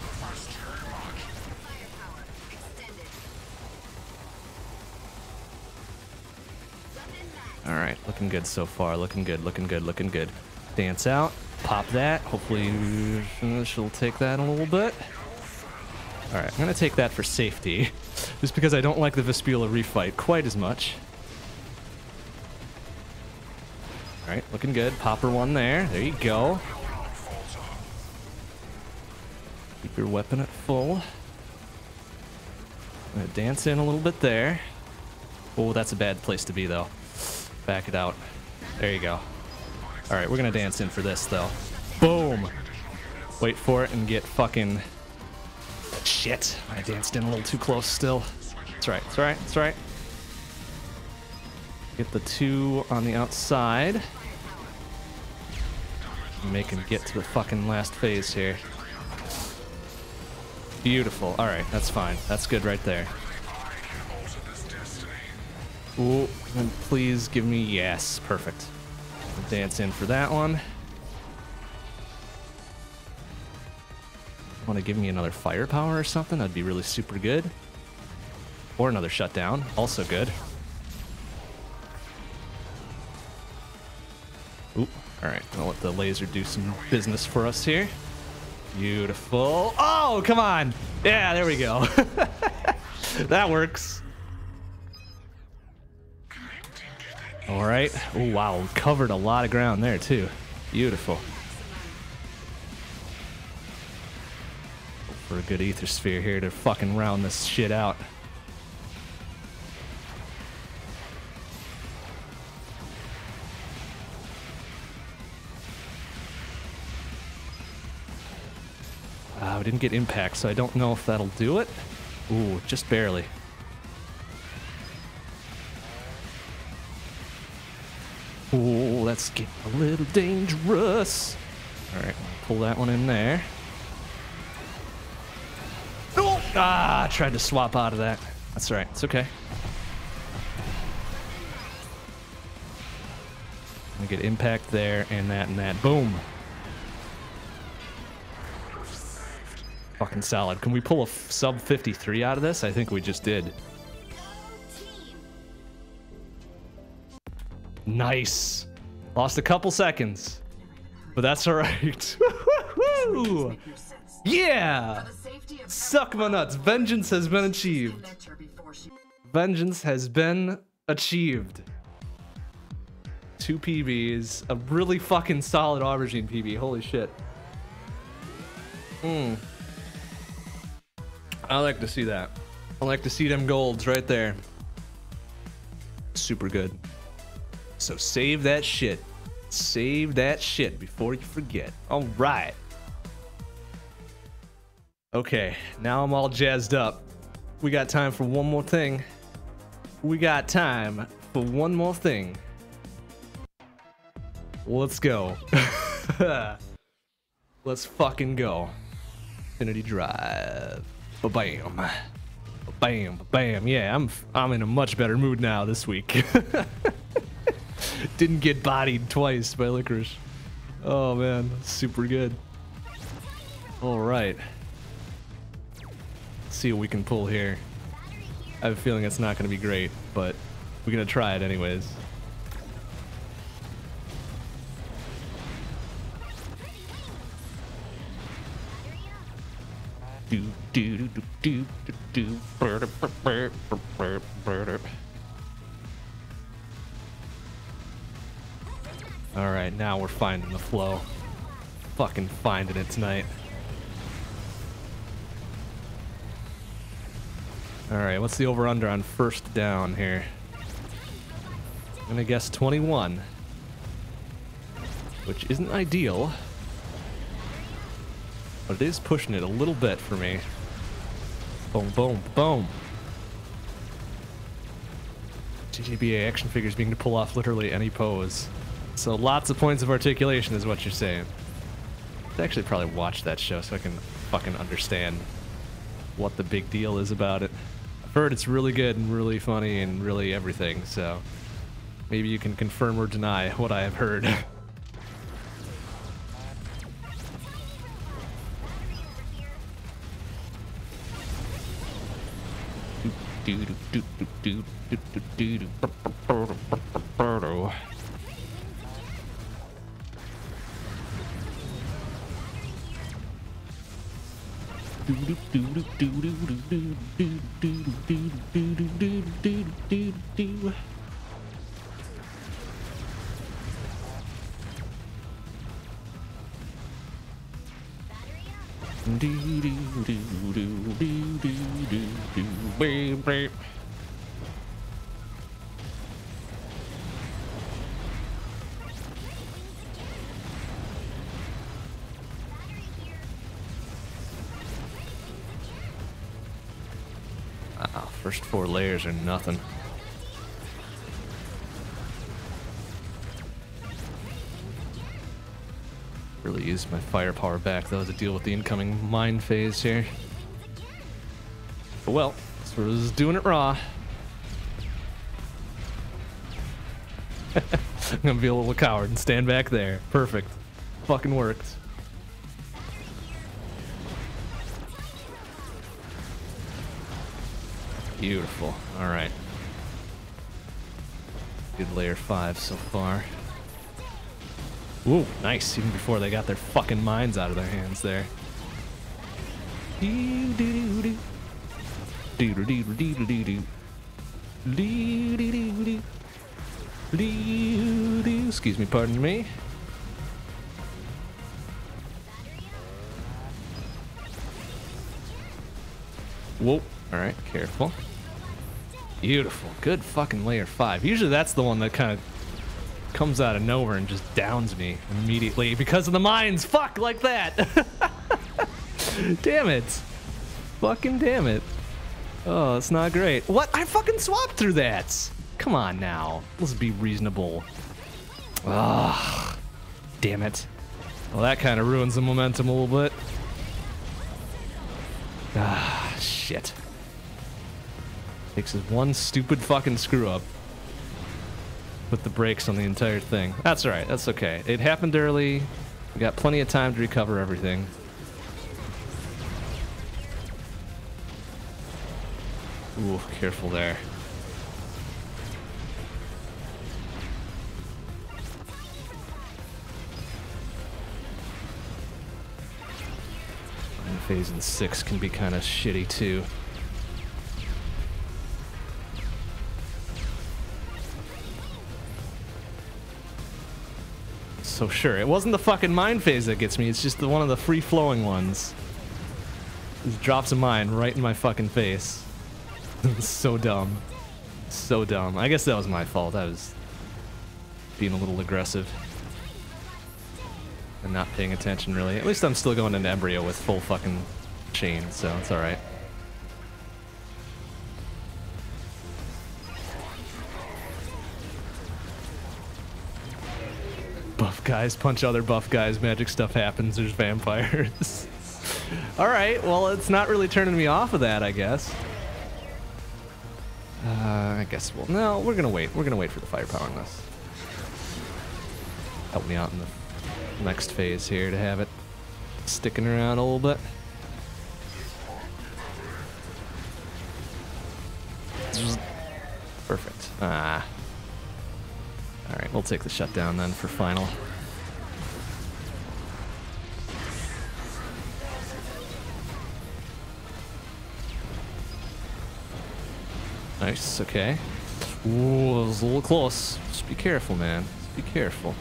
S1: All right, looking good so far. Looking good, looking good, looking good. Dance out. Pop that. Hopefully she'll take that a little bit. All right, I'm going to take that for safety, just because I don't like the Vespula refight quite as much. All right, looking good. Pop her one there. There you go. Keep your weapon at full. I'm gonna dance in a little bit there. Oh, that's a bad place to be, though. Back it out. There you go. All right, we're gonna dance in for this, though. Boom! Wait for it and get fucking... Shit! I danced in a little too close still. It's right, it's right, it's right. Get the 2 on the outside. Make him get to the fucking last phase here. Beautiful. All right, that's fine. That's good right there. Ooh, and please give me... Yes, perfect. Dance in for that one. Want to give me another firepower or something? That'd be really super good. Or another shutdown. Also good. Ooh, all right. I'll let the laser do some business for us here. Beautiful. Oh, come on. Yeah, there we go. That works. All right. Oh, wow. Covered a lot of ground there, too. Beautiful. For a good ether sphere here to fucking round this shit out. We didn't get impact, so I don't know if that'll do it. Ooh, just barely. Ooh, that's getting a little dangerous. All right, pull that one in there. Oh! Ah, I tried to swap out of that. That's all right. It's okay. I get impact there and that and that. Boom. Fucking solid. Can we pull a sub 53 out of this? I think we just did. Nice. Lost a couple seconds, but that's all right. Woo-hoo-hoo! Yeah. Suck my nuts. Vengeance has been achieved. Vengeance has been achieved. 2 PBs. A really fucking solid aubergine PB. Holy shit. I like to see that. I like to see them golds right there. Super good. So save that shit. Save that shit before you forget. All right. Okay, now I'm all jazzed up. We got time for one more thing. We got time for one more thing. Let's go. Let's fucking go. Infinity Drive. Ba-bam. Ba-bam, ba-bam. Yeah, I'm in a much better mood now this week. Didn't get bodied twice by Licorice. Oh man, super good. All right. Let's see what we can pull here. I have a feeling it's not going to be great, but we're going to try it anyways. All right, now we're finding the flow. Fucking finding it tonight. All right, what's the over-under on first down here? I'm gonna guess 21, which isn't ideal, but it is pushing it a little bit for me. Boom, boom, boom. GGBA action figures being to pull off literally any pose. So lots of points of articulation is what you're saying. I'd actually probably watch that show so I can fucking understand what the big deal is about it. I've heard it's really good and really funny and really everything, so maybe you can confirm or deny what I have heard. Wow, first 4 layers are nothing. Really used my firepower back though to deal with the incoming mine phase here. But well, so we're just doing it raw. I'm gonna be a little coward and stand back there. Perfect. Fucking worked. Beautiful. Alright. Good layer 5 so far. Ooh, nice. Even before they got their fucking mines out of their hands there. Excuse me, pardon me. Whoa. Alright, careful. Beautiful. Good fucking layer 5. Usually that's the one that kind of comes out of nowhere and just downs me immediately because of the mines. Fuck, like that. Damn it. Fucking damn it. Oh, that's not great. What? I fucking swapped through that. Come on now. Let's be reasonable. Ah, damn it. Well, that kind of ruins the momentum a little bit. Ah, shit. Takes us one stupid fucking screw up. Put the brakes on the entire thing. That's alright, that's okay. It happened early. We got plenty of time to recover everything. Ooh, careful there. Phase in 6 can be kind of shitty too. So sure, it wasn't the fucking mine phase that gets me, it's just one of the free-flowing ones. Just drops a mine right in my fucking face. So dumb. So dumb. I guess that was my fault. I was being a little aggressive. And not paying attention, really. At least I'm still going into Embryo with full fucking chain, so it's alright. Buff guys punch other buff guys, magic stuff happens, there's vampires. Alright, well, it's not really turning me off of that, I guess. I guess we'll... No, we're gonna wait. We're gonna wait for the firepower on this. Help me out in the next phase here to have it sticking around a little bit. Perfect. Ah. Alright, we'll take the shutdown then for final. Nice, okay. Ooh, that was a little close. Just be careful, man. Just be careful.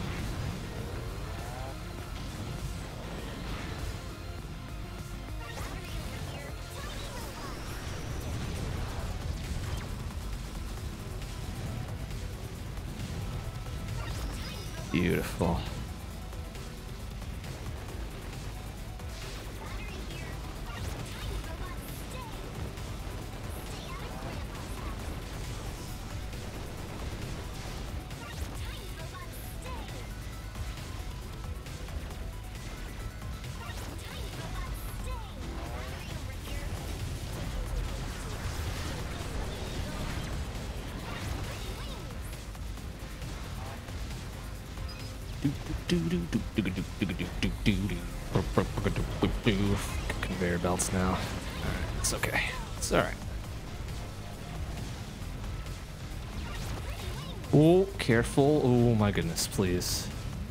S1: Beautiful. Conveyor belts now. Alright, it's okay. It's alright. Oh, careful. Oh my goodness, please.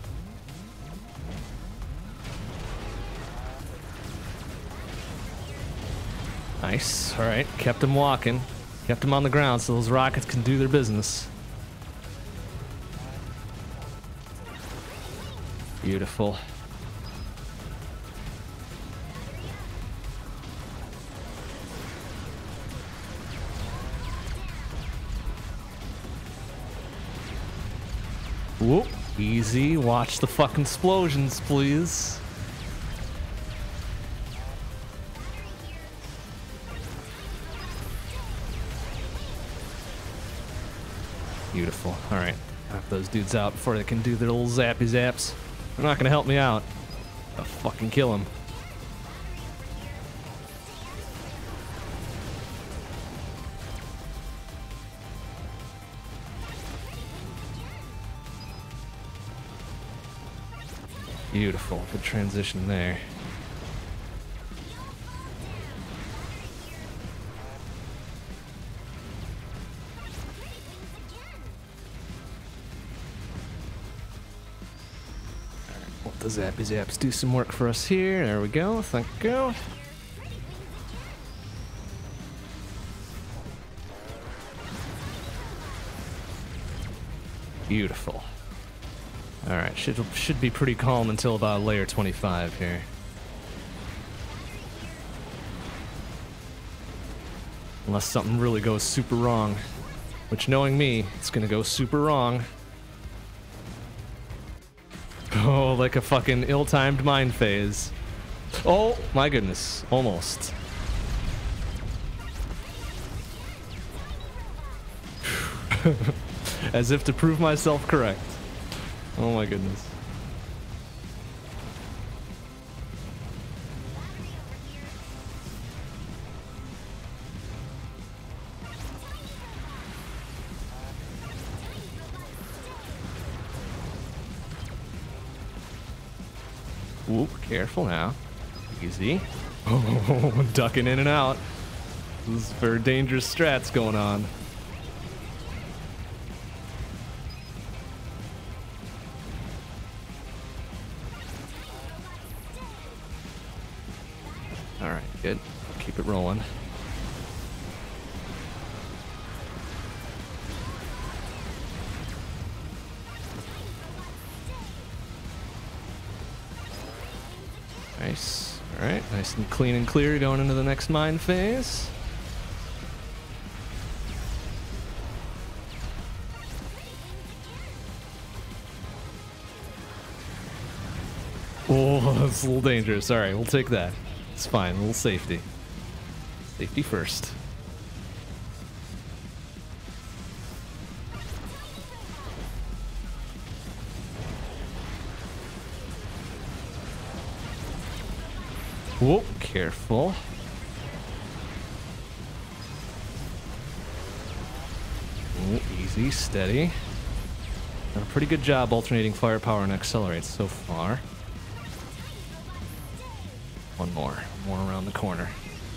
S1: Nice. Alright, kept him walking. Kept him on the ground so those rockets can do their business. Beautiful. Whoop, easy. Watch the fucking explosions, please. Beautiful. Alright. Knock those dudes out before they can do their little zappy zaps. They're not gonna help me out. I'll fucking kill him. Beautiful. Good transition there. The zappy zaps do some work for us here. There we go. Thank you. Beautiful. All right, should be pretty calm until about layer 25 here. Unless something really goes super wrong, which knowing me, it's gonna go super wrong. Oh, like a fucking ill-timed mine phase. Oh, my goodness. Almost. As if to prove myself correct. Oh my goodness. Oop, careful now. Easy. Oh, ducking in and out. This is very dangerous strats going on. Alright, good. Keep it rolling. Nice. Alright, nice and clean and clear going into the next mine phase. Oh, that's a little dangerous. Alright, we'll take that. It's fine, a little safety. Safety first. Whoa, careful. Ooh, easy, steady. Done a pretty good job alternating firepower and accelerate so far. One more around the corner.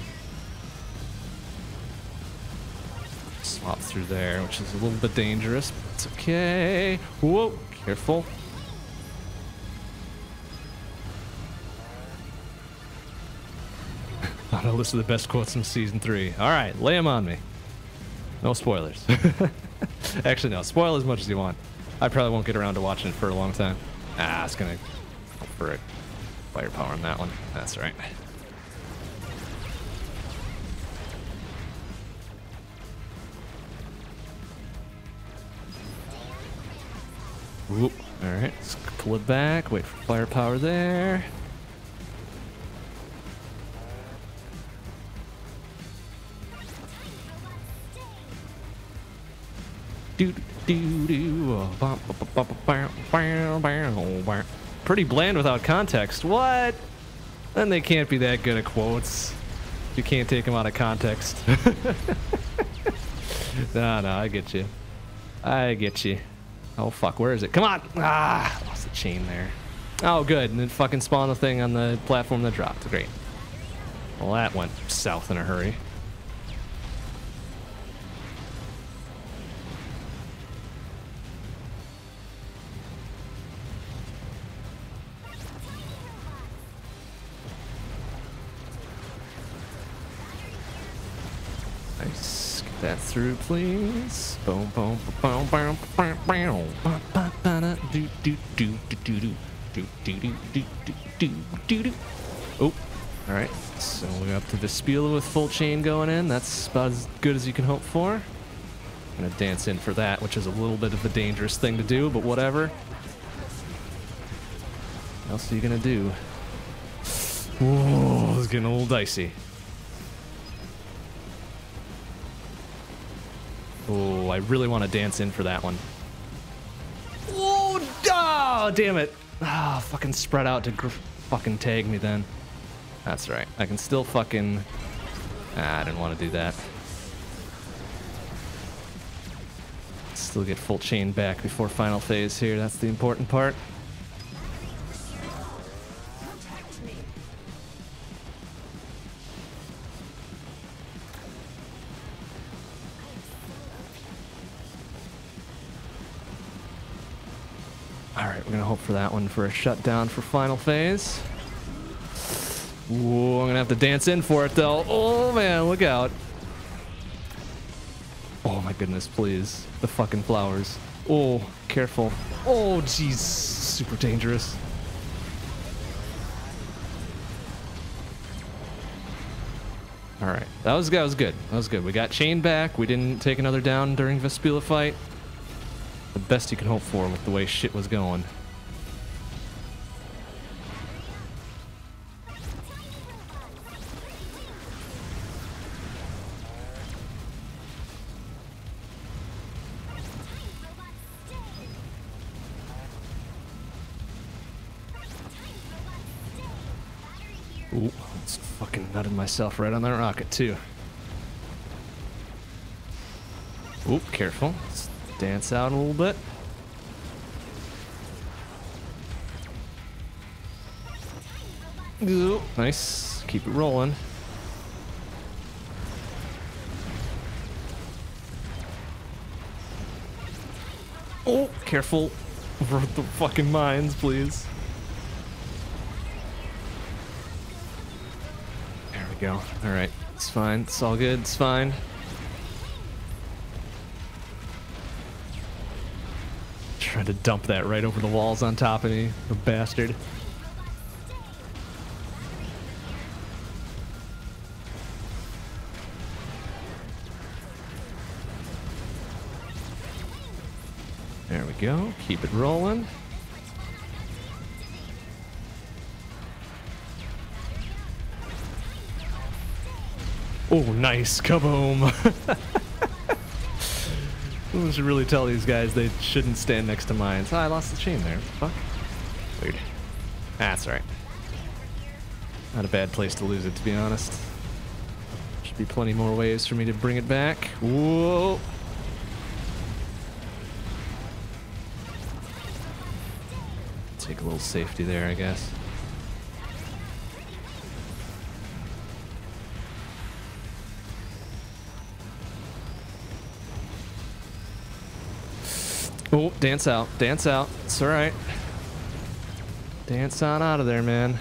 S1: Swap through there, which is a little bit dangerous, but it's okay. Whoa, careful. Thought I'd list of the best quotes from season 3. All right, lay them on me. No spoilers. Actually, no, spoil as much as you want. I probably won't get around to watching it for a long time. Ah, it's gonna go for it. Firepower on that one. That's right. Whoop. All right, let's pull it back. Wait for firepower there. Pretty bland without context. What? Then they can't be that good at quotes. You can't take them out of context. No, I get you. I get you. Oh fuck, where is it? Come on! Ah, lost the chain there. Oh good, and then fucking spawned the thing on the platform that dropped. Great. Well, that went south in a hurry. Nice. Get that through, please. Boom, boom, boom, boom, boom, boom. Do do do do do do do do do do do do. Oh, all right. So we're up to the Spieler with full chain going in. That's about as good as you can hope for. I'm gonna dance in for that, which is a little bit of a dangerous thing to do, but whatever. What else are you gonna do? Whoa, it's getting a little dicey. Oh, I really want to dance in for that one. Oh, damn it. Ah, fucking spread out to fucking tag me then. That's right. I can still fucking... I didn't want to do that. Still get full chain back before final phase here. That's the important part. Alright, we're gonna hope for that one for a shutdown for final phase. Ooh, I'm gonna have to dance in for it though. Oh man, look out. Oh my goodness, please. The fucking flowers. Oh, careful. Oh, jeez. Super dangerous. Alright, that was good. That was good. We got chain back. We didn't take another down during Vespula fight. The best you can hope for with the way shit was going. Ooh, it's fucking nutted myself right on that rocket too. Oop, careful. Let's dance out a little bit. Ooh, nice. Keep it rolling. Oh, careful. Over the fucking mines, please. There we go. Alright. It's fine. It's all good. It's fine. Trying to dump that right over the walls on top of me. The bastard. There we go. Keep it rolling. Oh, nice. Kaboom. We should really tell these guys they shouldn't stand next to mines. Oh, I lost the chain there. Fuck. Weird. That's alright. Not a bad place to lose it, to be honest. Should be plenty more ways for me to bring it back. Whoa. Take a little safety there, I guess. Oh, dance out. Dance out. It's alright. Dance on out of there, man.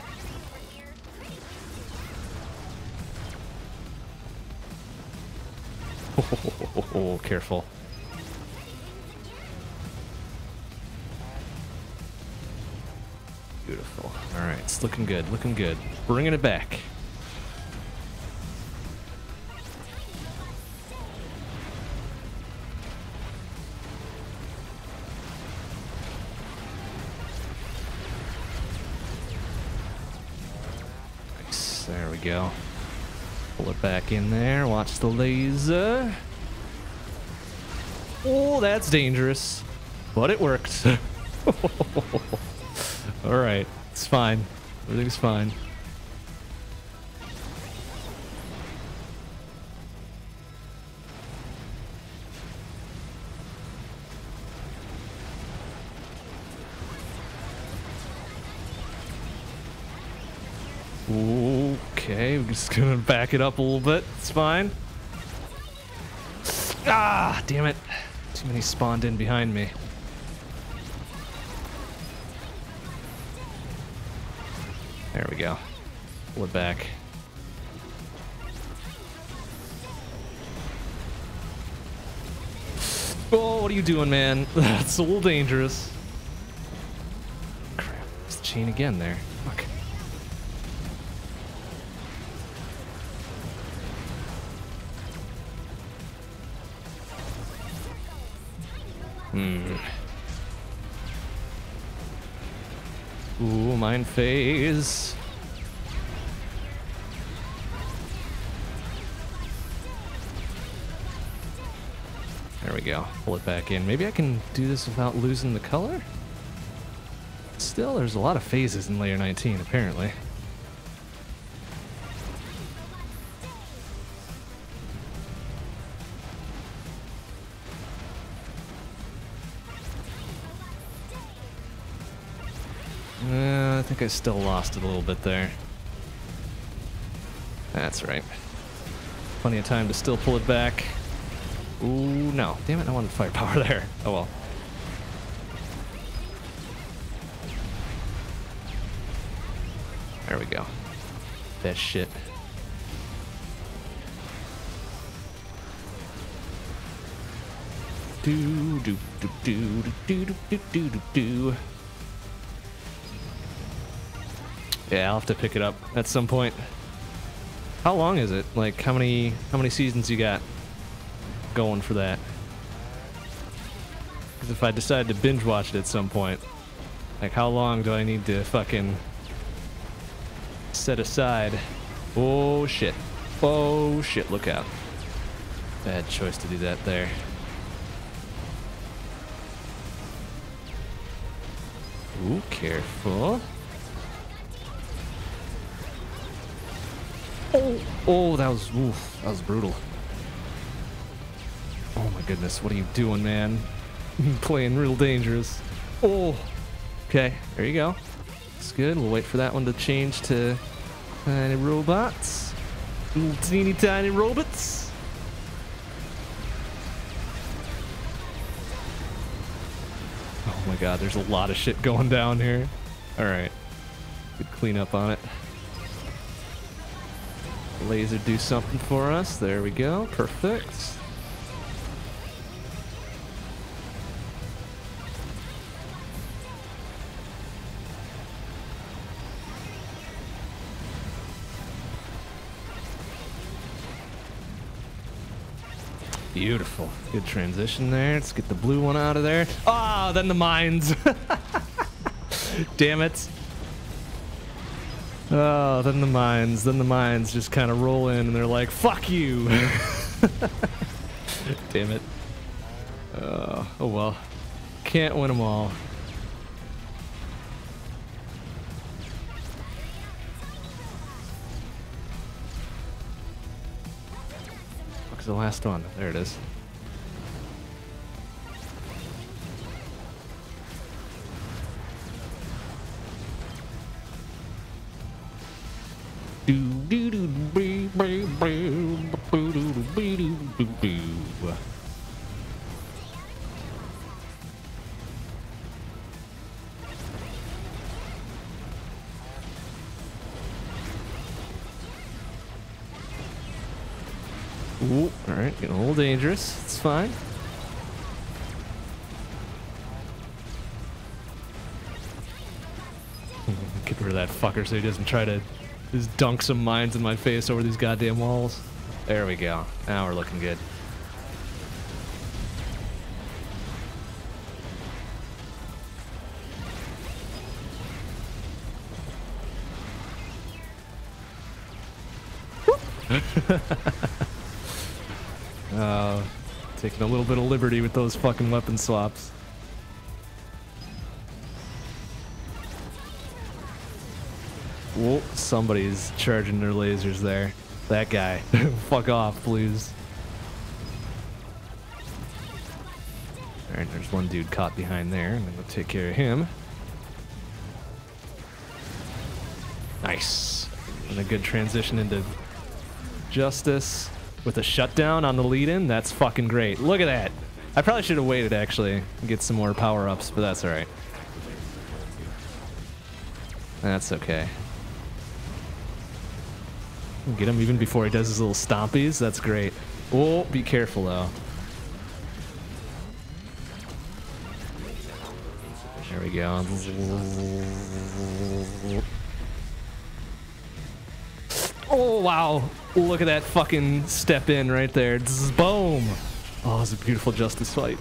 S1: Oh, careful. Beautiful. Alright, it's looking good. Looking good. Bringing it back. There we go. Pull it back in there. Watch the laser. Oh, that's dangerous. But it worked. Alright. It's fine. Everything's fine. Okay, we're just gonna back it up a little bit. It's fine. Ah, damn it. Too many spawned in behind me. There we go. Pull it back. Oh, what are you doing, man? That's a little dangerous. Crap, there's the chain again there. Fuck. Ooh, mine phase. There we go. Pull it back in. Maybe I can do this without losing the color? Still, there's a lot of phases in layer 19, apparently. I think I still lost it a little bit there. That's right. Plenty of time to still pull it back. Ooh, no. Damn it, I wanted firepower there. Oh well. There we go. That shit. Do do do do do do do do do do. Yeah, I'll have to pick it up at some point. How long is it? Like, how many seasons you got going for that? Because if I decide to binge watch it at some point, like, how long do I need to fucking set aside? Oh shit! Oh shit! Look out! Bad choice to do that there. Ooh, careful. Oh, that was brutal. Oh my goodness, what are you doing, man? Playing real dangerous. Oh, okay, there you go. It's good. We'll wait for that one to change to Tiny robots. Little teeny tiny robots. Oh my god, there's a lot of shit going down here. Alright. Good clean up on it. Laser do something for us. There we go. Perfect. Beautiful. Good transition there. Let's get the blue one out of there. Ah, then the mines. Damn it. Oh, then the mines. Then the mines just kind of roll in and they're like, fuck you. Damn it. Oh well. Can't win them all. What's the last one? There it is. Ooh, all right, getting a little dangerous. It's fine. Get rid of that fucker so he doesn't try to just dunk some mines in my face over these goddamn walls. There we go. Now we're looking good. Taking a little bit of liberty with those fucking weapon swaps. Whoa, somebody's charging their lasers there. That guy. Fuck off, please. Alright, there's one dude caught behind there. I'm gonna go take care of him. Nice. And a good transition into Justice with a shutdown on the lead-in. That's fucking great. Look at that. I probably should have waited, actually, and get some more power-ups, but that's alright. That's okay. Get him even before he does his little stompies. That's great. Oh, be careful, though. There we go. Oh, wow. Look at that fucking step in right there. Boom. Oh, it's a beautiful Justice fight.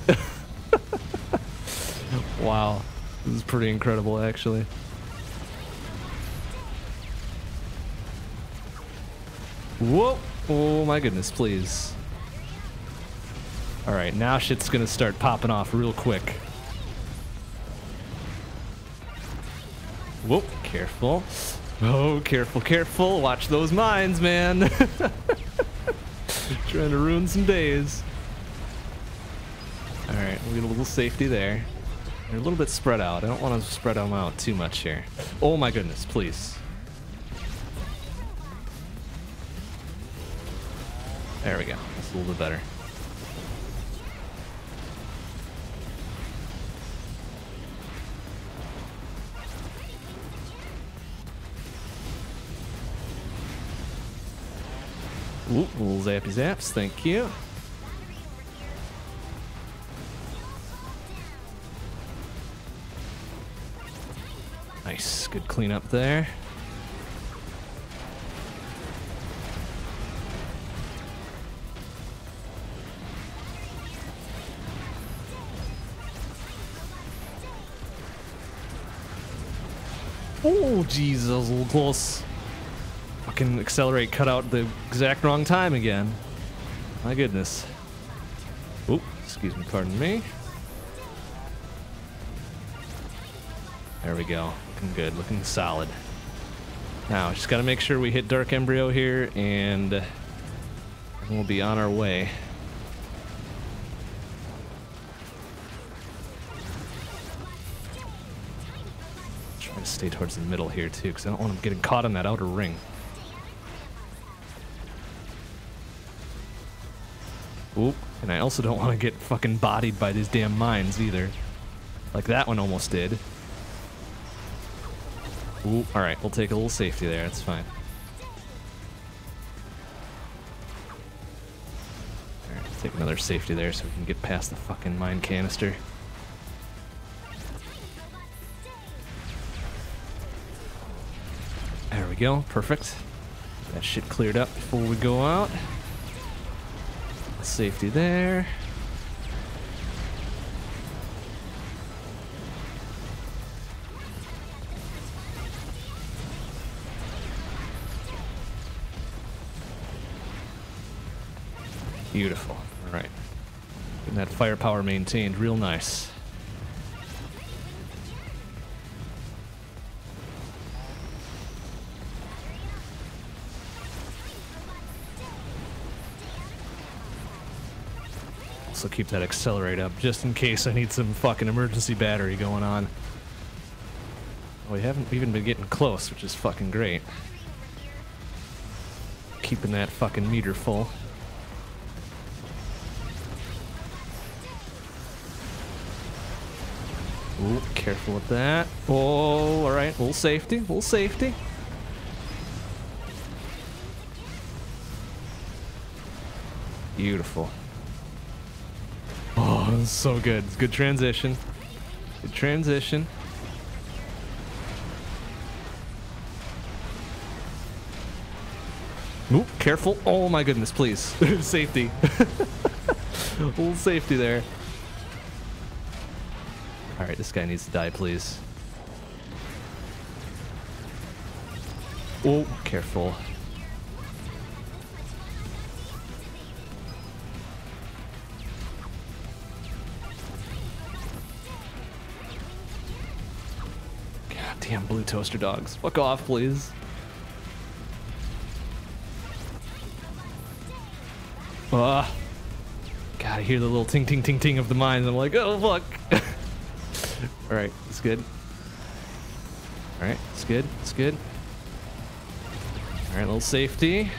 S1: Wow. This is pretty incredible, actually. Whoa. Oh, my goodness, please. All right, now shit's going to start popping off real quick. Whoa, careful. Oh, careful, careful. Watch those mines, man. Trying to ruin some days. All right, we get a little safety there. They're a little bit spread out. I don't want to spread them out too much here. Oh my goodness, please. There we go. That's a little bit better. Ooh, little zappy zaps, thank you. Nice, good cleanup there. Oh, jeez, that was a little close. Fucking accelerate cut out the exact wrong time again. My goodness. Oop, excuse me, pardon me. There we go. Looking good, looking solid. Now, just gotta make sure we hit Dark Embryo here, and we'll be on our way. Try to stay towards the middle here, too, because I don't want him getting caught in that outer ring. Oop. And I also don't want to get fucking bodied by these damn mines either. Like that one almost did. Ooh, alright, we'll take a little safety there, that's fine. Alright, take another safety there so we can get past the fucking mine canister. There we go, perfect. That shit cleared up before we go out. Safety there. Beautiful. All right. Getting that firepower maintained real nice. Also keep that accelerate up just in case I need some fucking emergency battery going on. Oh, we haven't even been getting close, which is fucking great. Keeping that fucking meter full. Ooh, careful with that. Oh, alright, little safety, little safety. Beautiful. Oh, this is so good. It's good transition. Good transition. Ooh, careful. Oh my goodness, please. Safety. A little safety there. Alright, this guy needs to die, please. Oh, careful. Goddamn blue toaster dogs. Fuck off, please. God, I hear the little ting ting ting ting of the mines. I'm like, oh fuck. Alright, it's good. Alright, it's good, it's good. Alright, little safety.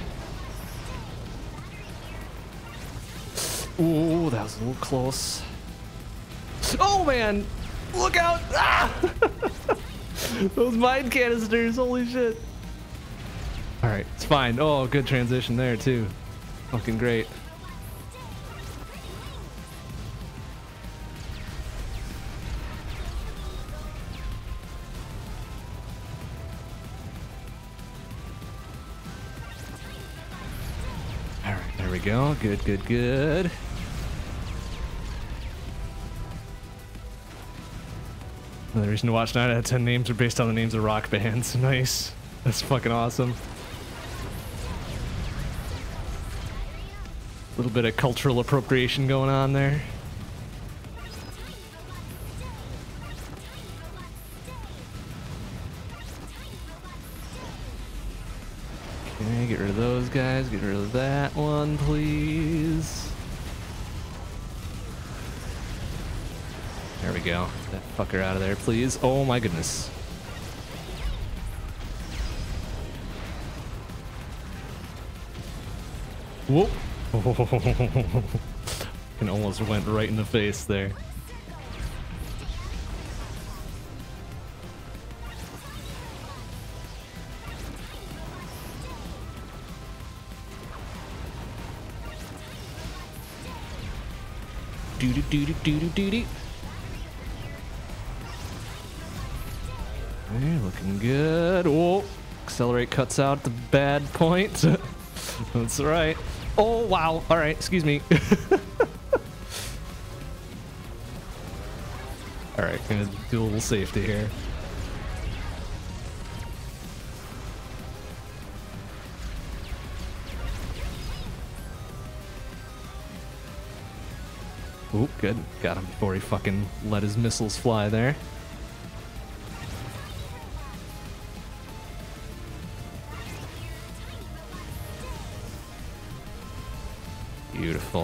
S1: Ooh, that was a little close. Oh man! Look out! Ah! Those mine canisters, holy shit. Alright, it's fine. Oh, good transition there too. Fucking great. There we go. Good, good, good. Another reason to watch 9 out of 10 names are based on the names of rock bands. Nice. That's fucking awesome. A little bit of cultural appropriation going on there. Okay, get rid of those guys. Get rid of that one, please. There we go. Get that fucker out of there, please. Oh my goodness. Whoop. And almost went right in the face there. Doo doo doo doo doo doo doo. Hey, looking good. Oh, accelerate cuts out at the bad point. That's right. Oh wow! All right, excuse me. All right, gonna do a little safety here. Oop, good. Got him before he fucking let his missiles fly there. Beautiful.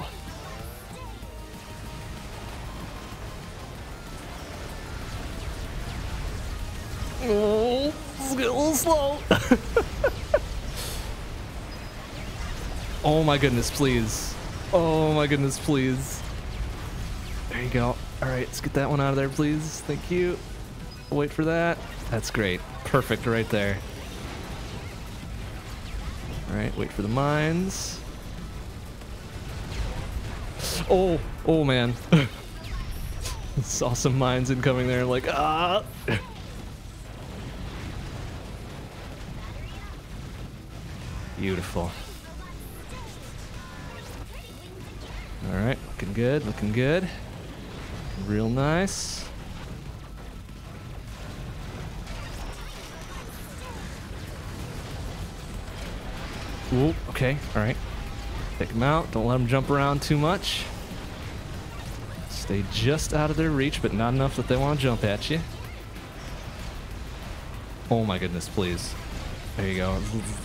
S1: Oh, this is getting a little slow. Oh my goodness, please. Oh my goodness, please. There you go. All right, let's get that one out of there, please. Thank you. Wait for that. That's great. Perfect right there. All right, wait for the mines. Oh, oh man. Saw some mines incoming there, like, ah. Beautiful. All right, looking good, looking good. Real nice. Ooh, okay, all right. Take them out, don't let them jump around too much. Stay just out of their reach, but not enough that they want to jump at you. Oh my goodness, please. There you go.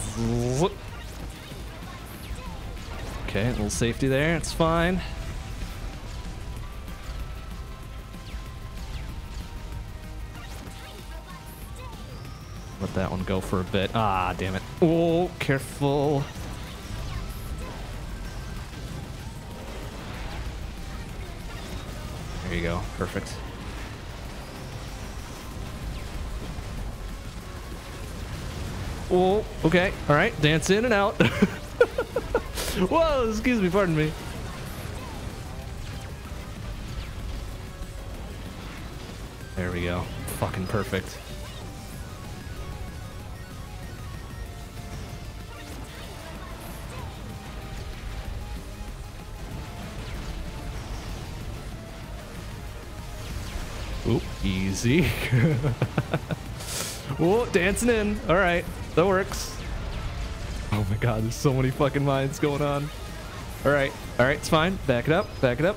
S1: Okay, a little safety there, it's fine. Let that one go for a bit. Ah, damn it. Oh, careful. There you go, perfect. Oh, okay, all right, dance in and out. Whoa, excuse me, pardon me. There we go, fucking perfect. Oop, easy. Whoa, dancing in. All right, that works. Oh my god, there's so many fucking mines going on. All right, it's fine. Back it up, back it up.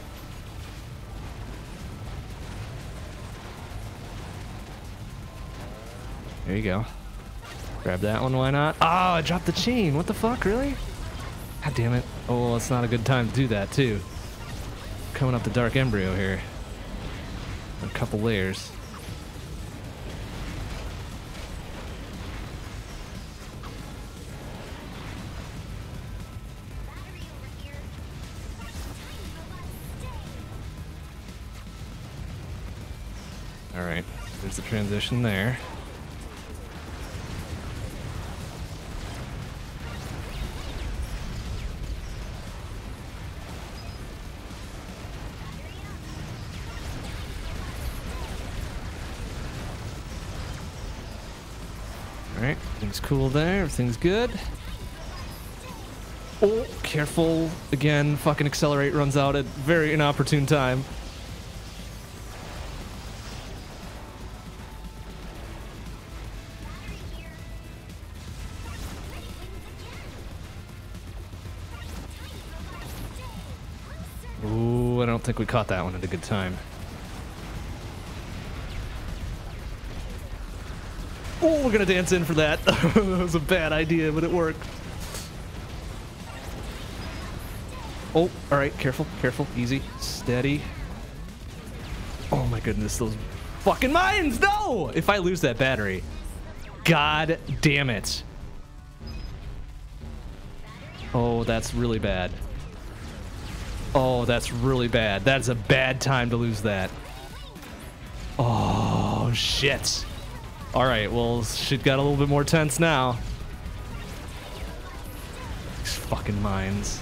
S1: There you go. Grab that one, why not? Oh, I dropped the chain. What the fuck, really? God damn it. Oh, it's not a good time to do that, too. Coming up the Dark Embryo here. A couple layers. All right, there's the transition there. Alright, everything's cool there, everything's good. Oh, careful. Again, fucking accelerate runs out at very inopportune time. Ooh, I don't think we caught that one at a good time. Oh, we're gonna dance in for that. That was a bad idea, but it worked. Oh, all right, careful, careful, easy, steady. Oh my goodness, those fucking mines, no! If I lose that battery, god damn it. Oh, that's really bad. Oh, that's really bad. That's a bad time to lose that. Oh, shit. All right, well, shit got a little bit more tense now. These fucking mines.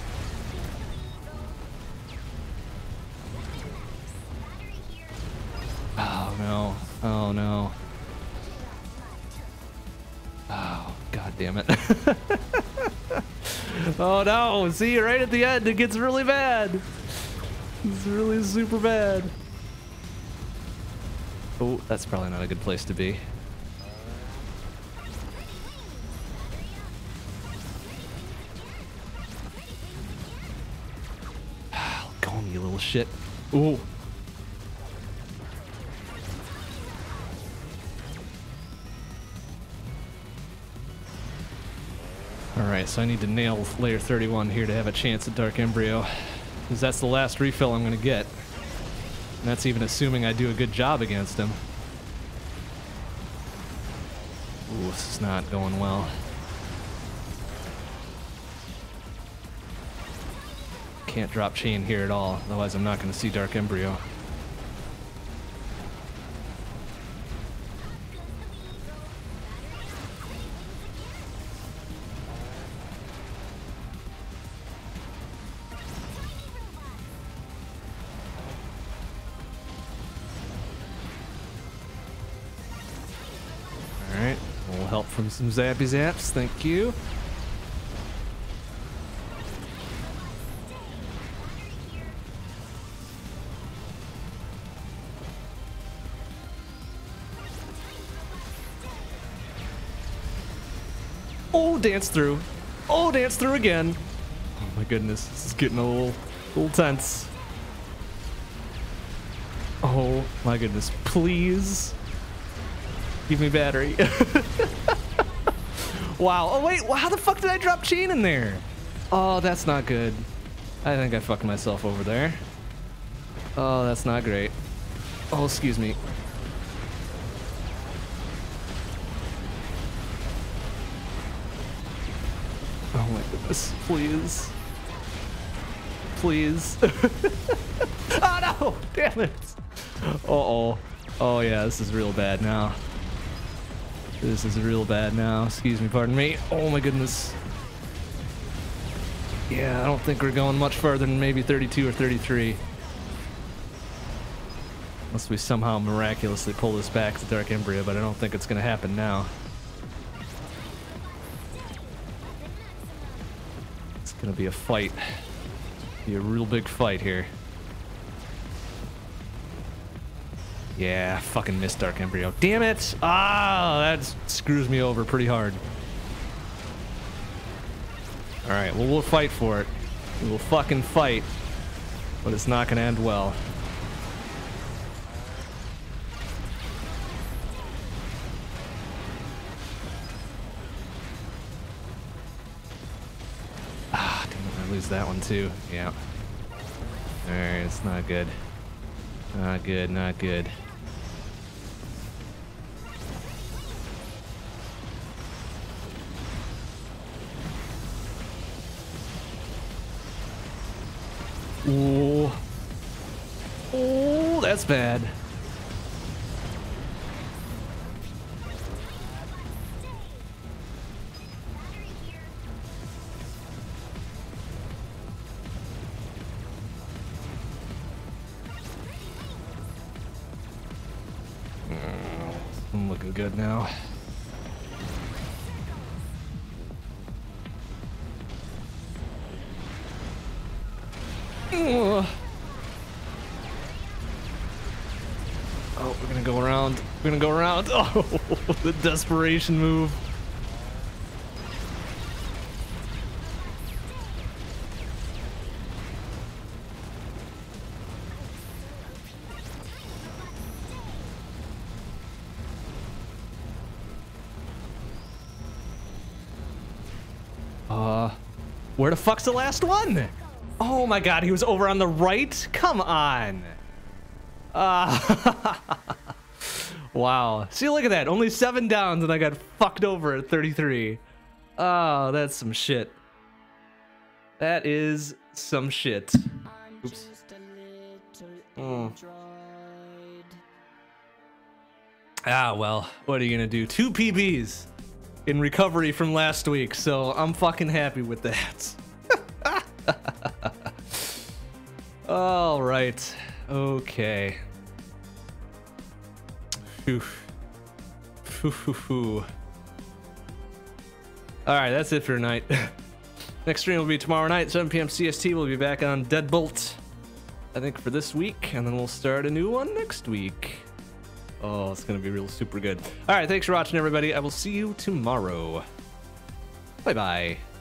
S1: Oh, no. Oh, no. Oh, god damn it. Oh, no. See, right at the end, it gets really bad. It's really super bad. Oh, that's probably not a good place to be. Go on, you little shit. Ooh. Alright, so I need to nail layer 31 here to have a chance at Dark Embryo, because that's the last refill I'm going to get. And that's even assuming I do a good job against him. Ooh, this is not going well. can't drop chain here at all, otherwise I'm not going to see Dark Embryo. Alright, a little help from some zappy zaps, thank you. Oh, dance through. Oh, dance through again. Oh my goodness, this is getting a little tense. Oh my goodness, please. Give me battery. Wow. Oh wait, how the fuck did I drop chain in there? Oh, that's not good. I think I fucked myself over there. Oh, that's not great. Oh, excuse me. Oh my goodness, please. Please. Oh no! Damn it! Uh-oh. Oh yeah, this is real bad now. This is real bad now. Excuse me, pardon me. Oh my goodness. Yeah, I don't think we're going much further than maybe 32 or 33. Unless we somehow miraculously pull this back to Dark Embryo, but I don't think it's gonna happen now. Gonna be a fight. Be a real big fight here. Yeah, fucking missed Dark Embryo. Damn it! Ah, that screws me over pretty hard. Alright, well, we'll fight for it. We will fucking fight. But it's not gonna end well. Lose that one too. Yeah. Alright, it's not good. Not good, not good. Ooh. Oh, that's bad. I'm looking good now. Oh, we're gonna go around. We're gonna go around. Oh, the desperation move. Where the fuck's the last one? Oh my god, he was over on the right? Come on. Wow. See, look at that. Only 7 downs and I got fucked over at 33. Oh, that's some shit. That is some shit. Oops. Ah, well, what are you gonna do? 2 PBs in recovery from last week, so I'm fucking happy with that. All right. Okay. Phew. All right, that's it for tonight. Next stream will be tomorrow night, 7 p.m. CST. We'll be back on Deadbolt, I think, for this week, and then we'll start a new one next week. Oh, it's gonna be real super good. All right, thanks for watching, everybody. I will see you tomorrow. Bye-bye.